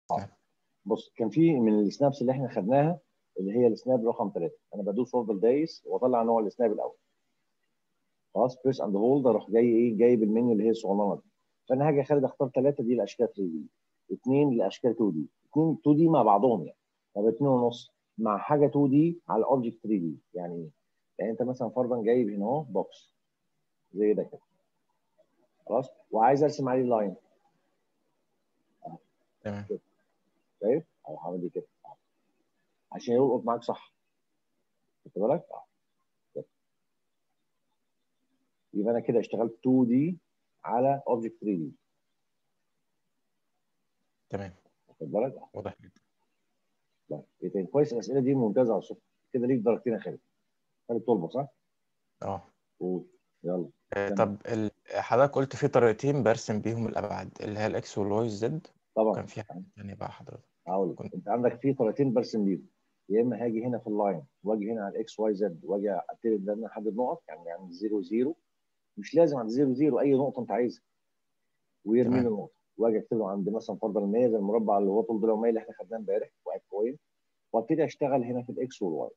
بص كان في من السنابس اللي احنا خدناها اللي هي السناب رقم 3، انا بدوس وافضل دايس واطلع نوع السناب الاول. خلاص بريس اند هولد، اروح جاي ايه جايب المنيو اللي هي الصغننه دي. فانا هاجي خالد اختار 3 دي الاشكال 3 دي، 2 لاشكال 2 دي، 2 دي مع بعضهم يعني. طب 2 ونص مع حاجه 2 دي على الاوبجكت 3 دي يعني ايه؟ يعني انت مثلا فرضا جايب هنا اهو بوكس زي ده كده، خلاص، وعايز ارسم عليه لاين. تمام. شايف؟ اروح اعمل دي كده عشان يلقط معاك صح. خدت بالك؟ كده. يبقى انا كده اشتغلت 2 دي على اوبجكت 3 دي. تمام. خد بالك؟ واضح جدا. لا ايه تاني؟ كويس، الاسئله دي ممتازه على الصبح كده. ليك درجتين يا خالد. خالد طلبه صح؟ اه. قول يلا. كمل. طب حضرتك قلت في طريقتين برسم بيهم الابعاد، اللي هي الاكس والواي زد، طبعا وكان في حاجه ثانيه بقى حضرتك هقول لك، كنت. انت عندك في طريقتين برسم بيهم. يا اما هاجي هنا في اللاين واجي هنا على الاكس واي زد واجي ابتدي ان انا احدد نقط، يعني عند 0 0، مش لازم عند 0 0، اي نقطه انت عايزها ويرمي لي تمام. النقطه، واجي اكتبه عند مثلا فرضا 100 زي المربع اللي هو طول ضلع 100 اللي احنا خدناه امبارح واحد بوينت، وابتدي اشتغل هنا في الاكس والواي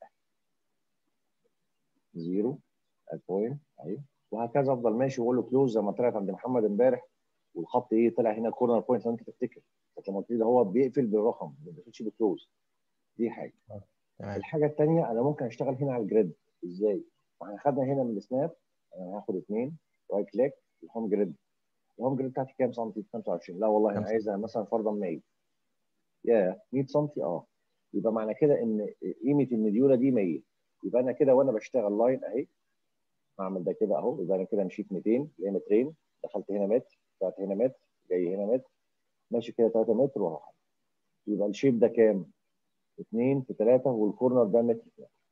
0 بوينت ايوه، وهكذا افضل ماشي واقول له كلوز زي ما طلعت عند محمد امبارح. والخط ايه طلع هنا كورنر بوينت لو انت تفتكر، لكن لما قلت لي ده هو بيقفل بالرقم ما بيقفلش بكلوز. دي حاجه. تمام. الحاجه الثانيه انا ممكن اشتغل هنا على الجريد. ازاي؟ واحنا خدنا هنا من السناب، انا هاخد اثنين رايت كليك الهوم جريد. الهوم جريد بتاعتي كام سنتي؟ 25. لا والله انا 5. عايزها مثلا فرضا 100. يا 100 سنتي اه. يبقى معنى كده ان قيمه المديوله دي 100. يبقى انا كده وانا بشتغل لاين اهي هعمل ده كده اهو. يبقى انا كده مشيت 200 اللي هي مترين، دخلت هنا متر، طلعت هنا متر، جاي هنا متر، ماشي كده 3 متر واروح. يبقى الشيب ده كام؟ 2 في 3 والكورنر ده متر.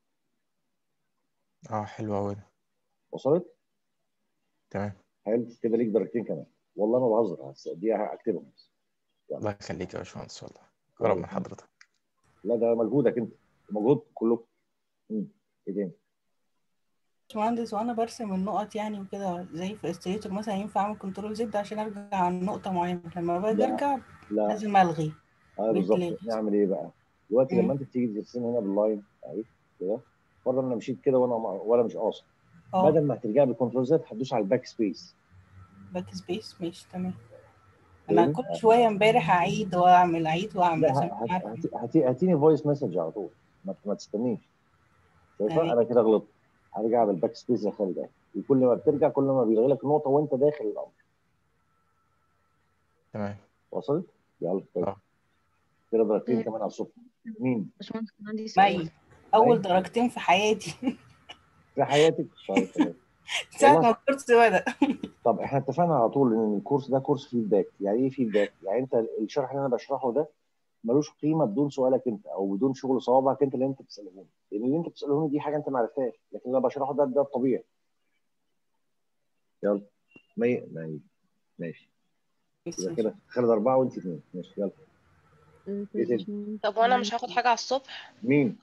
اه حلو قوي. وصلت؟ تمام. حلو كده، ليك درجتين كمان. والله ما بهزر، دي هكتبهم بس. يلا. الله يخليك يا باشمهندس، والله كرم يلا من حضرتك. لا ده مجهودك انت، مجهود كلكم. ايه تاني؟ باشمهندس، وانا برسم النقط يعني وكده زي في استريتور مثلا، ينفع اعمل كنترول زد عشان ارجع عن نقطة معينة؟ لما باجي لا ارجع لا. لازم الغي بالظبط. بيتلغي. نعمل ايه بقى؟ دلوقتي لما انت بتيجي ترسم هنا باللاين اهي كده، فرضا انا مشيت كده وانا مش قاصد، اه بدل ما هترجع بالكنترول زد هتدوس على الباك سبيس. باك سبيس ماشي تمام. انا تاني. كل شوية امبارح اعيد واعمل اعيد واعمل لا عشان مش عارفة. هاتيني فويس مسج على طول، ما تستنيش. شايفه تمام. انا كده غلطت، هرجع بالباك سبيس يا خالد اهي. وكل ما بترجع كل ما بيلغي لك النقطه وانت داخل الامر. تمام. وصلت؟ يلا طيب. اه. كده درجتين كمان على الصبح. مين؟ باشمهندس كان عندي سؤال. مي، اول مي درجتين في حياتي في حياتك؟ طيب تمام. ساعة ما والله الكورس بدأ. طب احنا اتفقنا على طول ان الكورس ده كورس فيدباك. يعني ايه فيدباك؟ يعني انت الشرح اللي انا بشرحه ده ملوش قيمه بدون سؤالك انت او بدون شغل صوابعك انت اللي انت بتسالهوني، لان اللي انت بتسالهوني دي حاجه انت ما عرفتهاش، لكن اللي انا بشرحه ده الطبيعي. يلا. مي ماشي. يبقى كده خالد 4 وانت 2. ماشي يلا. ايه طيب تاني؟ باشمهندس طب كان وانا مش عندي هاخد حاجة على الصبح؟ مين؟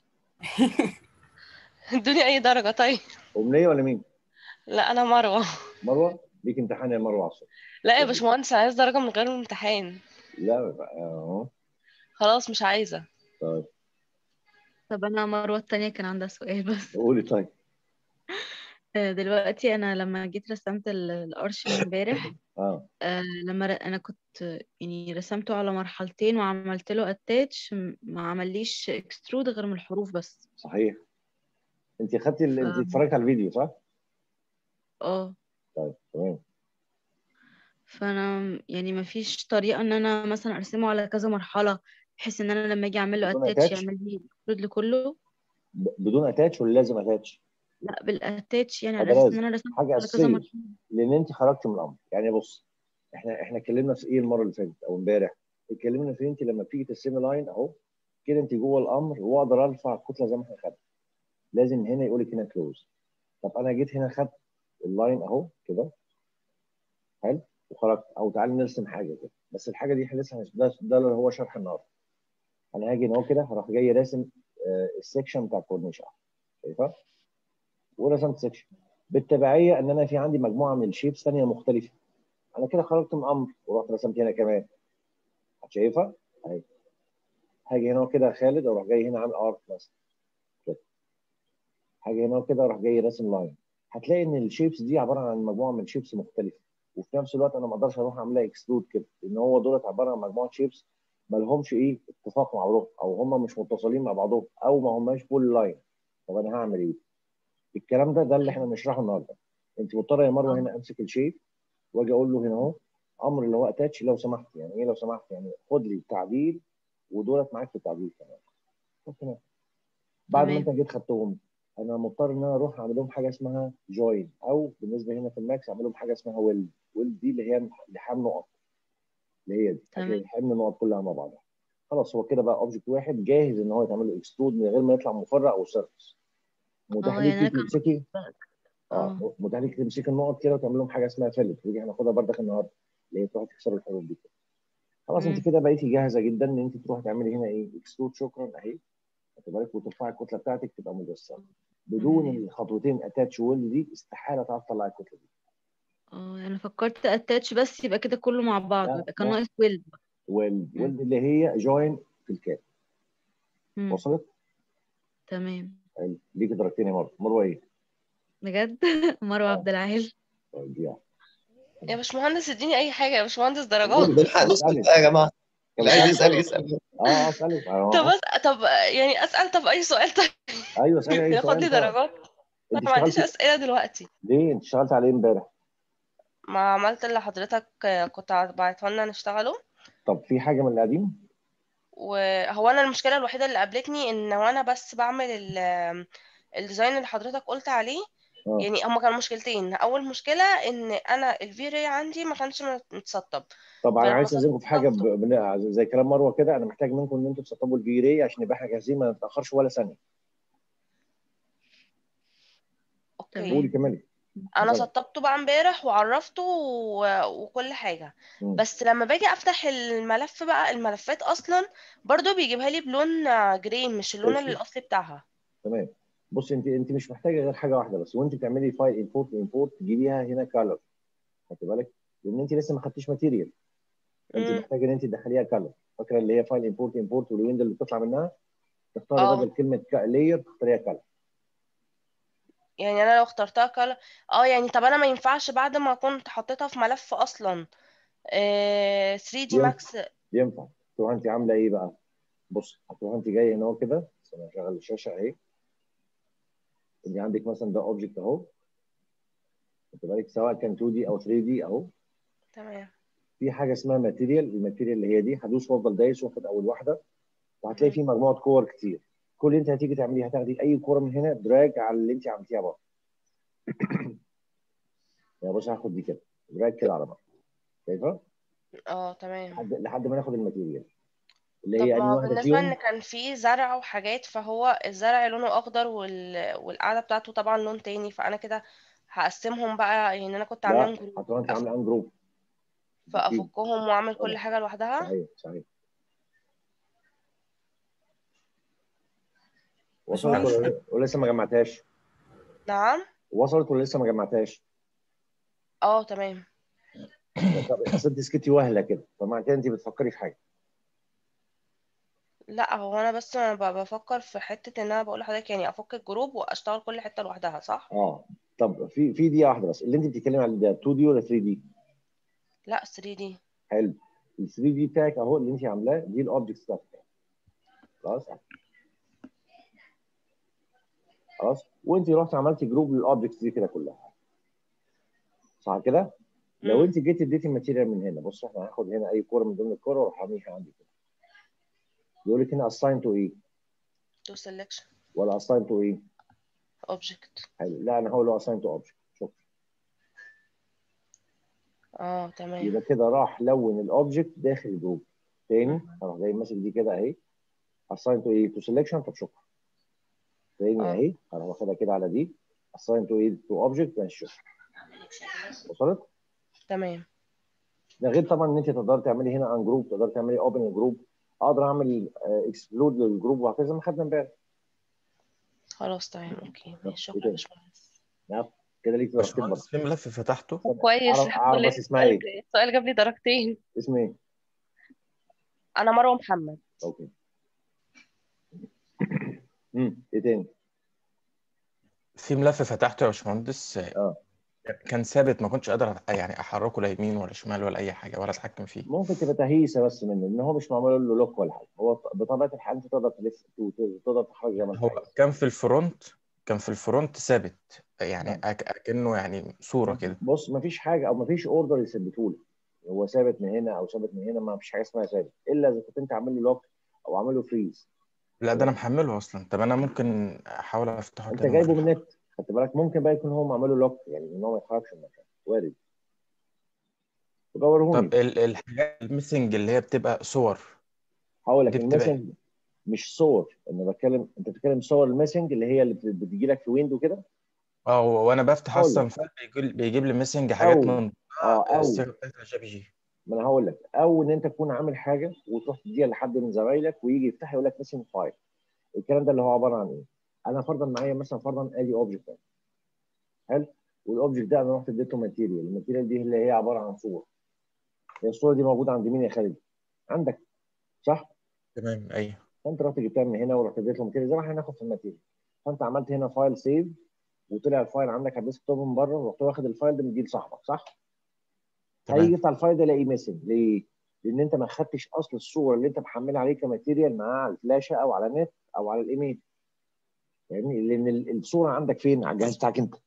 ادوني اي درجة طيب. امنيه ولا مين؟ لا انا مروة. مروه. ليك امتحان يا مروه على الصبح. لا يا يلا. باشمهندس، انا عايز درجة من غير امتحان. لا اهو. خلاص مش عايزة. طيب طب انا مروه التانية كان عندها سؤال بس. قولي طيب. دلوقتي انا لما جيت رسمت القرش من امبارح، اه لما انا كنت يعني رسمته على مرحلتين وعملت له اتاتش، ما عمليش اكسترود غير من الحروف بس. صحيح. انت خدتي ف انت اتفرجت على الفيديو صح؟ اه طيب تمام. فانا يعني ما فيش طريقه ان انا مثلا ارسمه على كذا مرحله، بحيث ان انا لما اجي اعمل له بدون اتاتش اتاتش؟ يعمل لي اكسترود لكله. بدون اتاتش ولا لازم اتاتش؟ لا بالاتاتش، يعني على ده اساس ان لازم، انا رسمت حاجه على كذا اساسيه، مرحله. لان انت خرجت من الامر. يعني بص، احنا اتكلمنا في ايه المره اللي فاتت او امبارح؟ اتكلمنا في انت لما بتيجي ترسمي لاين اهو كده انت جوه الامر، واقدر ارفع الكتله زي ما احنا خدنا. لازم هنا يقول لك هنا كلوز. طب انا جيت هنا خدت اللاين اهو كده، حلو، وخرجت. او تعالى نرسم حاجه كده، بس الحاجه دي احنا لسه ده اللي هو شرح النهارده. انا هاجي هنا اهو كده هروح جاي راسم السكشن بتاع الكورنيش اهو. شايفه؟ ورسمت سكشن. بالتبعيه ان انا في عندي مجموعه من الشيبس ثانيه مختلفه. انا كده خرجت من امر ورحت رسمت هنا كمان. شايفها؟ اهي. هاجي هنا كده خالد اروح جاي هنا عامل ارك مثلا كده، هاجي هنا كده اروح جاي راسم لاين. هتلاقي ان الشيبس دي عباره عن مجموعه من شيبس مختلفه، وفي نفس الوقت انا ما اقدرش اروح اعملها اكسترود كده، لان هو دولت عباره عن مجموعه شيبس ما لهمش ايه اتفاق مع بعضهم، او هم مش متصلين مع بعضهم، او ما هماش فول لاين. طب انا هعمل ايه؟ الكلام ده اللي احنا بنشرحه النهارده. انت مضطره يا مروه هنا امسك الشيب واجي اقول له هنا اهو امر اللي هو اتاتش لو سمحت. يعني ايه لو سمحت؟ يعني خد لي التعديل ودولت معاك في التعديل كمان. تمام. بعد ما انت تمام. جيت خدتهم، انا مضطر ان انا اروح اعمل لهم حاجه اسمها جوين، او بالنسبه هنا في الماكس اعمل لهم حاجه اسمها ويل. ويل دي اللي هي لحام نقط، اللي هي دي تمام. هتلاقي حمل النقط كلها مع بعضها. خلاص هو كده بقى اوبجكت واحد جاهز ان هو يتعمل له اكسترود من غير ما يطلع مفرع او سيرفس. متاح يعني انا ليك كان تمسكي اه متاح ليك تمسكي النقط كده وتعمل لهم حاجه اسمها فيلت، ودي هناخدها بردك النهارده، اللي هي تروح تكسر الحروف دي كده. خلاص انت مم. كده بقيتي جاهزه جدا ان انت تروحي تعملي هنا ايه اكسترود. شكرا اهي. خدي بالك وترفعي الكتله بتاعتك تبقى مجسمه. بدون تمام. الخطوتين اتاتش ويل دي استحاله تعرف تطلع الكتله دي. انا فكرت اتاتش بس يبقى كده كله مع بعض، لا يبقى كان لا، ناقص ويل. ويل مم. ويل اللي هي جوين في الكاب. مم. وصلت؟ تمام. ليكي درجتين يا مروه. مروه ايه؟ بجد. مروة اه عبد العال. طيب دي يا باشمهندس اديني اي حاجه يا باشمهندس درجات. بنلحق نسأل اسالك. بقى يا جماعة، طب اللي عايز اسالك يسأل طيب. يسأل. اسالك طب طب يعني اسال طب اي سؤال طيب. ايوه اسالي اي ياخد لي سؤال طبعا. درجات. انا انت ما عنديش اشتغلتي اسئله دلوقتي. ليه؟ انت اشتغلت على ايه امبارح؟ ما عملت اللي حضرتك كنت بعته لنا نشتغله. طب في حاجه من القديم؟ وهو انا المشكله الوحيده اللي قابلتني ان وانا بس بعمل الديزاين اللي حضرتك قلت عليه. اه يعني هما كانوا مشكلتين. اول مشكله ان انا الفي راي عندي ما كانش متسطب. طب انا فلما عايز استاذنكم في حاجه سطبته. زي كلام مروه كده. انا محتاج منكم ان انتم تسطبوا الفي راي عشان يبقى احنا جاهزين ما نتاخرش ولا ثانيه. اوكي. قولي تمام. كملي. انا اتفضل. سطبته بقى امبارح وعرفته وكل حاجه. مم. بس لما باجي افتح الملف بقى الملفات اصلا برضو بيجيبها لي بلون جراي مش اللون اسود. الاصلي بتاعها. تمام. بص انت مش محتاجه غير حاجه واحده بس، وانت بتعملي فايل امبورت تجيبيها هنا كالر. خدي بالك لان انت لسه ما خدتيش ماتيريال، انت امم. محتاجه ان انت تدخليها كالر. فاكره اللي هي فايل امبورت والويندو اللي بتطلع منها، تختاري اه بدل كلمه لاير تختاريها كالر. يعني انا لو اخترتها كلر. يعني طب انا ما ينفعش بعد ما كنت حطيتها في ملف اصلا 3D ينفع Max. ينفع. تروح انت عامله ايه بقى؟ بص هتروح انت جايه هنا كده. بس انا هشغل الشاشه اهي. انت عندك مثلا ده اوبجكت اهو. خد بالك سواء كان 2 دي او 3 دي اهو. تمام. في حاجه اسمها ماتيريال. الماتيريال اللي هي دي هدوس وافضل دايس واخد اول واحده، وهتلاقي مم. في مجموعه كور كتير. كل اللي انت هتيجي تعمليه هتاخدي اي كوره من هنا دراج على اللي انت عملتيها بره. يعني بص هاخد دي كده دراج كده على بره. شايفه؟ تمام. لحد ما ناخد الماتيريال اللي طب هي ما انهي هو واحده بالنسبة ان فيهم. كان في زرع وحاجات فهو الزرع لونه اخضر والقاعدة بتاعته طبعا لون تاني فانا كده هقسمهم بقى يعني انا كنت لا عاملاهم جروب هتروح انت عامله ان جروب. فين؟ فافكهم واعمل كل اه حاجة لوحدها. صحيح صحيح. وصلت باشمهندس ولا لسه ما جمعتهاش؟ نعم. وصلت ولا لسه ما جمعتهاش؟ تمام. طب اصل انت سكتي وهله كده فمعنى كده انت بتفكري في حاجه. لا هو انا بس انا بفكر في حتة ان انا بقول لحضرتك يعني افك الجروب واشتغل كل حتة لوحدها صح. اه طب في دي واحده بس اللي انت بتتكلمي عليه ده 2 دي ولا 3 دي؟ لا 3D. حلو. ال 3 دي بتاعك اهو اللي انت عاملاه دي الاوبجكتس بتاعتك. خلاص خلاص. وانت رحت عملتي جروب للاوبجكتس دي كده كلها صح كده؟ لو امم. انت جيت اديتي الماتيريال من هنا، بص احنا هناخد هنا اي كوره من ضمن الكوره واروح عاملها عندي كده. يقول لك هنا assign to ايه؟ to selection ولا assign to ايه؟ object. حلو. لا انا هقول له assign to object. شوف تمام. يبقى كده راح لون الاوبجكت داخل الجروب. تاني هروح جاي ماسك دي كده اهي. assign to ايه؟ to selection. طب شكرا. تاني اه اهي هروح واخدها كده على دي. assign to ايه؟ to object. ماشي شكرا. وصلت؟ تمام. ده غير طبعا ان انت تقدر تعملي هنا ان جروب، تقدر تعملي اوبن جروب، اقدر اعمل اكسكلود للجروب وهكذا زي ما خدنا امبارح. خلاص تمام اوكي ماشي ايه شكرا يا تاني؟ باشمهندس. نعم كده ليك درجتين برضه. باشمهندس في ملف فتحته. طب كويس اعرف الحمد اعرف لله. بس اسمها ايه؟ السؤال جاب لي درجتين. اسم ايه؟ انا مروه محمد. اوكي ايه تاني؟ في ملف فتحته يا باشمهندس اه كان ثابت، ما كنتش قادر يعني احركه لا يمين ولا شمال ولا اي حاجه ولا اتحكم فيه. ممكن تبقى تهيسه بس منه، ان هو مش معمول له لوك ولا حاجه، هو بطبيعه الحال انت تقدر تلف تقدر تتحرك زي ما انت هو عايز. كان في الفرونت ثابت، يعني نعم. اكنه يعني صوره كده. بص مفيش حاجه او مفيش اوردر يثبته لك، هو ثابت من هنا او ثابت من هنا، ما فيش حاجه اسمها ثابت الا اذا كنت انت عامل له لوك او عامل له فريز. لا ده انا محمله اصلا. طب انا ممكن احاول افتحه انت تاني من غير جايبه من الحرف. النت، خدت بالك؟ ممكن بقى يكون هو معمول له لوك، يعني ان هو ما يتحركش من مكانه، وارد. طب تجاورهوني. الحاجات الميسنج اللي هي بتبقى صور هقول لك دي بتبقى ايه؟ الميسنج مش صور، انا بتكلم، انت بتتكلم صور الميسنج اللي هي اللي بتجي لك في ويندو كده. اه وانا بفتح هقول لك اصلا فايل بيجيب لي ميسنج حاجات او من او الصيغه بتاعتها جي بي جي. ما انا هقول لك، او ان انت تكون عامل حاجه وتروح تديها لحد من زمايلك ويجي يفتح يقول لك ميسنج فايل. الكلام ده اللي هو عباره عن ايه؟ انا فرضا معايا مثلا، فرضا ادي اوبجكت حلو، والاوبجكت ده انا رحت اديته ماتيريال، الماتيريال دي اللي هي عباره عن صوره. هي الصوره دي موجوده عند مين يا خالد؟ عندك، صح؟ تمام ايوه. فانت رحت جبتها من هنا ورحت اديت له ماتيريال زي ما احنا هناخد في الماتيريال. فانت عملت هنا فايل سيف، وطلع الفايل عندك على الديسك توب من بره، ورحت واخد الفايل ده مديه لصاحبك، صح؟ هيجي تمام يفتح الفايل ده يلاقيه ميسنج، ليه؟ لان انت ما خدتش اصل الصوره اللي انت محملها عليه كماتيريال معاه على الفلاشه او على النت او على الايميل، فاهمني؟ لان الصوره عندك فين؟ على الجهاز بتاعك انت.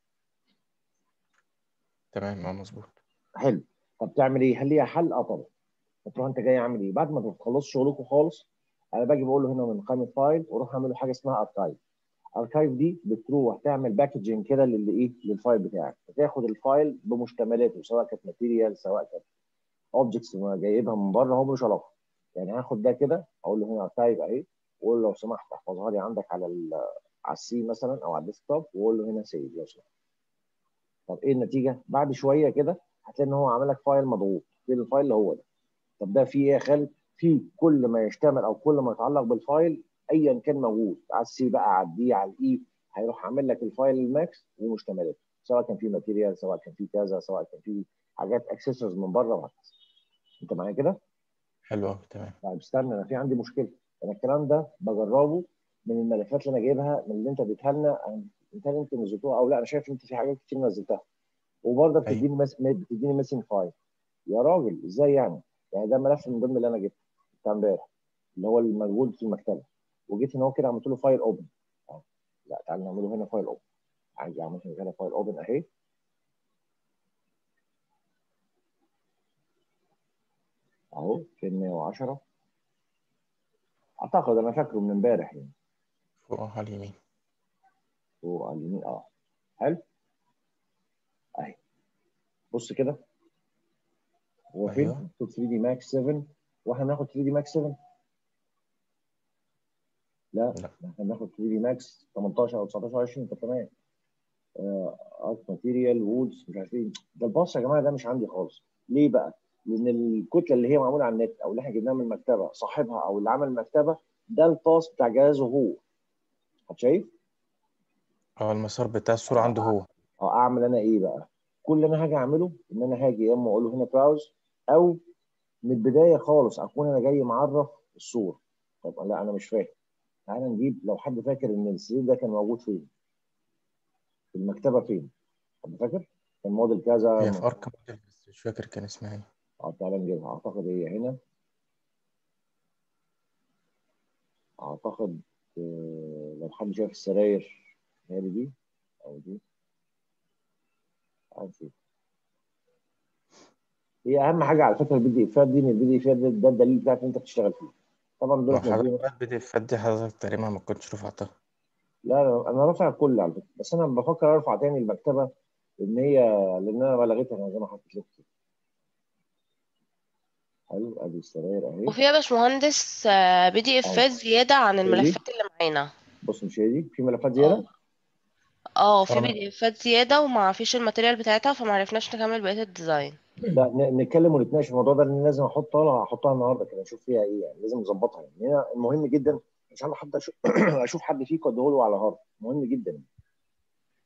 تمام اه مظبوط. حلو. طب تعمل ايه؟ هل ليها حل؟ اه طبعا. فتروح انت جاي عامل ايه؟ بعد ما تخلص شغلكم خالص، انا باجي بقول له هنا من قائمه فايل، واروح اعمل له حاجه اسمها اركايف. اركايف دي بتروح تعمل باكجنج كده للي ايه؟ للفايل بتاعك، بتاخد الفايل بمشتملاته، سواء كانت ماتيريال سواء كانت اوبجكتس جايبها من بره، هو ملوش علاقه. يعني هاخد ده كده اقول له هنا اركايف اهي، واقول له لو سمحت احفظها لي عندك على على السي مثلا او على الديسكتوب، واقول له هنا سيف لو سمحت. طب ايه النتيجه؟ بعد شويه كده هتلاقي ان هو عمل لك فايل مضغوط، فين الفايل اللي هو ده. طب ده فيه ايه يا خالد؟ فيه كل ما يشتمل او كل ما يتعلق بالفايل ايا كان موجود على السي بقى، على الدي، على الاي، هيروح عامل لك الفايل الماكس ومشتملاته، سواء كان فيه ماتيريال، سواء كان فيه كذا، سواء كان فيه حاجات اكسسوارز من بره وهكذا. انت معايا كده؟ حلو قوي تمام. طيب استنى، انا في عندي مشكله. انا الكلام ده بجربه من الملفات اللي انا جايبها من اللي انت اديتها لنا، انت نزلتوها او لا، انا شايف انت في حاجات كتير نزلتها، وبرضه ايوه بتديني ميسنج فايل. يا راجل ازاي يعني؟ يعني ده ملف من ضمن اللي انا جبته بتاع امبارح، اللي هو الموجود في المكتبه، وجيت هنا هو كده عملت له فايل اوبن. لا تعالى نعمله هنا فايل اوبن. عايز اعمل هنا فايل اوبن اهي، اهو فين 110 اعتقد، انا فاكره من امبارح يعني. فوق على اليمين. هو على اليمين اه. حلو اهي. بص كده، هو فين؟ ايوه مكتوب 3 دي ماكس 7، واحنا ناخد 3 دي ماكس 7؟ لا لا احنا ناخد 3 دي ماكس 18 او 19 20. طب تمام. ارت ماتيريال وودز مش عارف ايه. ده الباص يا جماعه ده مش عندي خالص. ليه بقى؟ لان الكتله اللي هي معموله على النت او اللي احنا جبناها من المكتبه، صاحبها او اللي عمل المكتبه ده الباص بتاع جهازه هو. شايف؟ اه المسار بتاع الصورة عنده هو. اعمل انا ايه بقى؟ كل اللي انا هاجي اعمله ان انا هاجي يا اما اقول له هنا براوز، او من البدايه خالص اكون انا جاي معرف الصوره. طب لا انا مش فاهم. تعالى نجيب، لو حد فاكر ان السرير ده كان موجود فين؟ في المكتبه فين؟ حد فاكر؟ كان موديل كذا هي في ارك موديل بس مش فاكر كان اسمها ايه. تعالى نجيبها، اعتقد هي هنا. اعتقد لو حد شاف السراير، هي دي او دي، عارف. هي اهم حاجه على فكره البي دي افات دي، ان البي دي افات ده الدليل بتاعك اللي انت بتشتغل فيه. طبعا دول ما حضرتك تنزلهم. بقى البي دي اف دي حضرتك تقريبا ما كنتش رفعتها. لا انا رافع الكل على فكره، بس انا بفكر ارفع تاني المكتبه، لان هي، لان انا بلغتها زي ما حطيت لكم كده. حلو، ادي السراير اهي. وفي يا باشمهندس بي دي اهي. افات زيادة عن هي دي. الملفات اللي معانا. بص مش هي دي في ملفات زياده؟ اه اه في بي اه دي افات زيادة وما فيش الماتيريال بتاعتها، فما عرفناش نكمل بقية الديزاين. لا نتكلم ونتناقش في الموضوع ده، لان لازم احطها النهارده كده، نشوف فيها ايه يعني، لازم نظبطها يعني، هنا مهم جدا. مش عارف حد اشوف حد فيكم اديه له على هارد، مهم جدا.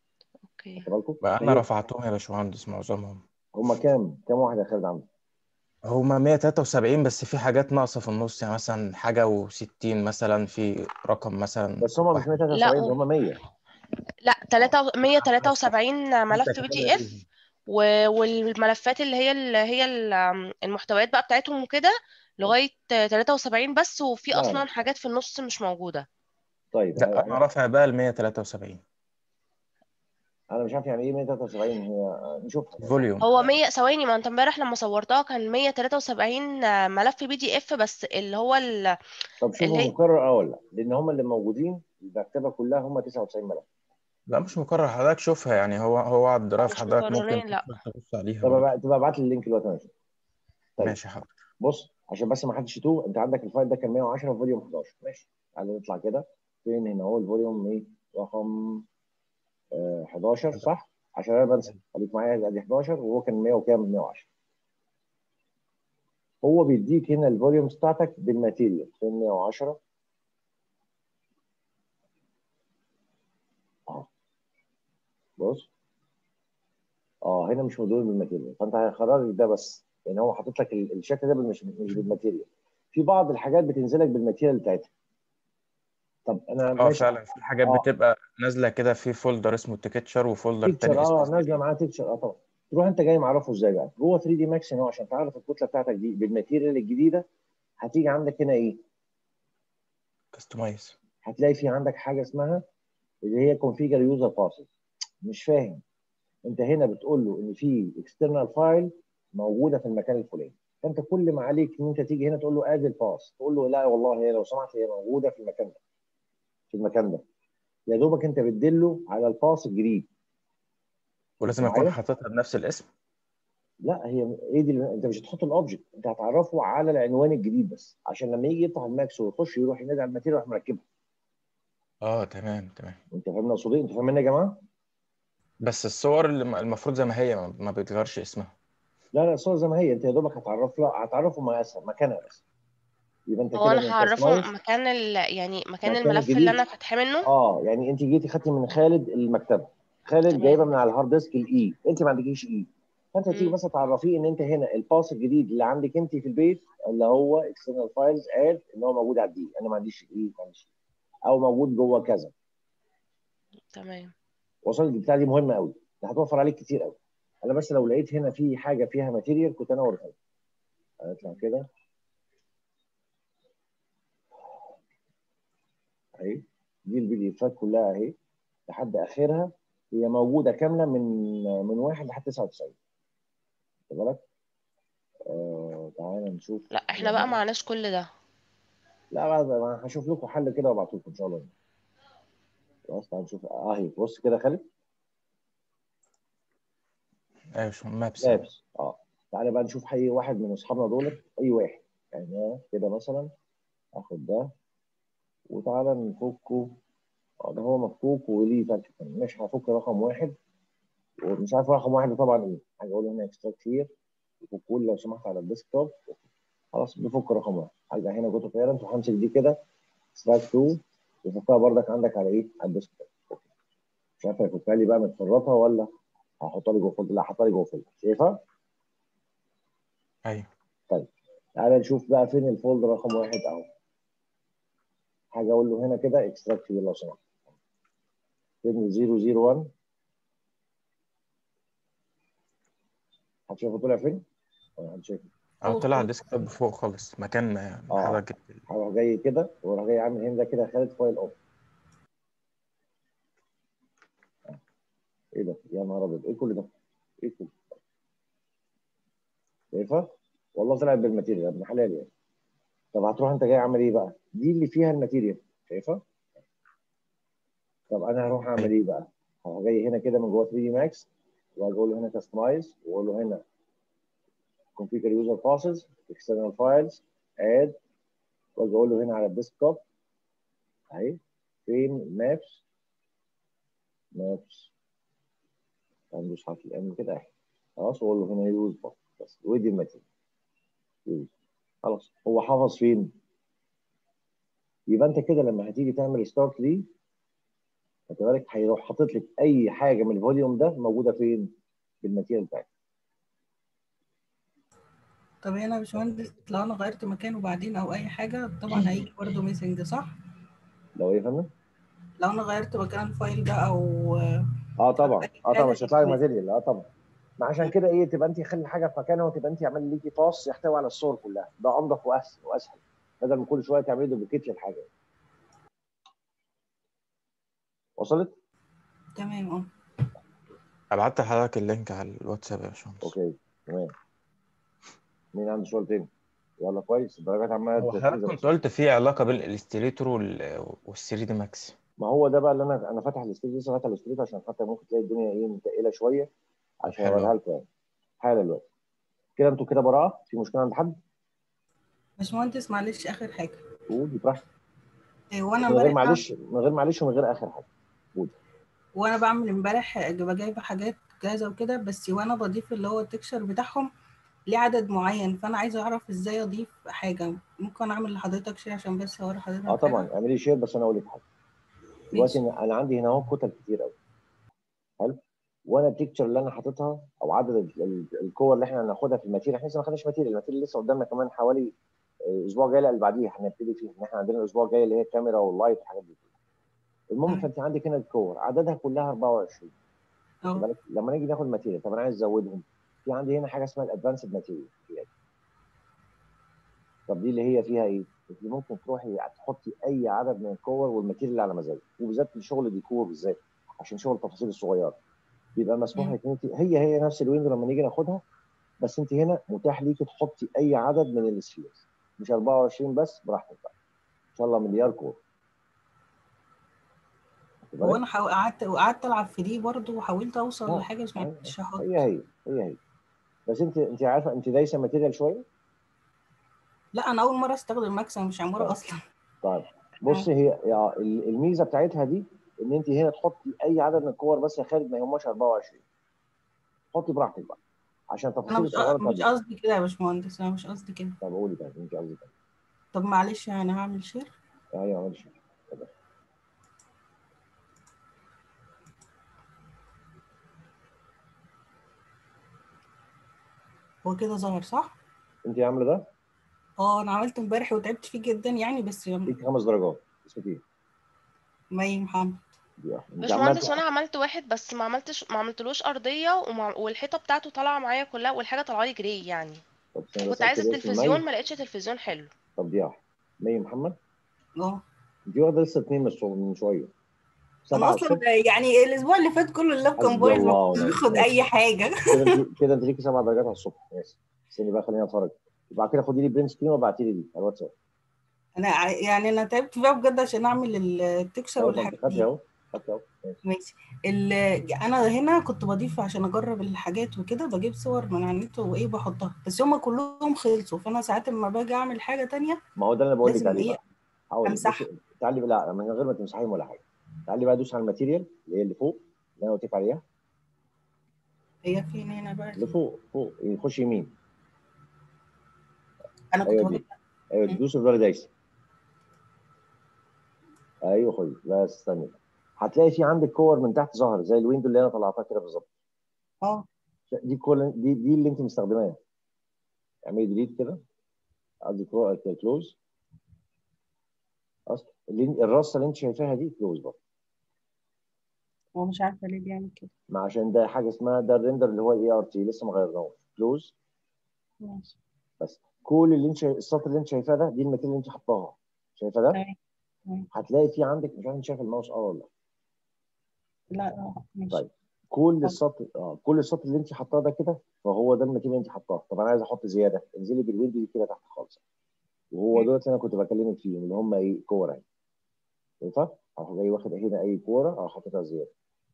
اوكي. خدوا بالكم بقى انا فهي. رفعتهم يا باشمهندس معظمهم. هم كام واحد يا خالد عندك؟ هما 173 بس في حاجات ناقصة في النص، يعني مثلا حاجة و60 مثلا، في رقم مثلا بس هم مش واحد. 173، ده هم 100. لا اه 173 انت ملف بي كتبت دي اف، عليهم. والملفات اللي هي المحتويات بقى بتاعتهم وكده لغاية 73 بس، وفي لا لا أصلا حاجات في النص مش موجودة. طيب لا انا رافع بقى ال 173 انا مش عارف يعني ايه 173. هي نشوفها طيب. فوليوم. هو 100 ثواني، ما انت امبارح لما صورتها كان 173 ملف بي دي اف بس، اللي هو طب اللي شوفوا هي مكرر ولا لا، لان هم اللي موجودين المكتبه كلها هم 99 ملف. لا مش مكرر، حضرتك شوفها يعني، هو على الدرايف، مش حضرتك ممكن مكررين، لا. تدخل تبص عليها طب برضه. تبقى ابعت لي اللينك دلوقتي انا اشوف. طيب ماشي حاضر. بص عشان بس ما حدش يتوه، انت عندك الفايل ده كان 110 فوليوم 11. ماشي، تعالى نطلع كده. فين هنا هو الفوليوم ايه؟ رقم 11 صح؟ عشان انا بنسى، خليك معايا. ادي 11 وهو كان 100 وكام؟ 110. هو بيديك هنا الفوليومز بتاعتك بالماتيريال. فين 110 اهو. بص هنا مش مدور بالماتيريال، فانت هيخرج ده بس، يعني هو حاطط لك الشكل ده مش بالماتيريال. في بعض الحاجات بتنزلك بالماتيريال بتاعتها. طب انا اه ماشي. فعلا في حاجات اه بتبقى نازله كده في فولدر اسمه تيكتشر، وفولدر تيكتشر، تاني اسمه نازله فوليوم. معاه تيكتشر طبعا. تروح انت جاي معرفه ازاي بقى جوه 3 دي ماكس هنا عشان تعرف الكتله بتاعتك دي بالماتيريال الجديده. هتيجي عندك هنا ايه؟ كاستمايز. هتلاقي في عندك حاجه اسمها اللي هي كونفيجر يوزر باسز. مش فاهم؟ انت هنا بتقول له ان في اكسترنال فايل موجوده في المكان الفلاني. فانت كل ما عليك ان انت تيجي هنا تقول له اد الباس، تقول له لا والله هي لو سمحت هي موجوده في المكان ده، في المكان ده. يا دوبك انت بتدله على الباس الجديد. انت ولازم اكون معايا؟ حاططها بنفس الاسم. لا هي ايه دي انت مش هتحط الاوبجكت، انت هتعرفه على العنوان الجديد بس، عشان لما يجي يفتح الماكس ويخش يروح ينادي على الماتيريال يروح مركبها. اه تمام تمام. انت فاهمني اقصد ايه؟ انتوا فاهمين يا جماعه؟ بس الصور اللي المفروض زي ما هي ما بيتغيرش اسمها. لا لا الصوره زي ما هي، انت يا دوبك هتعرفه مكانها بس. يبقى انت هو كده انا من هعرفه كاستمايز مكان يعني مكان مكان الملف اللي الجديد. انا فاتحاه منه. يعني انت جيتي خدتي من خالد المكتبه، خالد تمام. جايبه من على الهارد ديسك الاي، انت ما عندكيش اي. فانت تيجي مم. بس تعرفيه ان انت هنا الباس الجديد اللي عندك انت في البيت اللي هو اكسترنال فايلز اد ان هو موجود على الدي. انا ما عنديش اي، ما عنديش إيه. او موجود جوه كذا. تمام. وصلت البتاع دي مهمه قوي، ده هتوفر عليك كتير قوي. انا بس لو لقيت هنا في حاجه فيها ماتيريال كنت انا وريها لك. هنطلع كده اهي. دي البي دي افات كلها اهي لحد اخرها. هي موجوده كامله من 1 لحد 99. خد بالك. تعالى نشوف لا حاجه احنا بقى هنا. معناش كل ده. لا بعد ما هشوف لكم حل كده وابعته لكم ان شاء الله. خلاص تعالى نشوف اهي. بص كده خالد. ايوه مش مابس يعني. لابس تعالى بقى نشوف اي واحد من اصحابنا دول، اي واحد. يعني كده مثلا اخد ده وتعالى نفكه. ده هو مفكوك وليه فك كمان. مش هفك رقم واحد ومش عارف رقم واحد ده طبعا ايه. حاجه اقول هنا اكستراكت كتير يفكوا لي لو سمحت على الديسك توب. خلاص بيفك رقم واحد. هرجع هنا جو تو بيرنت وهمسك دي كده اكستراكت 2 وفكها بردك عندك على ايه؟ على الديسك توب. مش عارف هيفكها لي بقى متفرطه ولا هحطها لي جوه فولدر. لا هحطها لي جوه فولدر. شايفها؟ ايوه. طيب تعالى نشوف بقى فين الفولدر رقم واحد اهو. حاجه اقول له هنا كده اكستراكت كتير لو سمحت. فين 001؟ هتشوفه طلع فين؟ هتشوفه. اه فوق طلع على فوق. الديسكتوب فوق خالص، مكان ما اه حضرتك جبت هروح جاي كده واروح جاي عامل هنا ده كده خالد فايل اوف. ايه ده؟ يا نهار ابيض ايه كل ده؟ ايه كل ده؟ شايفها؟ والله طلعت بالماتيريال يا ابن حلال يعني. طب هتروح انت جاي عامل ايه بقى؟ دي اللي فيها الماتيريال. شايفها؟ طب انا هروح اعمل ايوه. ايه بقى؟ هروح جاي هنا كده من جوه 3 دي ماكس واقول له هنا كاستمايز واقول له هنا configure user process external files add واجي اقول له هنا على الديسكتوب اهي. فين مابس هندوس حرف الام كده اهي. خلاص واقول له هنا يوز بس ودي الماتيريال يوز. خلاص هو حافظ فين؟ يبقى انت كده لما هتيجي تعمل ستارت ليه خد بالك هيروح حاطط لك اي حاجه من الفوليوم ده موجوده فين؟ في الماتيريال بتاعتك. طب هنا يا باشمهندس لو انا غيرت مكانه بعدين او اي حاجه طبعا هيجي برضه ميسنج صح؟ لو ايه يا فندم؟ لو انا غيرت مكان الفايل ده او طبعا اي طبعا حاجه مش هيطلع لي هيجي ماتيريال، طبعا. ما عشان كده ايه، تبقى انت خلي حاجه في مكانها، وتبقى انت عامل ليكي طاس يحتوي على الصور كلها، ده انضف واسهل بدل ما كل شويه تعملي دوبليكيت للحاجه. وصلت؟ تمام. ابعت لحضرتك اللينك على الواتساب يا باشمهندس. اوكي تمام. مين عنده سؤال تاني؟ يلا كويس، الدرجات عماله هو حضرتك تنزل. كنت قلت في علاقة بين الإليستريتور وال 3 دي ماكس. ما هو ده بقى اللي انا فاتح الاستوديو، لسه فاتح الاستوديو عشان حتى ممكن تلاقي الدنيا ايه متقله شويه، طب عشان حلو اوريها أوي. لكم يعني حالا دلوقتي. كده انتوا كده براءه، في مشكله عند حد؟ باشمهندس معلش اخر حاجه قولي براحتك. وانا من غير امبارح معلش، من غير معلش، ومن غير اخر حاجه. قولي. وانا بعمل امبارح جايبه حاجات جاهزه وكده، بس وانا بضيف اللي هو التكشر بتاعهم ليه عدد معين، فانا عايزه اعرف ازاي اضيف حاجه. ممكن اعمل لحضرتك شير عشان بس اوري حضرتك طبعا حاجه؟ اعملي شير، بس انا اقول لك حاجه دلوقتي. ماشي. انا عندي هنا اهو كتل كتير قوي. حلو. وانا البيكتشر اللي انا حاططها، او عدد الكور اللي احنا هناخدها في الماتيريال، احنا لسه ما خدناش ماتيريال، الماتيريال لسه قدامنا كمان حوالي اسبوع جاي، لا اللي بعديه هنبتدي فيه، ان احنا عندنا الاسبوع الجاي اللي هي الكاميرا واللايت والحاجات دي. المهم، تمام. فانت عندك هنا الكور عددها كلها 24. خد اهو. بالك لما نيجي ناخد ماتيريال، طب انا عايز ازودهم، في عندي هنا حاجه اسمها الادفانسد ماتيريال. طب دي اللي هي فيها ايه؟ انت ممكن تروحي تحطي اي عدد من الكور والماتيريال اللي على مزاجك، وبالذات في شغل الديكور بالذات، عشان شغل التفاصيل الصغيره بيبقى مسموح لك ان انت هي نفس الويندو لما نيجي ناخدها، بس انت هنا متاح ليكي تحطي اي عدد من السفيرز، مش 24 بس، براحتك بقى ان شاء الله مليار كور. خد هو بالك؟ انا قعدت العب في دي برضو وحاولت اوصل اه لحاجه بس ما اه عرفتش احط. هي بس انت عارفه انت دايسه ماتيريال شويه. لا انا اول مره استخدم ماكسه، مش عموره طيب اصلا. طيب بص، هي الميزه بتاعتها دي ان انت هنا تحطي اي عدد من الكور، بس يا خالد ما يهمش 24، حطي براحتك بقى عشان انا التفاصيل الصغيره مش بتاعتك. قصدي كده يا باشمهندس، انا مش قصدي كده. طب قولي بقى انت قصدك طب معلش انا هعمل شير. ايه؟ ايوه ماشي. هو كده ظهر صح؟ انت عامله ده؟ اه انا عملته امبارح وتعبت فيه جدا يعني، بس ليك 5 درجات. اسمك ايه؟ مي محمد. دي واحده انت باشمهندس، عملت. وانا عملت واحد بس ما عملتلوش ارضيه، والحيطه بتاعته طالعه معايا كلها، والحاجه طالعه لي جري يعني. طب ثانيه بس وكنت اكتب عايزه اسم التلفزيون، مي. ما لقيتش تلفزيون حلو. طب دي واحده. مي محمد. اه انت واخده لسه 2 من شويه، انا 7 اصلا الصبح. يعني الاسبوع اللي فات كله اللاب كان حسبي بايظ، ما الله كنتش ونعم. باخد ماشي. اي حاجه. كده انت ليكي 7 درجات على الصبح. ماشي. استني بقى خليني اتفرج. وبعد كده خدي لي برنت سكرين وابعتي لي دي على الواتساب. يعني انا تعبت فيها بجد عشان اعمل التكشر طيب ما انت والحاجات خدتي دي. اهو. خدتي اهو. ماشي. ماشي. انا هنا كنت بضيف عشان اجرب الحاجات وكده، بجيب صور من على النت وايه بحطها، بس هما كلهم خلصوا، فانا ساعات لما باجي اعمل حاجه تانية ما هو ده اللي انا بقول لك لازم عليه ايه بقى. حاولي امسحها. بصي. تعالي لا، من غير ما تمسحيهم ولا حاجه. تعالي بقى دوس على الماتيريال اللي هي اللي فوق، اللي انا قلت لك عليها. هي فين هنا بقى اللي دي؟ فوق يخش يمين. انا كنت ايوه بجيب. دي. ايوه دي، دوس الفيري دايس. ايوه خدي بس استني. هتلاقي في عندك كور من تحت ظهر زي الويندو اللي انا طلعتها كده بالظبط. اه دي كل دي اللي انت مستخدماها. اعملي ديليت كده. قصدي كلوز. اصلا الرصه اللي انت شايفاها دي كلوز بقى. هو مش عارفه ليه بيعمل كده. ما عشان ده حاجه اسمها ده الريندر اللي هو الاي ار تي، لسه ما غيرناهوش. كلوز. ماشي. بس كل اللي انت السطر اللي انت شايفاه ده، دي الماتيريال اللي انت حطاها. شايفه ده؟ تمام. تمام. هتلاقي في عندك، مش عارف انت شايف الماوس ولا لا. لا ماشي. طيب كل السطر اللي انت حطاه ده كده، فهو ده الماتيريال اللي انت حطاه. طب انا عايز احط زياده، انزلي بالويندو دي كده تحت خالص، وهو دول اللي انا كنت بكلمك فيهم، اللي هم ايه، كور اهي. ينفع؟ اروح جاي واخد هنا اي كوره، اروح حاططها زياده.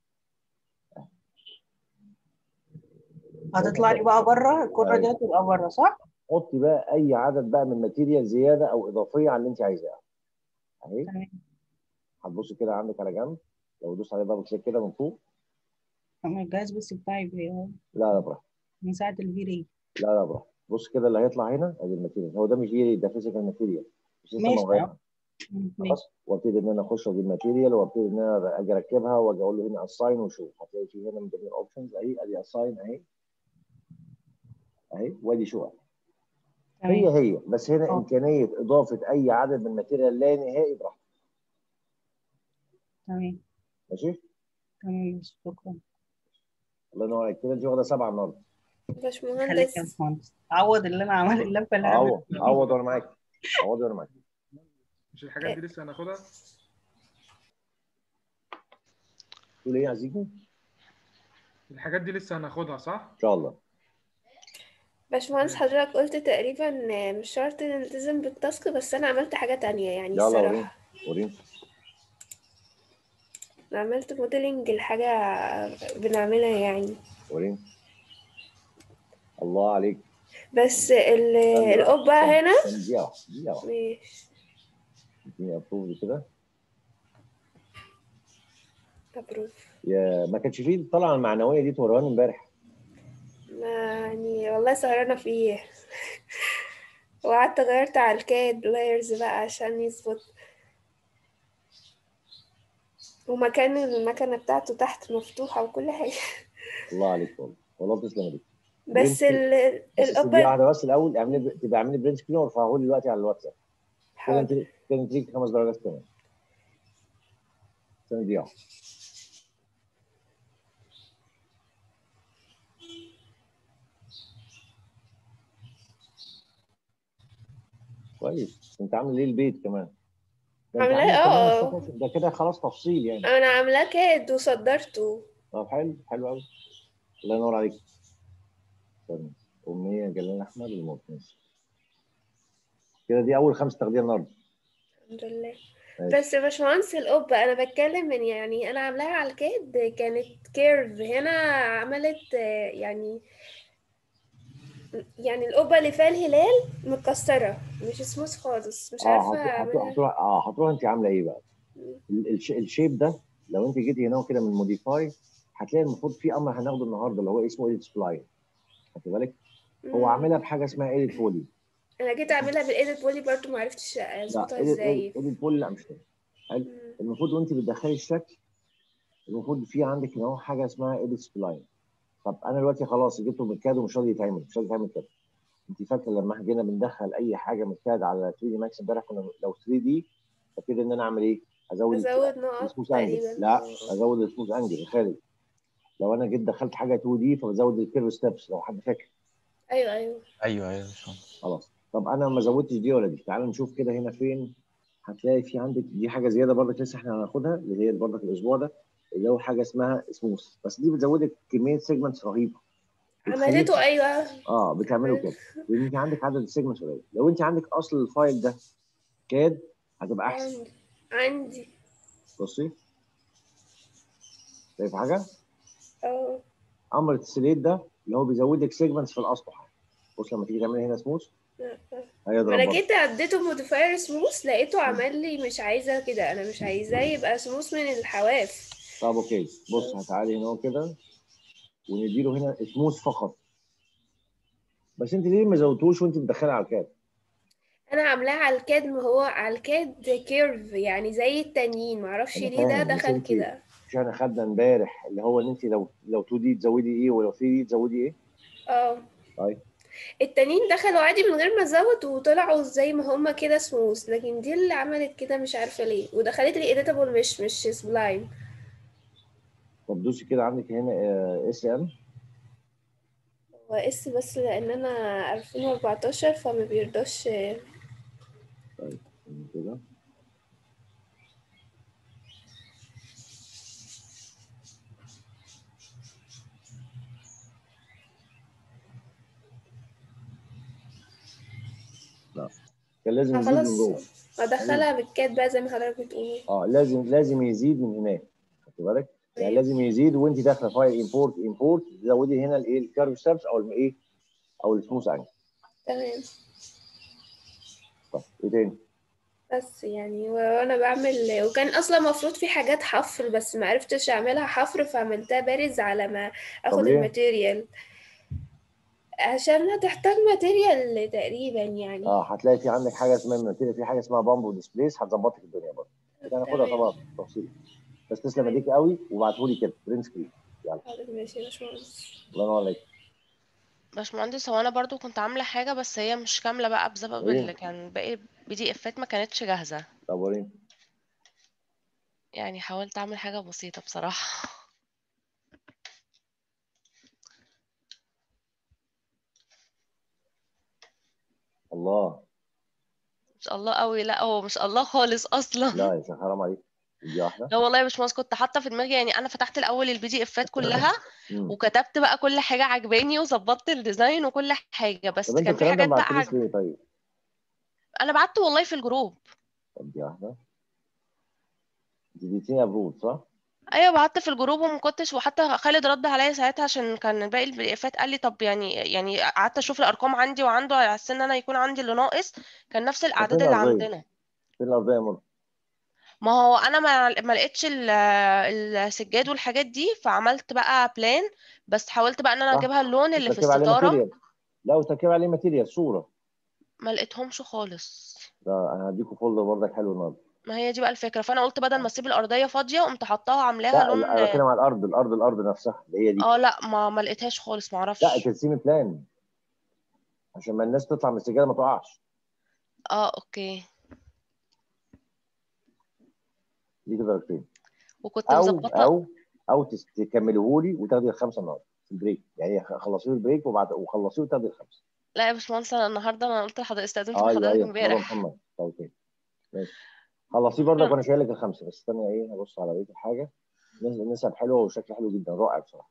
هتطلع لي بقى بره الكرة دي، اهي. هتبقى بره صح؟ حطي بقى اي عدد بقى من ماتيريال زياده او اضافيه على اللي انت عايزاه. اهي. تمام. هتبص كده عندك على جنب، لو دوس عليه دبل كليك كده من فوق. أما الجهاز بس بتاعي لا براحتك. من ساعة الفيري. لا براحتك. بص كده اللي هيطلع هنا ادي الماتيريال، هو ده مش فيري، ده فيزيكال ماتيريال، مش لسه ما ماشي غيرها. ماشي. خلاص. وابتدي ان انا اخش اجيب ماتيريال، وابتدي ان انا اجي اركبها، واجي اقول له هنا اساين وشوف. هتلاقي في هنا من ضمن الاوبشنز اهي، ادي اساين اهي. اهي وادي شو. تمام. هي بس هنا اه امكانيه اضافه اي عدد من الماتيريال لا نهائي براحتك. تمام. ماشي؟ تمام، شكرا. الله ينور عليك. كده انت واخده 7 النهارده. خليك يا باشمهندس باشمهندس، عوض اللي انا عمل اللفه اللي انا عوض عملتها. وانا معاك. عوض وانا معاك. مش الحاجات دي لسه هناخدها؟ تقول ايه يا عزيزي؟ الحاجات دي لسه هناخدها صح؟ ان شاء الله. ماشي. حضرتك قلت تقريبا مش شرط نلتزم بالتاسك، بس انا عملت حاجة تانية يعني يلا وريني الصراحة. وريني. أنا عملت موديلنج لحاجة بنعملها يعني. وريني. الله عليك. بس استني بقى. القبة هنا استني دقيقه واحده دقيقه واحده. مش اديني ابروف كده. أبروف. يا ما كانش فيه الطلعه المعنويه دي توراني امبارح. يعني والله سهرانة فيه. وقعدت غيرت على الكاد لايرز بقى عشان يظبط، ومكان المكنة بتاعته تحت مفتوحة وكل حاجة. الله عليك والله. والله تسلم ايديك. برنت بس سكرين. بس دقيقه القبة واحده بس الاول تبقى اعملي برنت سكرين وارفعه لي دلوقتي على الواتساب. كده انت حاضر. كده انت ليك 5 درجات كمان. استني دقيقه واحده. كويس. انت عامل ايه البيت كمان؟ ده انت عاملاه عامل كمان السكاشن ده كده خلاص تفصيل يعني. انا عاملاه كاد وصدرته. طب حلو حلو قوي. الله ينور عليك. استنى. أمنية جلال أحمد الموت. كده دي أول 5 تاخديها النهاردة. الحمد لله. ماشي. بس يا باشمهندس القبة أنا بتكلم من يعني أنا عاملاها على الكاد كانت كيرف، هنا عملت يعني القبة اللي فيها الهلال متكسرة مش سموث خالص، مش عارفة أعملها. هتروح أنت عاملة إيه بقى؟ الشيب ده لو أنت جيتي هنا كده من موديفاي هتلاقي المفروض في أمر هناخده النهاردة اللي هو اسمه إيديت سبلاين. خدت بالك؟ هو عاملها بحاجة اسمها إيديت بولي. أنا جيت أعملها بالإيديت بولي برضو معرفتش لا أظبطها إزاي. إيديت بولي لا مش كده. حلو. مم. المفروض وأنت بتدخلي الشكل المفروض في عندك هنا حاجة اسمها إيديت سبلاين. طب أنا دلوقتي خلاص جبته من كاد ومش راضي يتعمل كده. انت فاكره لما احنا جينا بندخل اي حاجه من كاد على 3 دي ماكس امبارح كنا لو 3 دي فكده ان انا اعمل ايه؟ ازود أزود نقط السموث انجل. تقريبا. لا ازود السموث انجل يا خالد. لو انا جيت دخلت حاجه 2 دي فبزود الكيرف ستيبس لو حد فاكر. أيوه أيوه. ايوه ايوه مش فاهم. خلاص. طب انا ما زودتش دي ولا دي. تعال نشوف كده هنا فين. هتلاقي في عندك دي حاجه زياده برضك لسه احنا هناخدها اللي هي برضك الاسبوع ده اللي هو حاجه اسمها سموث بس دي بتزودك كميه سيجمنتس رهيبه. بتخليك عملته أيوه. بتعمله كده لان انت عندك عدد السيجمنتس قليل. لو انت عندك اصل الفايل ده كاد هتبقى احسن. عندي. بصي شايف حاجه؟ اه امر التسليت ده اللي هو بيزود لك سيجمنتس في الاسطح. بص لما تيجي تعمل هنا سموث ما هيضرب انا برضه. جيت اديته موديفاير سموث لقيته عمل لي مش عايزه كده، انا مش عايزاه يبقى سموث من الحواف. طب اوكي بص هتعالي هنا كده ونديله هنا سموث فقط. بس انت ليه ما زودتوش وانت مدخلها على الكاد؟ انا عاملاه على الكاد، ما هو على الكاد كيرف يعني زي التانيين، معرفش انا ليه ده فاهم بس دخل انت كده. مش احنا خدنا امبارح اللي هو ان انت لو 2 دي تزودي ايه ولو 3 دي تزودي ايه؟ اه طيب التانيين دخلوا عادي من غير ما ازود وطلعوا زي ما هما كده سموث، لكن دي اللي عملت كده مش عارفه ليه، ودخلت لي اديتابل مش سبلاين. طب دوسي كده عندك هنا اس ام. هو اس بس لان انا 2014 فما بيرضاش. طيب كده لا كان لازم يزيد من خلاص جوه. هدخلها بالكاد بقى زي ما حضرتك بتقول. لازم يزيد من هناك. خدت بالك؟ يعني طيب لازم يزيد وانت داخله فايل امبورت تزودي هنا الايه الكيرف ستابس او الايه او السموث انجل. تمام. طب ايه تاني؟ بس يعني وانا بعمل، وكان اصلا المفروض في حاجات حفر بس ما عرفتش اعملها حفر فعملتها بارز على ما طب اخد ليه؟ الماتيريال، عشان هتحتاج ماتيريال تقريبا يعني. هتلاقي في عندك حاجه اسمها في حاجه اسمها بامبو ديسبليس هتظبط لك الدنيا برضه. كده هناخدها تمام. طبعا تفصيل. بس تسلم تمام. ايديك قوي وابعتهولي كده برنت سكرين. يلا. حاضر ماشي يا باشمهندس. الله ينور عليك. باشمهندس، هو انا برضو كنت عامله حاجه بس هي مش كامله بقى بسبب ايه اللي كان باقي PDF ما كانتش جاهزه. طب وريني. يعني حاولت اعمل حاجه بسيطه بصراحه. الله. مش الله قوي، لا هو مش الله خالص اصلا. لا يا شيخ حرام عليك، دي واحده. لا والله يا باشمهندس، كنت حاطه في دماغي، يعني انا فتحت الاول PDF كلها امم وكتبت بقى كل حاجه عجباني وظبطت الديزاين وكل حاجه، طب بس انت كان في الكلام ده حاجات ما بقى بعتليش ليه طيب؟ انا بعته والله في الجروب. طب دي واحده، دي اديتيني ابرود صح؟ ايوه بعت في الجروب وما كنتش، وحتى خالد رد عليا ساعتها عشان كان باقي الPDFات، قال لي طب يعني قعدت اشوف الارقام عندي وعنده على اساس ان انا يكون عندي اللي ناقص، كان نفس طب فين الاعداد اللي الارضيه؟ عندنا. فين الارضيه يا منى؟ ما هو انا ما لقيتش السجاد والحاجات دي، فعملت بقى بلان، بس حاولت بقى ان انا صح، اجيبها اللون اللي في وتركب عليه الستاره. ماتيريال. لا وتركب عليه ماتيريال صوره. ما لقيتهمش خالص. لا انا هديكوا فولدر برضك حلو النهارده. ما هي دي بقى الفكره، فانا قلت بدل ما اسيب الارضيه فاضيه قمت حطاها عاملاها لا لون. انا بتكلم على الارض، الارض نفسها اللي هي دي. اه لا، ما لقيتهاش خالص، ما لا اعرفش. ترسيم بلان عشان ما الناس تطلع من السجاده ما تقعش. اه اوكي. دي كده درجتين. وكنت او مظبطه. او او تكمليه لي وتاخدي الخمسه النهارده في البريك، يعني خلصيه البريك وخلصيه وتاخدي الخمسه. لا يا باشمهندس، انا النهارده انا قلت لحضرتك، استأذنت من ايوه حضرتك ايوه بابا امبارح. محمد. طيب اوكي ماشي. خلصيه برضك وانا شايل لك الخمسه، بس استنى ايه هبص على بقيه الحاجه. نسب حلوه وشكل حلو جدا رائع بصراحه.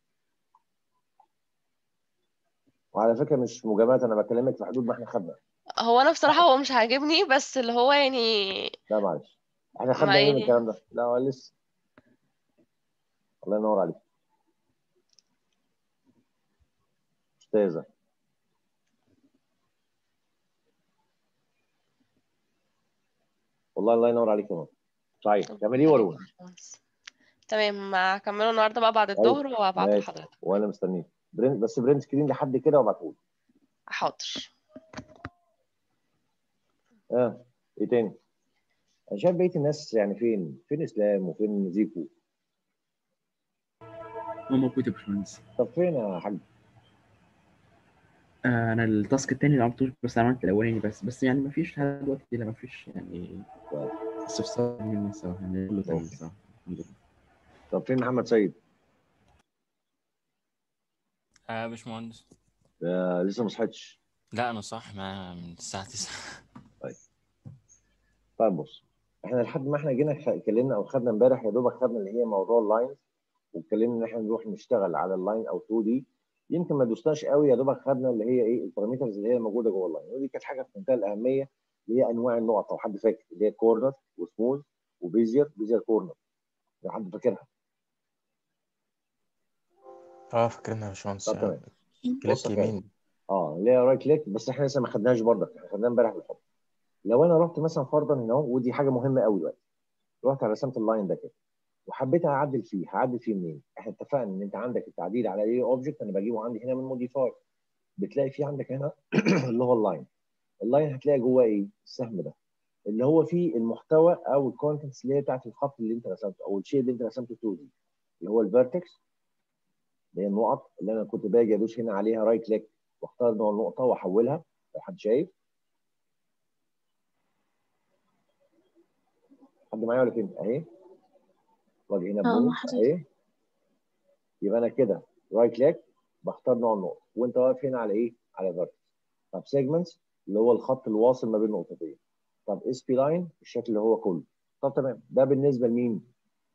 وعلى فكره مش مجاملات، انا بكلمك في حدود ما احنا خدنا. هو انا بصراحه هو مش عاجبني، بس اللي هو يعني لا معلش، احنا خدنا ما ايه من يعني الكلام ده؟ لا هو لسه. الله ينور عليك استاذه. والله الله ينور عليك يا ماما. صحيح ربنا كمليه يخليك يا وروح. باشمهندس. تمام، هكمله النهارده بقى بعد ايوه الظهر وهبعته ماشي، لحضرتك. وانا مستنيك. بس برنت سكرين لحد كده وابعتهولي. حاضر. اه ايه تاني؟ انا شايف بقيه الناس يعني فين اسلام وفين زيكو؟ هو موجود يا باشمهندس. طب فين يا حاج؟ انا التاسك التاني اللي عملتوش، بس عملت الاولاني بس يعني مفيش لحد دلوقتي كده، مفيش يعني طب استفسار مني الصراحه، يعني كله تمام ماشي. الصراحه الحمد لله. طب فين محمد سيد؟ باشمهندس. لسه ما صحيتش. لا انا صح من الساعه 9. طيب. طيب بص، احنا لحد ما احنا جينا اتكلمنا او خدنا امبارح يا دوبك خدنا اللي هي موضوع اللاين، واتكلمنا ان احنا نروح نشتغل على اللاين او 2 دي. يمكن ما دوسناش قوي، يا دوبك خدنا اللي هي ايه البارامترز اللي هي موجوده جوه اللاين، ودي كانت حاجه في منتهى الاهميه، اللي هي انواع النقط لو حد فاكر، اللي هي كورنر وسموث وبيزير كورنر، لو حد فاكرها. اه فاكرينها يا باشمهندس طب تمام. بص كليك يا خالد، يمين. اللي هي رايت كليك، بس احنا لسه ما خدناهاش برضك، احنا خدناها امبارح بالحب. لو انا رحت مثلا فرضا هنا اهو، ودي حاجه مهمه قوي دلوقتي، رحت على رسمت اللاين ده كده وحبيت اعدل فيه، هعدل فيه منين؟ احنا اتفقنا ان انت عندك التعديل على اي اوبجكت انا بجيبه عندي هنا من موديفاي، بتلاقي فيه عندك هنا اللي هو اللاين. اللاين هتلاقي جواه ايه؟ السهم ده اللي هو فيه المحتوى او الكونتنتس اللي هي بتاعت الخط اللي انت رسمته او الشيء اللي انت رسمته 2 دي، اللي هو الفيرتكس، اللي هي النقط اللي انا كنت باجي ادوس هنا عليها رايت كليك واختار نوع النقطه واحولها. لو حد شايف، حد معايا ولا فين؟ اهي واجي هنا بوند اهي. يبقى انا كده رايت كليك بختار نوع النقطه، وانت واقف هنا على ايه؟ على فيرتكس. طب سيجمنتس اللي هو الخط الواصل ما بين نقطتين. طب اس بي لاين الشكل اللي هو كله. طب تمام، ده بالنسبه لمين؟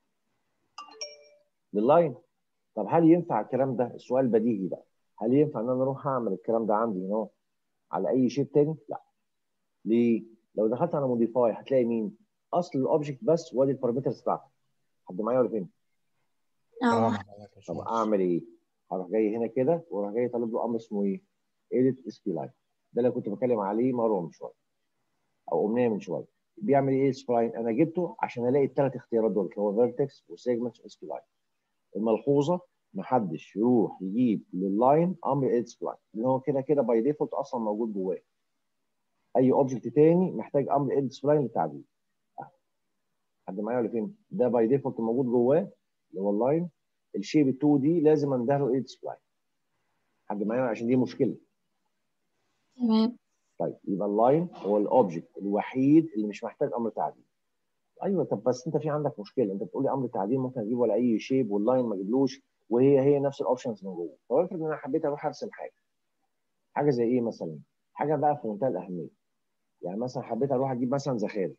لللاين. طب هل ينفع الكلام ده؟ السؤال البديهي بقى، هل ينفع ان انا اروح اعمل الكلام ده عندي هنا على اي شيء تاني؟ لا. ليه؟ لو دخلت على موديفاي هتلاقي مين؟ اصل الاوبجكت بس، وادي البارامترز بتاعته. حد معايا ولا فين؟ اه مع حضرتك يا طب باشمهندس. اعمل ايه؟ هروح جاي هنا كده واروح جاي طالب له امر اسمه ايه؟ ايديت اس بي لاين. ده اللي كنت بتكلم عليه مروه من شويه او امنيه من شويه. بيعمل ايه سبلاين؟ انا جبته عشان الاقي الثلاث اختيارات دول اللي هو فيرتكس وسيجمنت واسبي لاين. الملحوظه محدش يروح يجيب لللاين امر ايد سبلاين، لان هو كده كده باي ديفولت اصلا موجود جواه. اي اوبجكت تاني محتاج امر ايد سبلاين للتعديل. حد معايا ولا فين؟ ده باي ديفولت موجود جواه اللي هو اللاين. الشيب 2 دي لازم اندهله ايد سبلاين. حد معايا عشان دي مشكله. تمام. طيب يبقى اللاين هو الاوبجكت الوحيد اللي مش محتاج امر تعديل. ايوه طب بس انت في عندك مشكله، انت بتقول لي امر تعديل ممكن اجيب ولا اي شيب واللاين ما اجيبلوش وهي نفس الاوبشنز من جوه. طب افرض ان انا حبيت اروح ارسم حاجه زي ايه مثلا؟ حاجه بقى في منتهى الاهميه. يعني مثلا حبيت اروح اجيب مثلا زخارف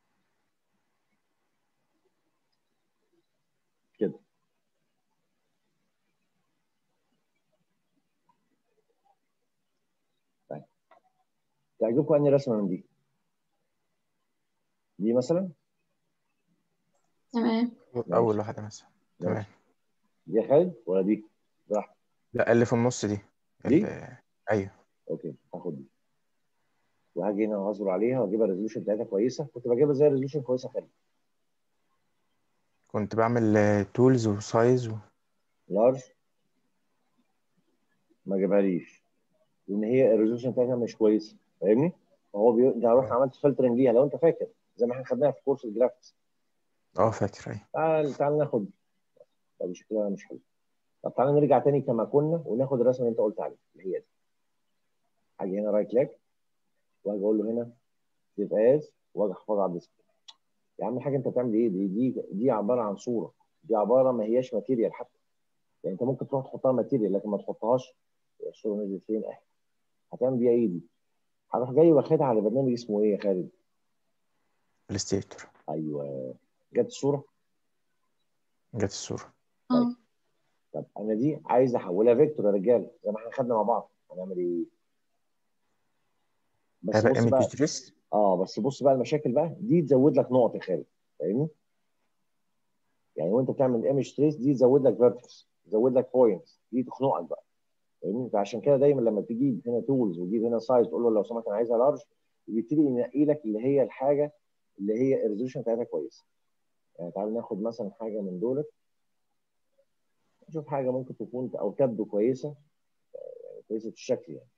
كده. طيب تعجبكم انهي رسمه من دي؟ دي مثلا؟ تمام. اول ماشي واحده مثلا. تمام. ماشي. دي يا خالد ولا دي؟ براحتك. لا، اللي في النص دي. دي؟ ايوه. اوكي هاخد دي وهاجي هنا واصبر عليها واجيبها الريزولوشن بتاعتها كويسه. كنت بجيبها زي الريزولوشن كويسه خالد. كنت بعمل تولز وسايز لارج ما جابهاليش لان هي الريزولوشن بتاعتها مش كويسه، فاهمني؟ انت رحت عملت فلترنج ليها لو انت فاكر زي ما احنا خدناها في كورس الجرافيكس. فاكر. ايوه. تعال ناخد دي. طب شكلها مش حلو. طب تعالى نرجع تاني كما كنا وناخد الرسمه اللي انت قلت عليها اللي هي دي. هاجي هنا رايت كليك وهاجي اقول له هنا سيف از واجي احفظها على الديسك. يا عم حاجه انت بتعمل ايه؟ دي عباره عن صوره، دي عباره ما هياش ماتيريال حتى. يعني انت ممكن تروح تحطها ماتيريال لكن ما تحطهاش. الصوره نزلت فين؟ اهي. هتعمل بيها ايه دي؟ هروح جاي واخدها على برنامج اسمه ايه يا خالد؟ الستيتور. ايوه جت الصوره. جت الصوره. طيب طب انا دي عايز احولها فيكتور يا رجاله زي ما احنا خدنا مع بعض. هنعمل ايه؟ بس هيبقى بص ايمج بقى. تريس. بس بص بقى المشاكل بقى دي تزود لك نقط يا خالد، فاهمني؟ يعني وانت بتعمل ايمج تريس دي تزود لك فيرتكس، تزود لك بوينتس، دي تخنقك بقى، فاهمني؟ فعشان كده دايما لما تجيب هنا تولز وتجيب هنا سايز تقول له لو سمحت انا عايزها لارج، يبتدي ينقي لك اللي هي الحاجه اللي هي الريزولوشن بتاعتها كويسه. يعني تعال ناخد مثلا حاجه من دولت، نشوف حاجه ممكن تكون او تبدو كويسه، كويسه الشكل يعني.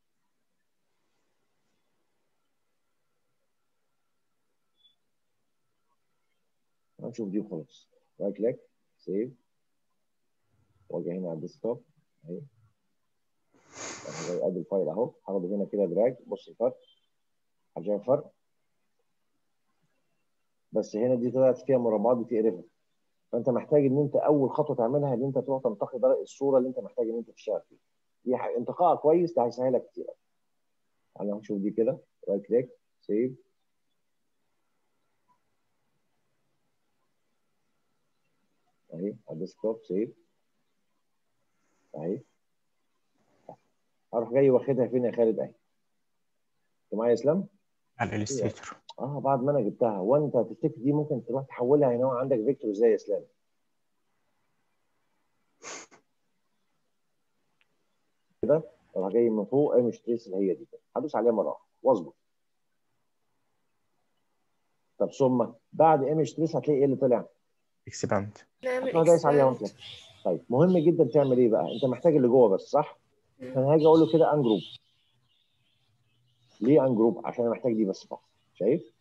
هنشوف دي وخلاص. رايت كليك سيف واجي هنا على الديسكتوب اهي. انا جاي ادي الفايل اهو، هاخده هنا كده دراج. بص الفرق، هتشوف الفرق. بس هنا دي طلعت فيها مربعات بتقرفها. فانت محتاج ان انت اول خطوه تعملها ان انت تروح تنتقي الصوره اللي انت محتاج ان انت تشتغل فيها. دي انتقائها كويس ده هيسهلك كتير. انا هنشوف دي كده. رايت كليك سيف اهي على الديسكتوب سيف اهي. هروح جاي واخدها فين يا خالد؟ اهي. انت معايا يا اسلام؟ على الالستريتور. بعد ما انا جبتها وانت تفتكر دي ممكن تروح تحولها هنا عندك فيكتور ازاي يا اسلام؟ كده اروح جاي من فوق ايمج تريس اللي هي دي كده، هدوس عليها مره واحده واظبط. طب ثم بعد ايمج تريس هتلاقي ايه اللي طلع؟ اكسباند. هتروح دايس عليها وانت. طيب مهم جدا تعمل ايه بقى؟ انت محتاج اللي جوه بس صح؟ فانا هاجي اقول له كده ان جروب. ليه ان جروب؟ عشان انا محتاج دي بس فقط. شايف؟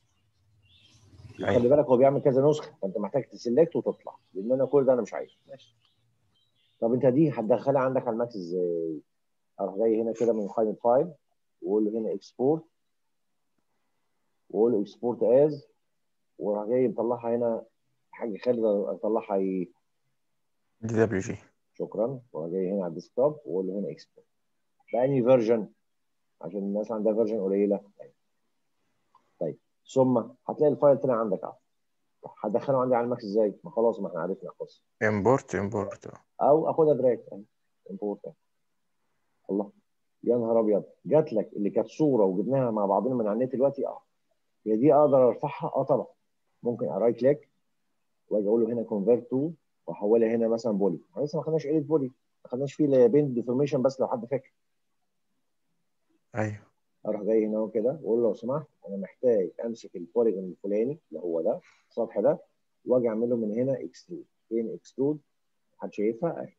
وخلي بالك هو بيعمل كذا نسخه فانت محتاج تسلكت وتطلع لان انا كل ده انا مش عايزه. ماشي. طب انت دي هتدخلها عندك على الماكس ازاي؟ اروح جاي هنا كده من قائمه فايل واقول له هنا اكسبورت واقول له اكسبورت از وراح جاي مطلعها هنا. حاجه خالد اطلعها ايه؟ دي دبليو جي. شكرا. وراح جاي هنا على الديسكتوب واقول له هنا اكسبورت. بأني فيرجن عشان الناس عندها فيرجن قليله. طيب ثم هتلاقي الفايل طلع عندك اهو. هدخله عندي على الماكس ازاي؟ ما خلاص ما احنا عرفنا خلاص. امبورت. او اخدها دراج امبورت. الله يا نهار ابيض، جات لك اللي كانت صوره وجبناها مع بعضنا من على النت دلوقتي. هي دي اقدر ارفعها؟ طبعا. ممكن رايت كليك واجي اقول له هنا كونفيرت تو واحولها هنا مثلا بولي. احنا لسه ما خدناش ايديت بولي، ما خدناش فيه بين ديفورميشن بس لو حد فاكر. ايوه. اروح جاي هنا كده واقول له لو سمحت انا محتاج امسك البوليجون الفلاني اللي هو ده السطح ده واجي اعمله من هنا اكسترود. فين اكسترود؟ محدش شايفها اهي.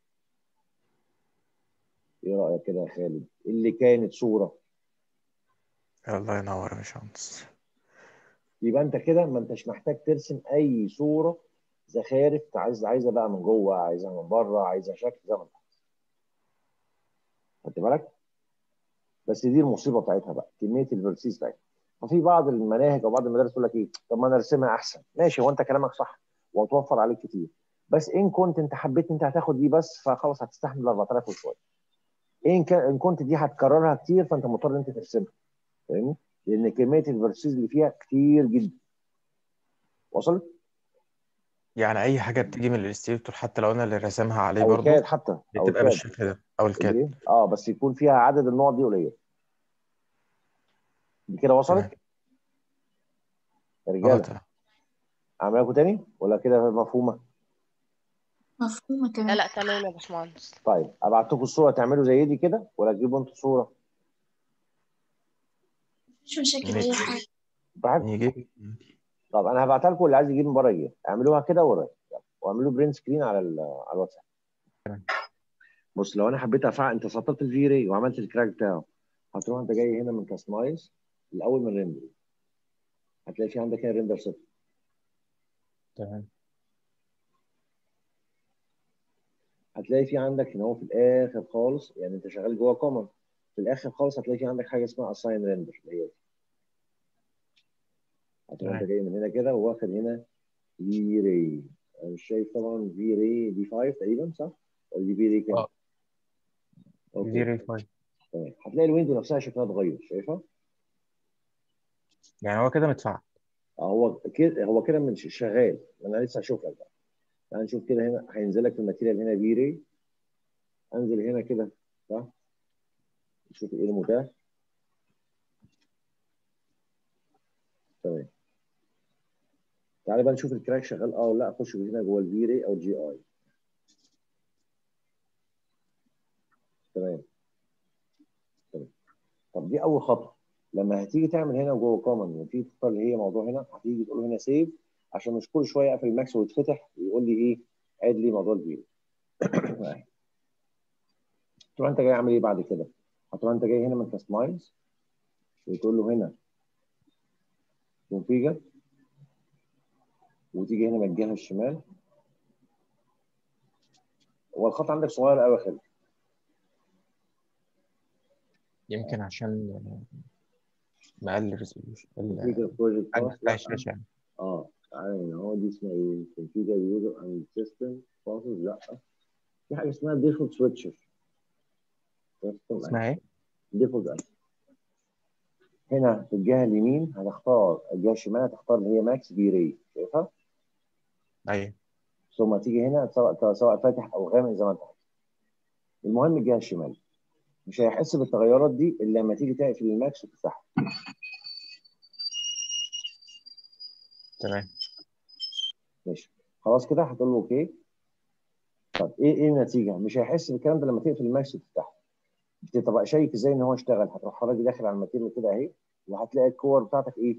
ايه رايك كده يا خالد؟ اللي كانت صوره. الله ينور يا باشمهندس. يبقى انت كده ما انتش محتاج ترسم اي صوره زخارف. عايزها بقى من جوه، عايزها من بره، عايزها شكل زي ما انت عايز. خدت بالك؟ بس دي المصيبه بتاعتها بقى، كميه الفيرسيز بتاعتها. ففي بعض المناهج او بعض المدارس تقول لك ايه، طب ما انا ارسمها احسن. ماشي، هو انت كلامك صح وهتوفر عليك كتير، بس ان كنت انت حبيت انت هتاخد دي بس، فخلاص هتستحمل 4000 وشويه. ان كنت دي هتكررها كتير فانت مضطر ان انت ترسمها. فاهمني؟ لان كميه الفيرسيز اللي فيها كتير جدا. وصلت؟ يعني اي حاجه بتيجي من الالستريتور حتى لو انا اللي راسمها عليه او الكاد برضو حتى، او بتبقى الكاد. بالشكل ده او الكاد. الايه؟ بس يكون فيها عدد النقط دي قليل. دي كده تمام. وصلت يا اه رجاله؟ تمام. اعملها لكم تاني ولا كده مفهومه؟ مفهومة لا كمان. لا تمام يا باشمهندس. طيب ابعت لكم الصوره تعملوا زي دي كده ولا تجيبوا انتوا صوره؟ مش مشاكل أي حاجة. براحتكم. نجيب. طب انا هبعتها لكم، اللي عايز يجيب من بره يجيب، اعملوها كده ورايا واعملوا برين سكرين على على الواتساب. تمام. بص، لو انا حبيت افعل، انت سطبت الفي راي وعملت الكراك بتاعه، هتروح انت جاي هنا من كاستمايز الاول من ريندر، هتلاقي في عندك هنا ريندر ست. تمام. هتلاقي في عندك هنا هو في الاخر خالص، يعني انت شغال جوه كومن، في الاخر خالص هتلاقي في عندك حاجه اسمها اساين ريندر، اللي هي دي. هتروح انت تمام. جاي من هنا كده وواخد هنا في راي. انا مش شايف طبعا في راي دي 5 تقريبا، صح؟ ولا دي في راي كام؟ اه اوكي. زيرو فايف. تمام. هتلاقي الويندو نفسها شكلها اتغير، شايفها؟ يعني هو كده مدفع. هو كده من شغال. انا لسه هشوف لك بقى. تعال نشوف كده، هنا هينزل لك في الماتيريال هنا في راي. انزل هنا كده، صح؟ نشوف ايه المتاح. تمام. تعالى بقى نشوف الكراك شغال ولا لا. اخش هنا جوه الفي راي او الجي اي. تمام. تمام. طب دي اول خطوه. لما هتيجي تعمل هنا جوه كومن وتيجي تختار اللي هي موضوع هنا، هتيجي تقول هنا سيف، عشان مش كل شويه اقفل الماكس ويتفتح ويقول لي ايه، عيد لي موضوع الفيديو. تروح انت جاي عامل ايه بعد كده؟ هتروح انت جاي هنا من كاستمايز وتقول له هنا كونفيجر، وتيجي هنا من الجهه الشمال. هو الخط عندك صغير قوي يا خالد. يمكن عشان مقلل ريزوليوشن كونفيجر بروجكت الحجم باث، بتاع لا. الشاشه يعني. تعالى هنا اهو، دي اسمها ايه؟ كونفيجر يوزر اند سيستم بروسيس، لا. في حاجه اسمها ديفولت سويتشر. اسمها ايه؟ ديفولت. هنا في الجهه اليمين هتختار، الجهه الشمال هتختار اللي هي ماكس في راي، شايفها؟ ايوه. ثم تيجي هنا سواء فاتح او غامق زي ما انت عايز. المهم الجهه الشمال مش هيحس بالتغيرات دي الا لما تيجي تقفل الماكس وتفتحها. تمام. ماشي. خلاص كده هتقول له اوكي. طب ايه النتيجه؟ مش هيحس بالكلام ده لما تقفل الماكس وتفتحها. بتبقى شايف ازاي ان هو اشتغل. هتروح حضرتك داخل على الماتيريال كده اهي، وهتلاقي الكور بتاعتك ايه؟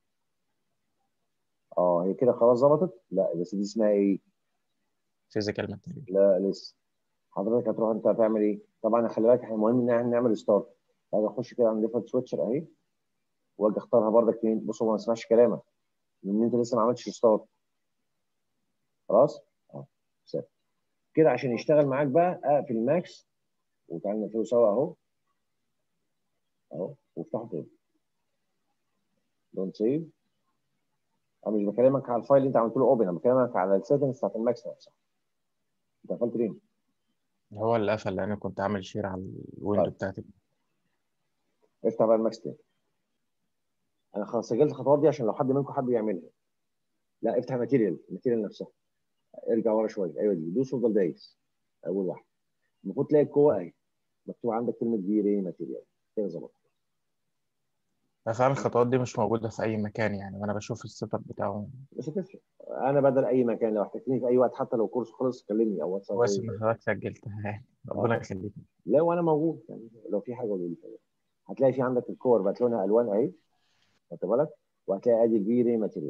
هي كده خلاص ظبطت؟ لا، بس دي اسمها ايه؟ فيزيكال ماتيريال. لا لسه. حضرتك هتروح انت هتعمل ايه؟ طبعا خلي بالك، المهم ان احنا نعمل ستارت. هاجي اخش كده عند ديفولت سويتشر اهي، واجي اختارها بردك فين؟ بص، هو ما سمعش كلامك لان انت لسه ما عملتش ستارت. خلاص؟ سهل. كده عشان يشتغل معاك بقى اقفل الماكس، وتعالى نقفله سوا اهو. اهو وافتحه تاني. دونت سيف. انا مش بكلمك على الفايل اللي انت عملت له اوبن، انا بكلمك على السيتنجز بتاعت الماكس نفسها. انت قفلت ليه؟ هو اللي قفل لان انا كنت عامل شير على الويندو طيب بتاعتي. افتح بقى الماكس تاني. انا خلاص سجلت الخطوات دي عشان لو حد منكم حد يعملها. لا، افتح الماتيريال نفسها. ارجع ورا شويه. ايوه دي، دوس وافضل دايس. اول واحده المفروض تلاقي القوه اهي، مكتوب عندك كلمه في راي ماتيريال. كده ظبط. فعلا الخطوات دي مش موجوده في اي مكان يعني، وانا بشوف السيت اب بتاعه. مش هتفرق. انا بدل اي مكان، لو احتجتني في اي وقت حتى لو الكورس خلص كلمني او واتساب كويس اي ان حاجه. حضرتك سجلتها يعني، ربنا يخليك. لا، وانا موجود يعني، لو في حاجه قولوا لي. هتلاقي في عندك الكور بقت لونها الوان اهي، خدت بالك؟ وهتلاقي ادي الفي راي ماتيريال.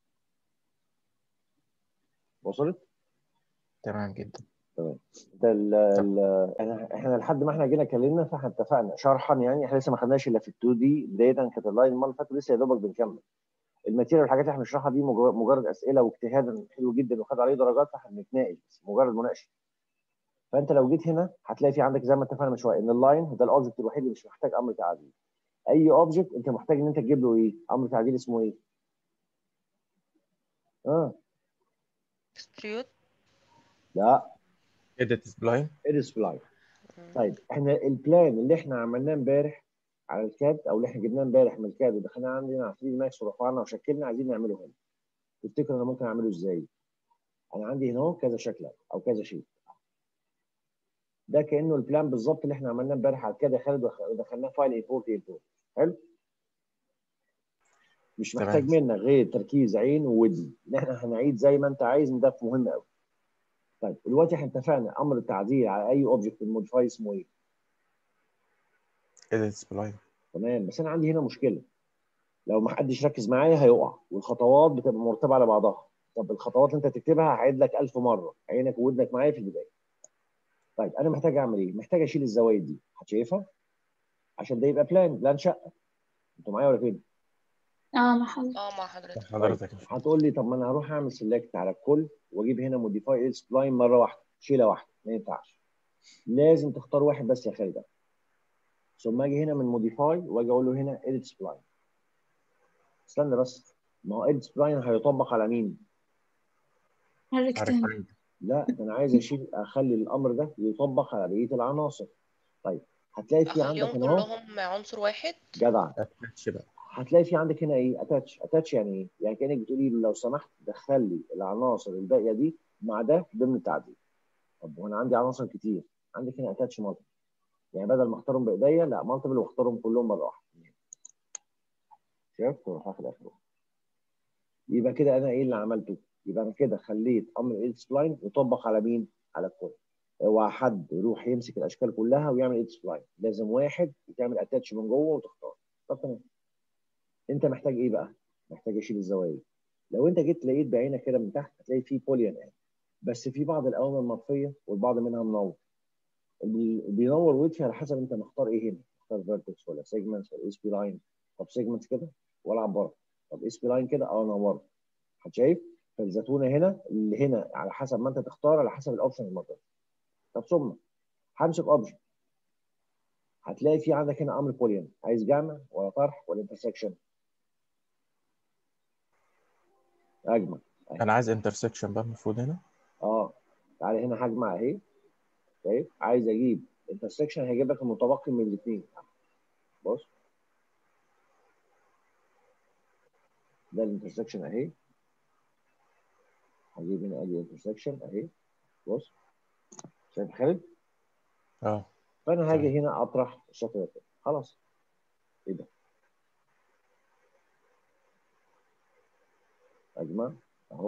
وصلت؟ تمام جدا. تمام. طب احنا لحد ما احنا جينا اتكلمنا فاحنا اتفقنا شرحا، يعني احنا لسه ما خدناش الا في ال 2 دي بدايه. كانت اللاين المره اللي فاتت لسه يا دوبك بنكمل الماتيريال. والحاجات اللي احنا بنشرحها دي مجرد اسئله واجتهاد حلو جدا وخد عليه درجات، فاحنا بنتناقش بس، مجرد مناقشه. فانت لو جيت هنا هتلاقي في عندك زي ما اتفقنا من شويه ان اللاين ده الاوبجكت الوحيد اللي مش محتاج امر تعديل. اي اوبجكت انت محتاج ان انت تجيب له ايه؟ امر تعديل اسمه ايه؟ اكستريود. لا edit spline. edit spline. طيب احنا البلان اللي احنا عملناه امبارح على الكاد او اللي احنا جبناه امبارح من الكاد ودخلناه عندنا على 3 دي ماكس ورفعنا وشكلنا عايزين نعمله هنا. تفتكر انا ممكن اعمله ازاي؟ انا عندي هنا اهو كذا شكل او كذا شيء. ده كانه البلان بالظبط اللي احنا عملناه امبارح على الكاد يا خالد ودخلناه فايل امبورت. حلو؟ مش محتاج تمام. منك غير تركيز عين وودن ان احنا هنعيد زي ما انت عايز، ان ده مهم قوي. طيب دلوقتي احنا اتفقنا امر التعديل على اي اوبجكت الموديفاي اسمه ايه؟ edit spline. تمام. بس انا عندي هنا مشكله، لو ما حدش ركز معايا هيقع، والخطوات بتبقى مرتبه على بعضها. طب الخطوات اللي انت تكتبها هعيد لك 1000 مره، عينك وودنك معايا في البدايه. طيب انا محتاج اعمل ايه؟ محتاج اشيل الزوايد دي، هتشايفها؟ عشان ده يبقى بلان شقه. انتوا معايا ولا فين؟ مع حضرتك. مع حضرتك. طيب حضرتك هتقول لي طب ما انا هروح اعمل سيلكت على الكل واجيب هنا موديفاي سبلاين مره واحده، شيله واحده، ما ينفعش. لازم تختار واحد بس يا خالد. ثم اجي هنا من موديفاي واجي اقول له هنا اديت سبلاين. استنى بس، ما هو اديت سبلاين هيطبق على مين؟ الريكتانجل. لا ده انا عايز اخلي الامر ده يطبق على بقيه العناصر. طيب هتلاقي في اخليهم عندك هنا اهو كلهم عنصر واحد. جدع. اتاتش بقى. هتلاقي في عندك هنا ايه؟ اتاتش يعني ايه؟ يعني كانك بتقولي له لو سمحت دخل لي العناصر الباقيه دي مع ده ضمن التعديل. طب وانا عندي عناصر كتير، عندك هنا اتاتش مالتيبل، يعني بدل ما اختارهم بايديا لا مالتيبل واختارهم كلهم مره واحده. شفت؟ وراح في الاخر. يبقى كده انا ايه اللي عملته؟ يبقى انا كده خليت امر ايديت سبلاين يطبق على مين؟ على الكل. اوعى حد يروح يمسك الاشكال كلها ويعمل ايديت سبلاين، لازم واحد يتعمل اتاتش من جوه وتختار. طب تمام. انت محتاج ايه بقى؟ محتاج اشيل الزوايا. لو انت جيت لقيت بعينك كده من تحت هتلاقي فيه بوليان يعني. بس في بعض الاوامر مطفيه والبعض منها منور. بينور ويدفي على حسب انت مختار ايه هنا، مختار فيرتكس ولا سيجمنتس ولا اس بي لاين. طب سيجمنتس كده والعب بره. طب اس بي لاين كده نورت. شايف؟ فالزتونه هنا اللي هنا على حسب ما انت تختار، على حسب الاوبشن المطلوب. طب ثم همسك اوبجكت، هتلاقي في عندك هنا امر بوليان، عايز جمع ولا طرح ولا انترسكشن؟ اجمع. انا عايز انترسكشن بقى المفروض هنا. تعالى هنا هجمع اهي. شايف؟ عايز اجيب انترسكشن هيجيب لك المتبقي من الاثنين. بص ده الانترسكشن اهي. هجيب هنا ادي انترسكشن اهي. بص شايف خالد؟ فانا هاجي هنا اطرح الشكل ده كده. خلاص. ايه ده؟ اجمع اهو.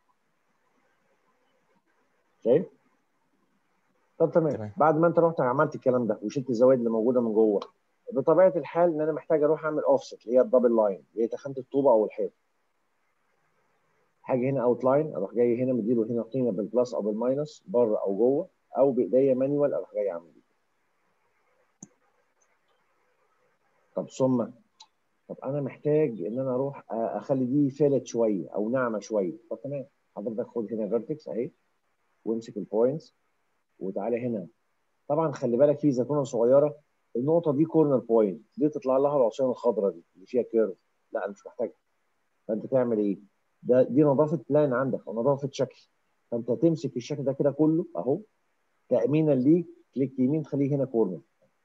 شايف؟ طب تمام. بعد ما انت رحت عملت الكلام ده وشلت الزوايد اللي موجوده من جوه، بطبيعه الحال ان انا محتاج اروح اعمل اوفست اللي هي الدبل لاين اللي هي تخانه الطوبه او الحيط. هاجي هنا اوت لاين، اروح جاي هنا مديله هنا قيمه بالبلس او بالماينس بره او جوه، او بايديا مانيوال اروح جاي اعمل دي. طب ثم انا محتاج ان انا اروح اخلي دي فلت شويه او ناعمه شويه. طب تمام. حضرتك خد هنا فيرتكس اهي وامسك البوينتس وتعالى هنا. طبعا خلي بالك في زيتونه صغيره، النقطه دي كورنر بوينت دي تطلع لها العصيان الخضراء دي اللي فيها كيرف. لا انا مش محتاجها. فانت تعمل ايه؟ دي نظافه بلان عندك او نظافه شكل. فانت تمسك الشكل ده كده كله اهو تامينا ليك، كليك يمين خليه هنا كورنر.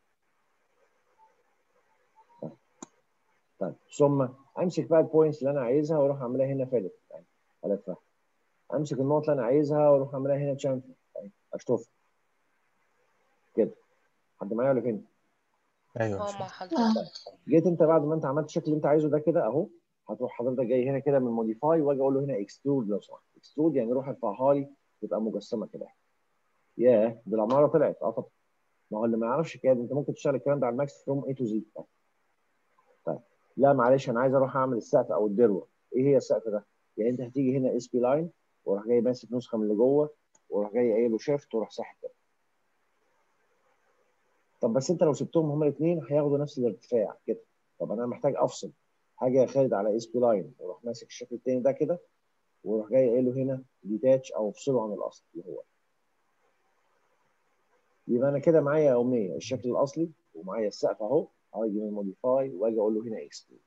طيب ثم امسك بقى البوينتس اللي انا عايزها واروح اعملها هنا فلت يعني الفها. امسك النقط اللي انا عايزها واروح اعملها هنا تشامفر يعني اشطفها كده. حد معايا ولا فين؟ ايوه. مع حضرتك. جيت انت بعد ما انت عملت الشكل اللي انت عايزه ده كده اهو، هتروح حضرتك جاي هنا كده من موديفاي واجي اقول له هنا اكسترود لو سمحت. اكسترود يعني روح ارفعها لي تبقى مجسمه كده. ياه دي العماره طلعت. طب ما هو اللي ما يعرفش كده انت ممكن تشتغل الكلام ده على الماكس فروم اي تو زي. طيب لا معلش انا عايز اروح اعمل السقف او الدروه. ايه هي السقف ده؟ يعني انت هتيجي هنا اس بي لاين وراح جاي ماسك نسخه من اللي جوه وراح جاي قايل له شيفت وراح ساحب كده. طب بس انت لو سبتهم هما الاثنين هياخدوا نفس الارتفاع كده. طب انا محتاج افصل. حاجه يا خالد على اس بي لاين واروح ماسك الشكل الثاني ده كده وراح جاي قايل له هنا ديتاتش او افصله عن الاصل اللي هو. يبقى انا كده معايا يوميه الشكل الاصلي ومعايا السقف اهو، اجي من موديفاي واجي اقول له هنا اكسترود،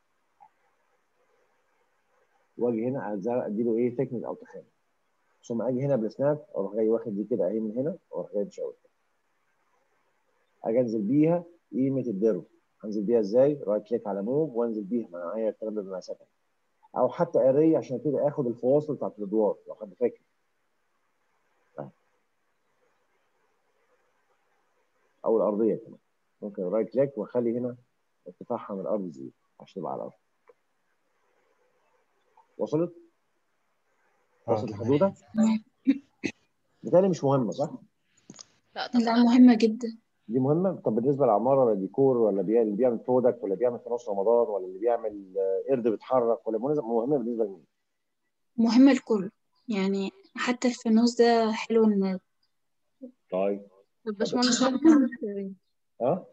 واجي هنا ادي له ايه تكنيك او تخانه، ثم اجي هنا بالسناب اروح جاي واخد دي كده اهي من هنا واروح جاي مشاور كده، اجي انزل بيها قيمه الديرو، انزل بيها ازاي؟ رايت كليك على موف وانزل بيها معايا الكلام ده بمسافه، او حتى اري عشان كده اخد الفواصل بتاعت الادوار لو حد فاكر. او الارضيه كمان ممكن رايت كليك واخلي هنا ارتفاعها من الارض زيرو عشان تبقى على الارض. وصلت؟ وصلت تمام. الحدوده؟ بالتالي مش مهمه صح؟ لا طبعا. لا مهمة جدا. دي مهمه. طب بالنسبه للعماره ولا ديكور ولا اللي بيعمل برودكت ولا بيعمل في نص رمضان ولا اللي بيعمل قرد بيتحرك ولا مهمه بالنسبه لمين؟ مهمة الكل، يعني حتى الفانوس ده حلو إن طيب طب باشمهندس أنا كان عندي سؤال. ها؟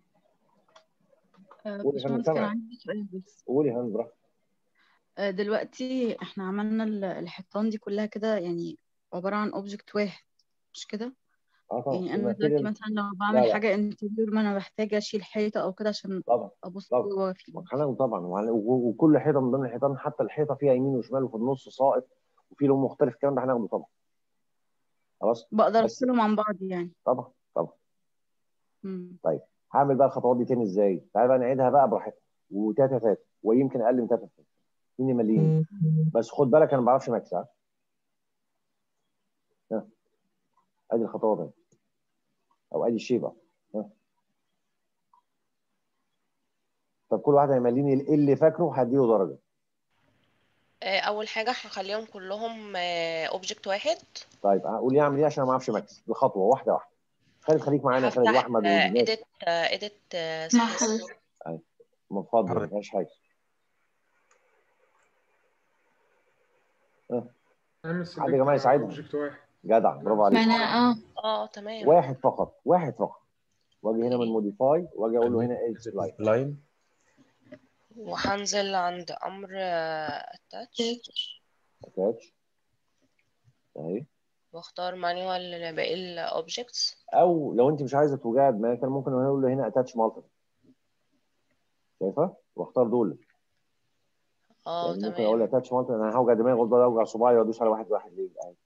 قولي يا فندم باشمهندس كان سامعك. عندي سؤال بس. قولي يا فندم براحتك. دلوقتي احنا عملنا الحيطان دي كلها كده يعني عبارة عن اوبجكت واحد، مش كده؟ طبعا يعني انا دلوقتي الماتيريال. مثلا لو لا بعمل لا حاجة انتريور ما انا محتاجة اشيل حيطة او كده عشان طبعا ابص طبعا جوه فيه. طبعا وكل حيطه من ضمن الحيطان حتى الحيطه فيها يمين وشمال وفي النص ساقط وفي لون مختلف، الكلام ده هناخده طبعا. خلاص بقدر بس افصلهم عن بعض يعني. طبعا طبعا. مم. طيب هعمل بقى الخطوات دي تاني ازاي؟ تعالى بقى نعيدها بقى براحتنا وتاتا تاتا ويمكن اقل من تاتا تاتا مين مليين. بس خد بالك انا ما بعرفش ماكس. ها ادي الخطوات اهي او ادي الشيبه. ها طب كل واحد هيمليني ايه اللي فاكره هديله درجه. اول حاجه هخليهم كلهم اوبجكت واحد. طيب قول يعمل ايه عشان انا ما اعرفش ماكس بخطوه واحده واحده. خليك معانا يا خالد هفتح واحمد والناس. edit مع space. حضرتك. ايوه مفضل ما فيهاش حاجه. اعمل حد يا سيلكت جماعه على يساعدهم. اوبجكت واحد. جدع برافو ما عليك. أنا تمام. واحد فقط واحد فقط. واجي هنا من اوكي. موديفاي واجي اقول له هنا ايدج سبلاين. لاين. وهنزل عند امر attach اتاتش اهي. واختار مانيوال لباقي الاوبجكتس. او لو انت مش عايزه توجع دماغك كان ممكن اقول له هنا اتاتش مالتي. شايفه؟ واختار دول. يعني ممكن اقول تمام. اتاتش مالتي انا هوجع دماغي وافضل اوجع صباعي وادوس على واحد واحد ليه؟ اهي.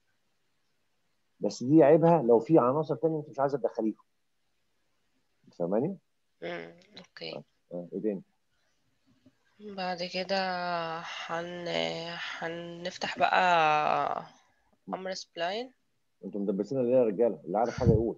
بس دي عيبها لو في عناصر ثانيه انت مش عايزه تدخليهم. فاهماني؟ اوكي. ايه تاني؟ بعد كده هنفتح بقى امر سبلاين. انتوا مدبسين ليه يا رجاله؟ اللي عارف حاجه يقول.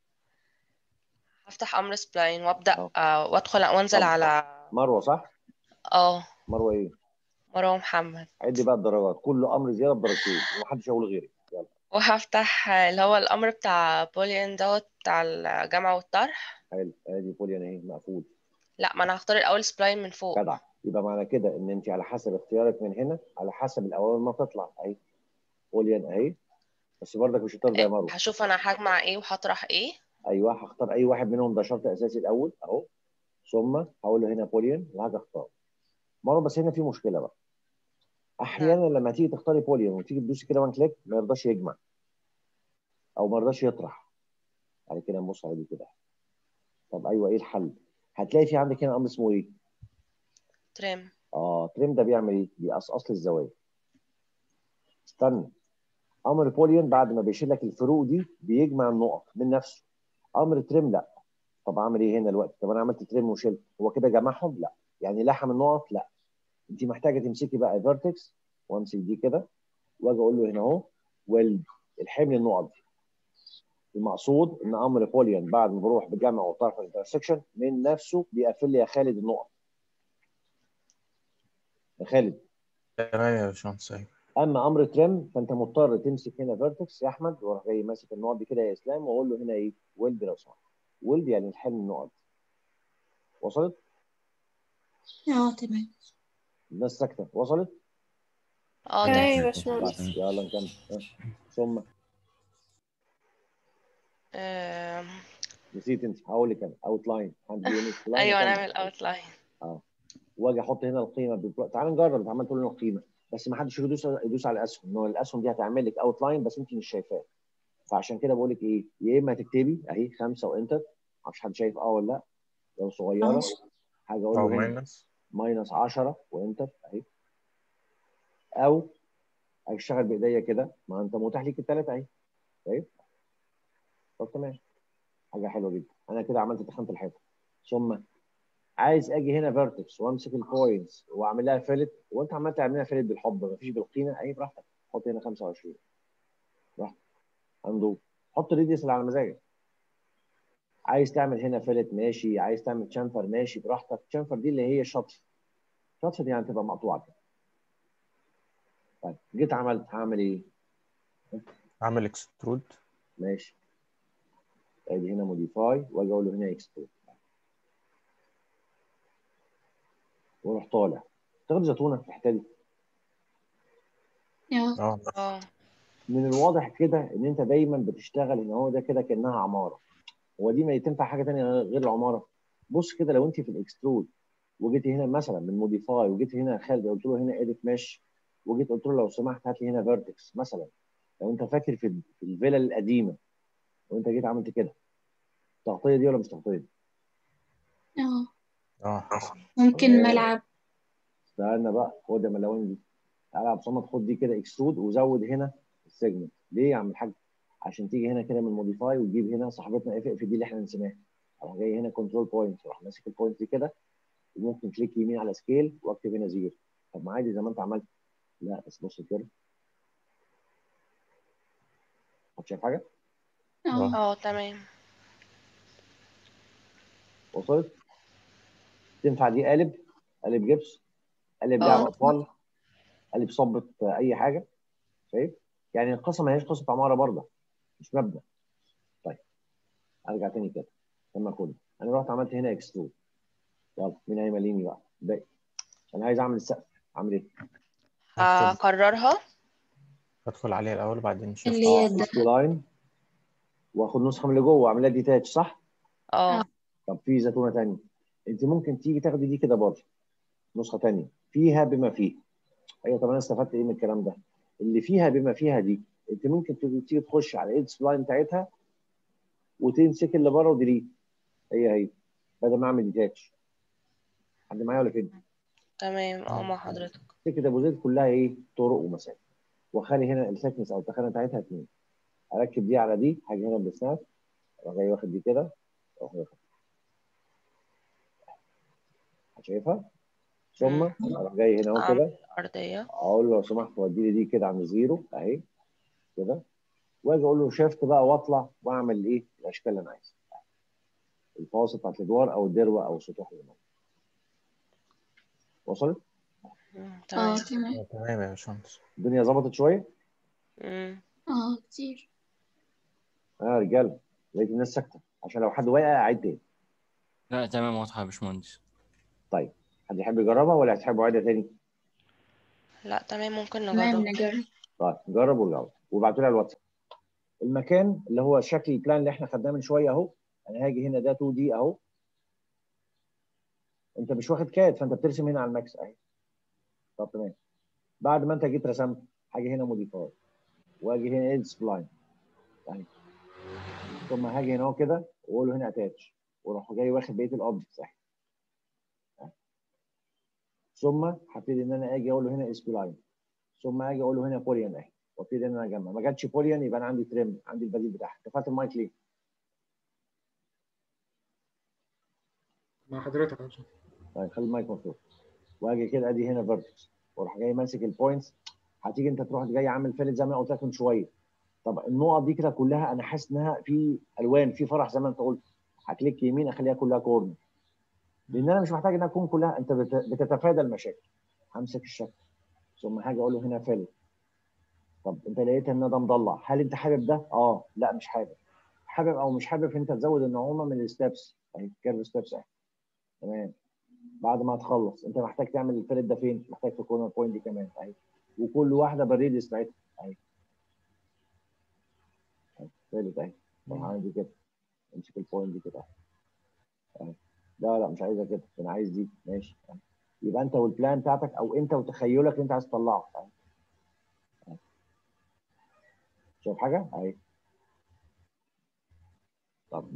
هفتح امر سبلاين وابدا اه وادخل وانزل على مروه صح؟ اه مروه ايه؟ مروه محمد. عدي بقى الدرجات كل امر زياده بدرجتين ومحدش هيقول غيري. يلا. وهفتح اللي هو الامر بتاع بوليان دوت بتاع الجمع والطرح. حلو ادي بوليان اهي مقفول. لا ما انا هختار الاول سبلاين من فوق. جدع. يبقى معنى كده ان انت على حسب اختيارك من هنا على حسب الاوامر ما تطلع اهي بوليان اهي. بس برضك مش هترضى يا مروه. هشوف انا هجمع ايه وهطرح ايه. ايوه هختار اي واحد منهم ده شرط اساسي الاول اهو. ثم هقول له هنا بوليان وهاجي اختار مروه. بس هنا في مشكله بقى. احيانا لما تيجي تختاري بوليان وتيجي تدوسي كده وان كليك ما يرضاش يجمع او ما يرضاش يطرح. بعد كده نبص على دي كده. طب ايوه ايه الحل؟ هتلاقي في عندك هنا امر اسمه ايه؟ تريم. تريم ده بيعمل ايه؟ بيقصقص لي الزوايا. استنى. امر بوليان بعد ما بيشيل لك الفروق دي بيجمع النقط من نفسه. امر تريم لا. طب اعمل ايه هنا دلوقتي؟ طب انا عملت تريم وشلت هو كده جمعهم؟ لا. يعني لحم النقط؟ لا. انت محتاجه تمسكي بقى فيرتكس وامسك دي كده واجي اقول له هنا اهو الحمل النقط دي. المقصود ان امر بوليان بعد ما بروح بجمع وطرح الانترسكشن من نفسه بيقفل لي يا خالد النقط. يا خالد. تمام يا باشمهندس. ايوه. اما امر تريم فانت مضطر تمسك هنا فيرتكس يا احمد واروح جاي ماسك النقط دي كده يا اسلام واقول له هنا ايه؟ ويلد لو سمحت. ويلد يعني الحمل النقط. وصلت؟ تمام. الناس ساكته. وصلت؟ تمام تمام. يا باشمهندس. يلا نكمل. ثم نسيت انت هقول لك انا اوت لاين ايوه نعمل اوت لاين. واجي احط هنا القيمه تعال نجرب. انت عمال تقول لنا القيمه بس ما حدش يدوس على الاسهم. ان الاسهم دي هتعمل لك اوت لاين بس انت مش شايفاه. فعشان كده بقول لك ايه، يا اما تكتبي اهي 5 وانتر، معرفش حد شايف ولا لا، لو صغيره حاجه اقول او له هنا ماينس. ماينس 10 وانتر اهي، او اشتغل بايديا كده، ما انت متاح ليك الثلاثه اهي. طيب طب تمام، حاجه حلوه جدا. انا كده عملت تخنت الحيطه. ثم عايز اجي هنا فيرتكس وامسك البوينتس واعمل لها فيلت، وانت عمال تعملها فيلت بالحب مفيش بالقيمه اهي، براحتك. حط هنا 25 براحتك، اندو، حط ريديوس اللي على مزاجك. عايز تعمل هنا فيلت ماشي، عايز تعمل تشامفر ماشي براحتك. تشامفر دي اللي هي شطف، شطف دي يعني تبقى مقطوعه كده. طيب جيت عملت، هعمل ايه؟ اعمل اكسترود. ماشي، ادي هنا موديفاي واجي اقول له هنا اكسترود، واروح طالع. تاخد زيتونه في الحته دي. اه اه من الواضح كده ان انت دايما بتشتغل ان هو ده كده كانها عماره. هو دي ما تنفع حاجه ثانيه غير العماره؟ بص كده، لو انت في الاكسترود وجيتي هنا مثلا من موديفاي وجيت هنا خالد قلت له هنا اديت مش، وجيت قلت له لو سمحت هات لي هنا فيرتكس مثلا، لو انت فاكر في الفيلا القديمه وانت جيت عملت كده، التغطيه دي ولا مش تغطيه؟ حصل. ممكن ملعب. استنى بقى، خد يا ملون دي، تعالى يا عبد الصمد خد دي كده اكسترود وزود هنا السيجمنت. ليه يا عم الحاج؟ عشان تيجي هنا كده من موديفاي وتجيب هنا صاحبتنا اف اف دي اللي احنا نسيناها. اروح جاي هنا كنترول بوينت، اروح ماسك البوينت دي كده، وممكن كليك يمين على سكيل واكتب هنا زيرو. طب ما عادي زي ما انت عملت. لا بس بص كده، شايف حاجه؟ اه تمام. وصلت؟ تنفع دي قالب، قالب جبس، قالب لعب اه اطفال، قالب صبة اي حاجه. شايف؟ يعني القصه ما هيش قصه عماره برضه، مش مبنى. طيب ارجع تاني كده لما كنا، انا رحت عملت هنا اكسترود. يلا مين هيمليني بقى باقي؟ انا عايز اعمل السقف، اعمل ايه؟ هكررها. ادخل عليه الاول وبعدين نشوف. اللي هي اس لاين، واخد نسخه من اللي جوه واعملها ديتاتش، صح؟ اه طب في زيتونه ثانيه، انت ممكن تيجي تاخدي دي كده برضه، نسخه ثانيه فيها بما فيه. ايوه، طب انا استفدت ايه من الكلام ده؟ اللي فيها بما فيها دي، انت ممكن تيجي تخش على الايدج لاين بتاعتها وتمسك اللي بره وديليت، هي بدل ما اعمل ديتاتش. حد معايا ولا فين؟ تمام. اه مع حضرتك. كده ابو زيد كلها ايه؟ طرق ومسافه. واخلي هنا السكنس او التخانه بتاعتها 2. اركب دي على دي، هاجي هنا بالسناب، اروح جاي واخد دي كده، اروح واخد، شايفها؟ ثم اروح جاي هنا اهو اعمل كده، ارضيه. اقول له لو سمحت ودي لي دي كده عند زيرو اهي كده، واجي اقول له شيفت بقى واطلع واعمل ايه؟ الاشكال اللي انا عايزها، الفواصل بتاعت الادوار او الدروه او السطوح اللي موجودة. وصلت؟ تمام. تمام. تمام يا باشمهندس. الدنيا ظبطت شويه؟ كتير. يا رجاله لقيت الناس ساكته، عشان لو حد واقع اعيد تاني. لا تمام واضحة يا باشمهندس. طيب حد يحب يجربها ولا هتحبوا اعيدها تاني؟ لا تمام، ممكن تمام نجرب. نجرب. طيب جرب وارجعوا وابعتوا لي على الواتساب. المكان اللي هو شكل البلان اللي احنا خدناه من شويه اهو، انا هاجي هنا ده 2 دي اهو، انت مش واخد كاد فانت بترسم هنا على الماكس اهي. طب تمام، بعد ما انت جيت رسمت، هاجي هنا موديفاي واجي هنا ايد سبلاين اهي، ثم هاجي هنا اهو كده واقول له هنا اتاتش، واروح جاي واخد بقيه الاوبجكتس اهي. ثم هبتدي ان انا اجي اقول له هنا اسبلاين، ثم اجي اقول له هنا بوليان اهي، وابتدي ان انا اجمع. ما جاتش بوليان يبقى انا عندي تريم، عندي البديل بتاعها. قفلت المايك ليه؟ مع حضرتك يا باشا. طيب خلي المايك مفتوح. واجي كده ادي هنا فيرتكس، واروح جاي ماسك البوينتس. هتيجي انت تروح جاي عامل فيلت زي ما قلت لك من شويه. طب النقط دي كده كلها انا حاسس انها في الوان، في فرح زي ما انت قلت. هكليك يمين اخليها كلها كورنر، لان انا مش محتاج انها تكون كلها، انت بتتفادى المشاكل. همسك الشكل، ثم هاجي اقول له هنا فيلت. طب انت لقيت ان ده مضلع، هل انت حابب ده؟ لا مش حابب. حابب او مش حابب، انت تزود النعومه من الستبس اهي، كيرف ستبس اهي. تمام. بعد ما تخلص انت محتاج تعمل الفيلت ده فين؟ محتاج في الكورنر بوينت دي كمان اهي، وكل واحده بالريديوس بتاعتها اهي. فيلت اهي، طب عندي كده، امسك البوينت دي كده اهي. لا مش عايزها كده، انا عايز دي، ماشي اهي. يبقى انت والبلان بتاعتك او انت وتخيلك اللي انت عايز تطلعه اهي. شايف حاجه؟ اهي.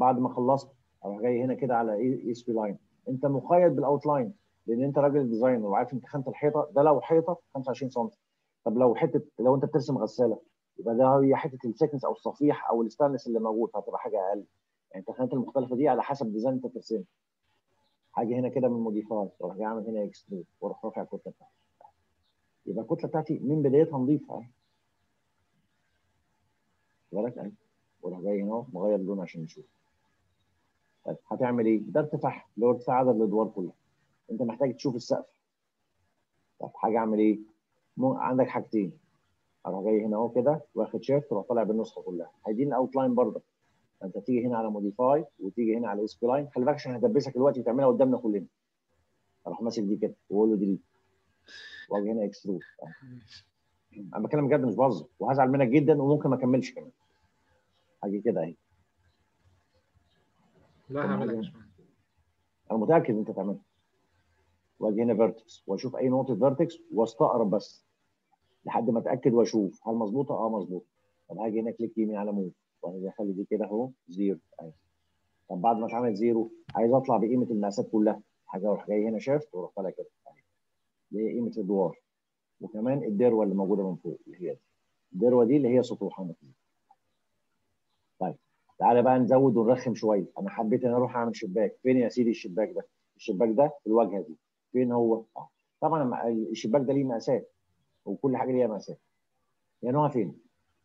بعد ما خلصت اروح جاي هنا كده على اي اس بي لاين. انت مقيد بالاوت لاين لان انت راجل ديزاينر وعارف انت خانه الحيطه ده لو حيطه 25 سم. طب لو انت بترسم غساله يبقى ده هي حته السكنس او الصفيح او الستانلس اللي موجود هتبقى حاجه اقل. يعني التخانات المختلفه دي على حسب الديزاين انت بترسمه. هاجي هنا كده من موديفاي واروح جاي اعمل هنا اكسترود واروح رافع الكتله بتاعتي. يبقى الكتله بتاعتي من بدايتها نظيفه اهي. بالك اهي. واروح جاي هنا اهو مغير اللون عشان نشوف. طيب هتعمل ايه؟ ده ارتفاع اللي هو ارتفاع عدد الادوار كلها. انت محتاج تشوف السقف. طب حاجه اعمل ايه؟ عندك حاجتين. اروح جاي هنا اهو كده واخد شيفت واروح طالع بالنسخه كلها. هيديني الاوت لاين برضه. فانت تيجي هنا على موديفاي وتيجي هنا على اس بي لاين. خلي بالك عشان هدبسك دلوقتي وتعملها قدامنا كلنا. اروح ماسك دي كده واقول له ديليت واجي هنا اكسترود. انا بتكلم بجد مش بهزر وهزعل منك جدا وممكن ما اكملش كمان. هاجي كده اهي. لا ثم هعملها يا هاجي باشمهندس. انا متاكد ان انت تعملها. واجي هنا فيرتكس واشوف اي نقطه فيرتكس واستقرب بس لحد ما اتاكد واشوف هل مظبوطه. اه مظبوطه. طب هاجي هنا كليك يمين على موف وهاجي اخلي دي كده اهو زيرو اهي. طب بعد ما اتعمل زيرو عايز اطلع بقيمه المقاسات كلها. حاجه اروح جاي هنا شيفت واروح طالع كده اهي. دي هي قيمه الادوار. وكمان الدروه اللي موجوده من فوق اللي هي دي. الدروه دي اللي هي سطوح. طيب تعالى بقى نزود ونرخم شويه. انا حبيت ان اروح اعمل شباك. فين يا سيدي الشباك ده؟ الشباك ده في الواجهه دي. فين هو؟ طبعا الشباك ده ليه مقاسات وكل حاجه ليها مقاسات. يعني هو فين؟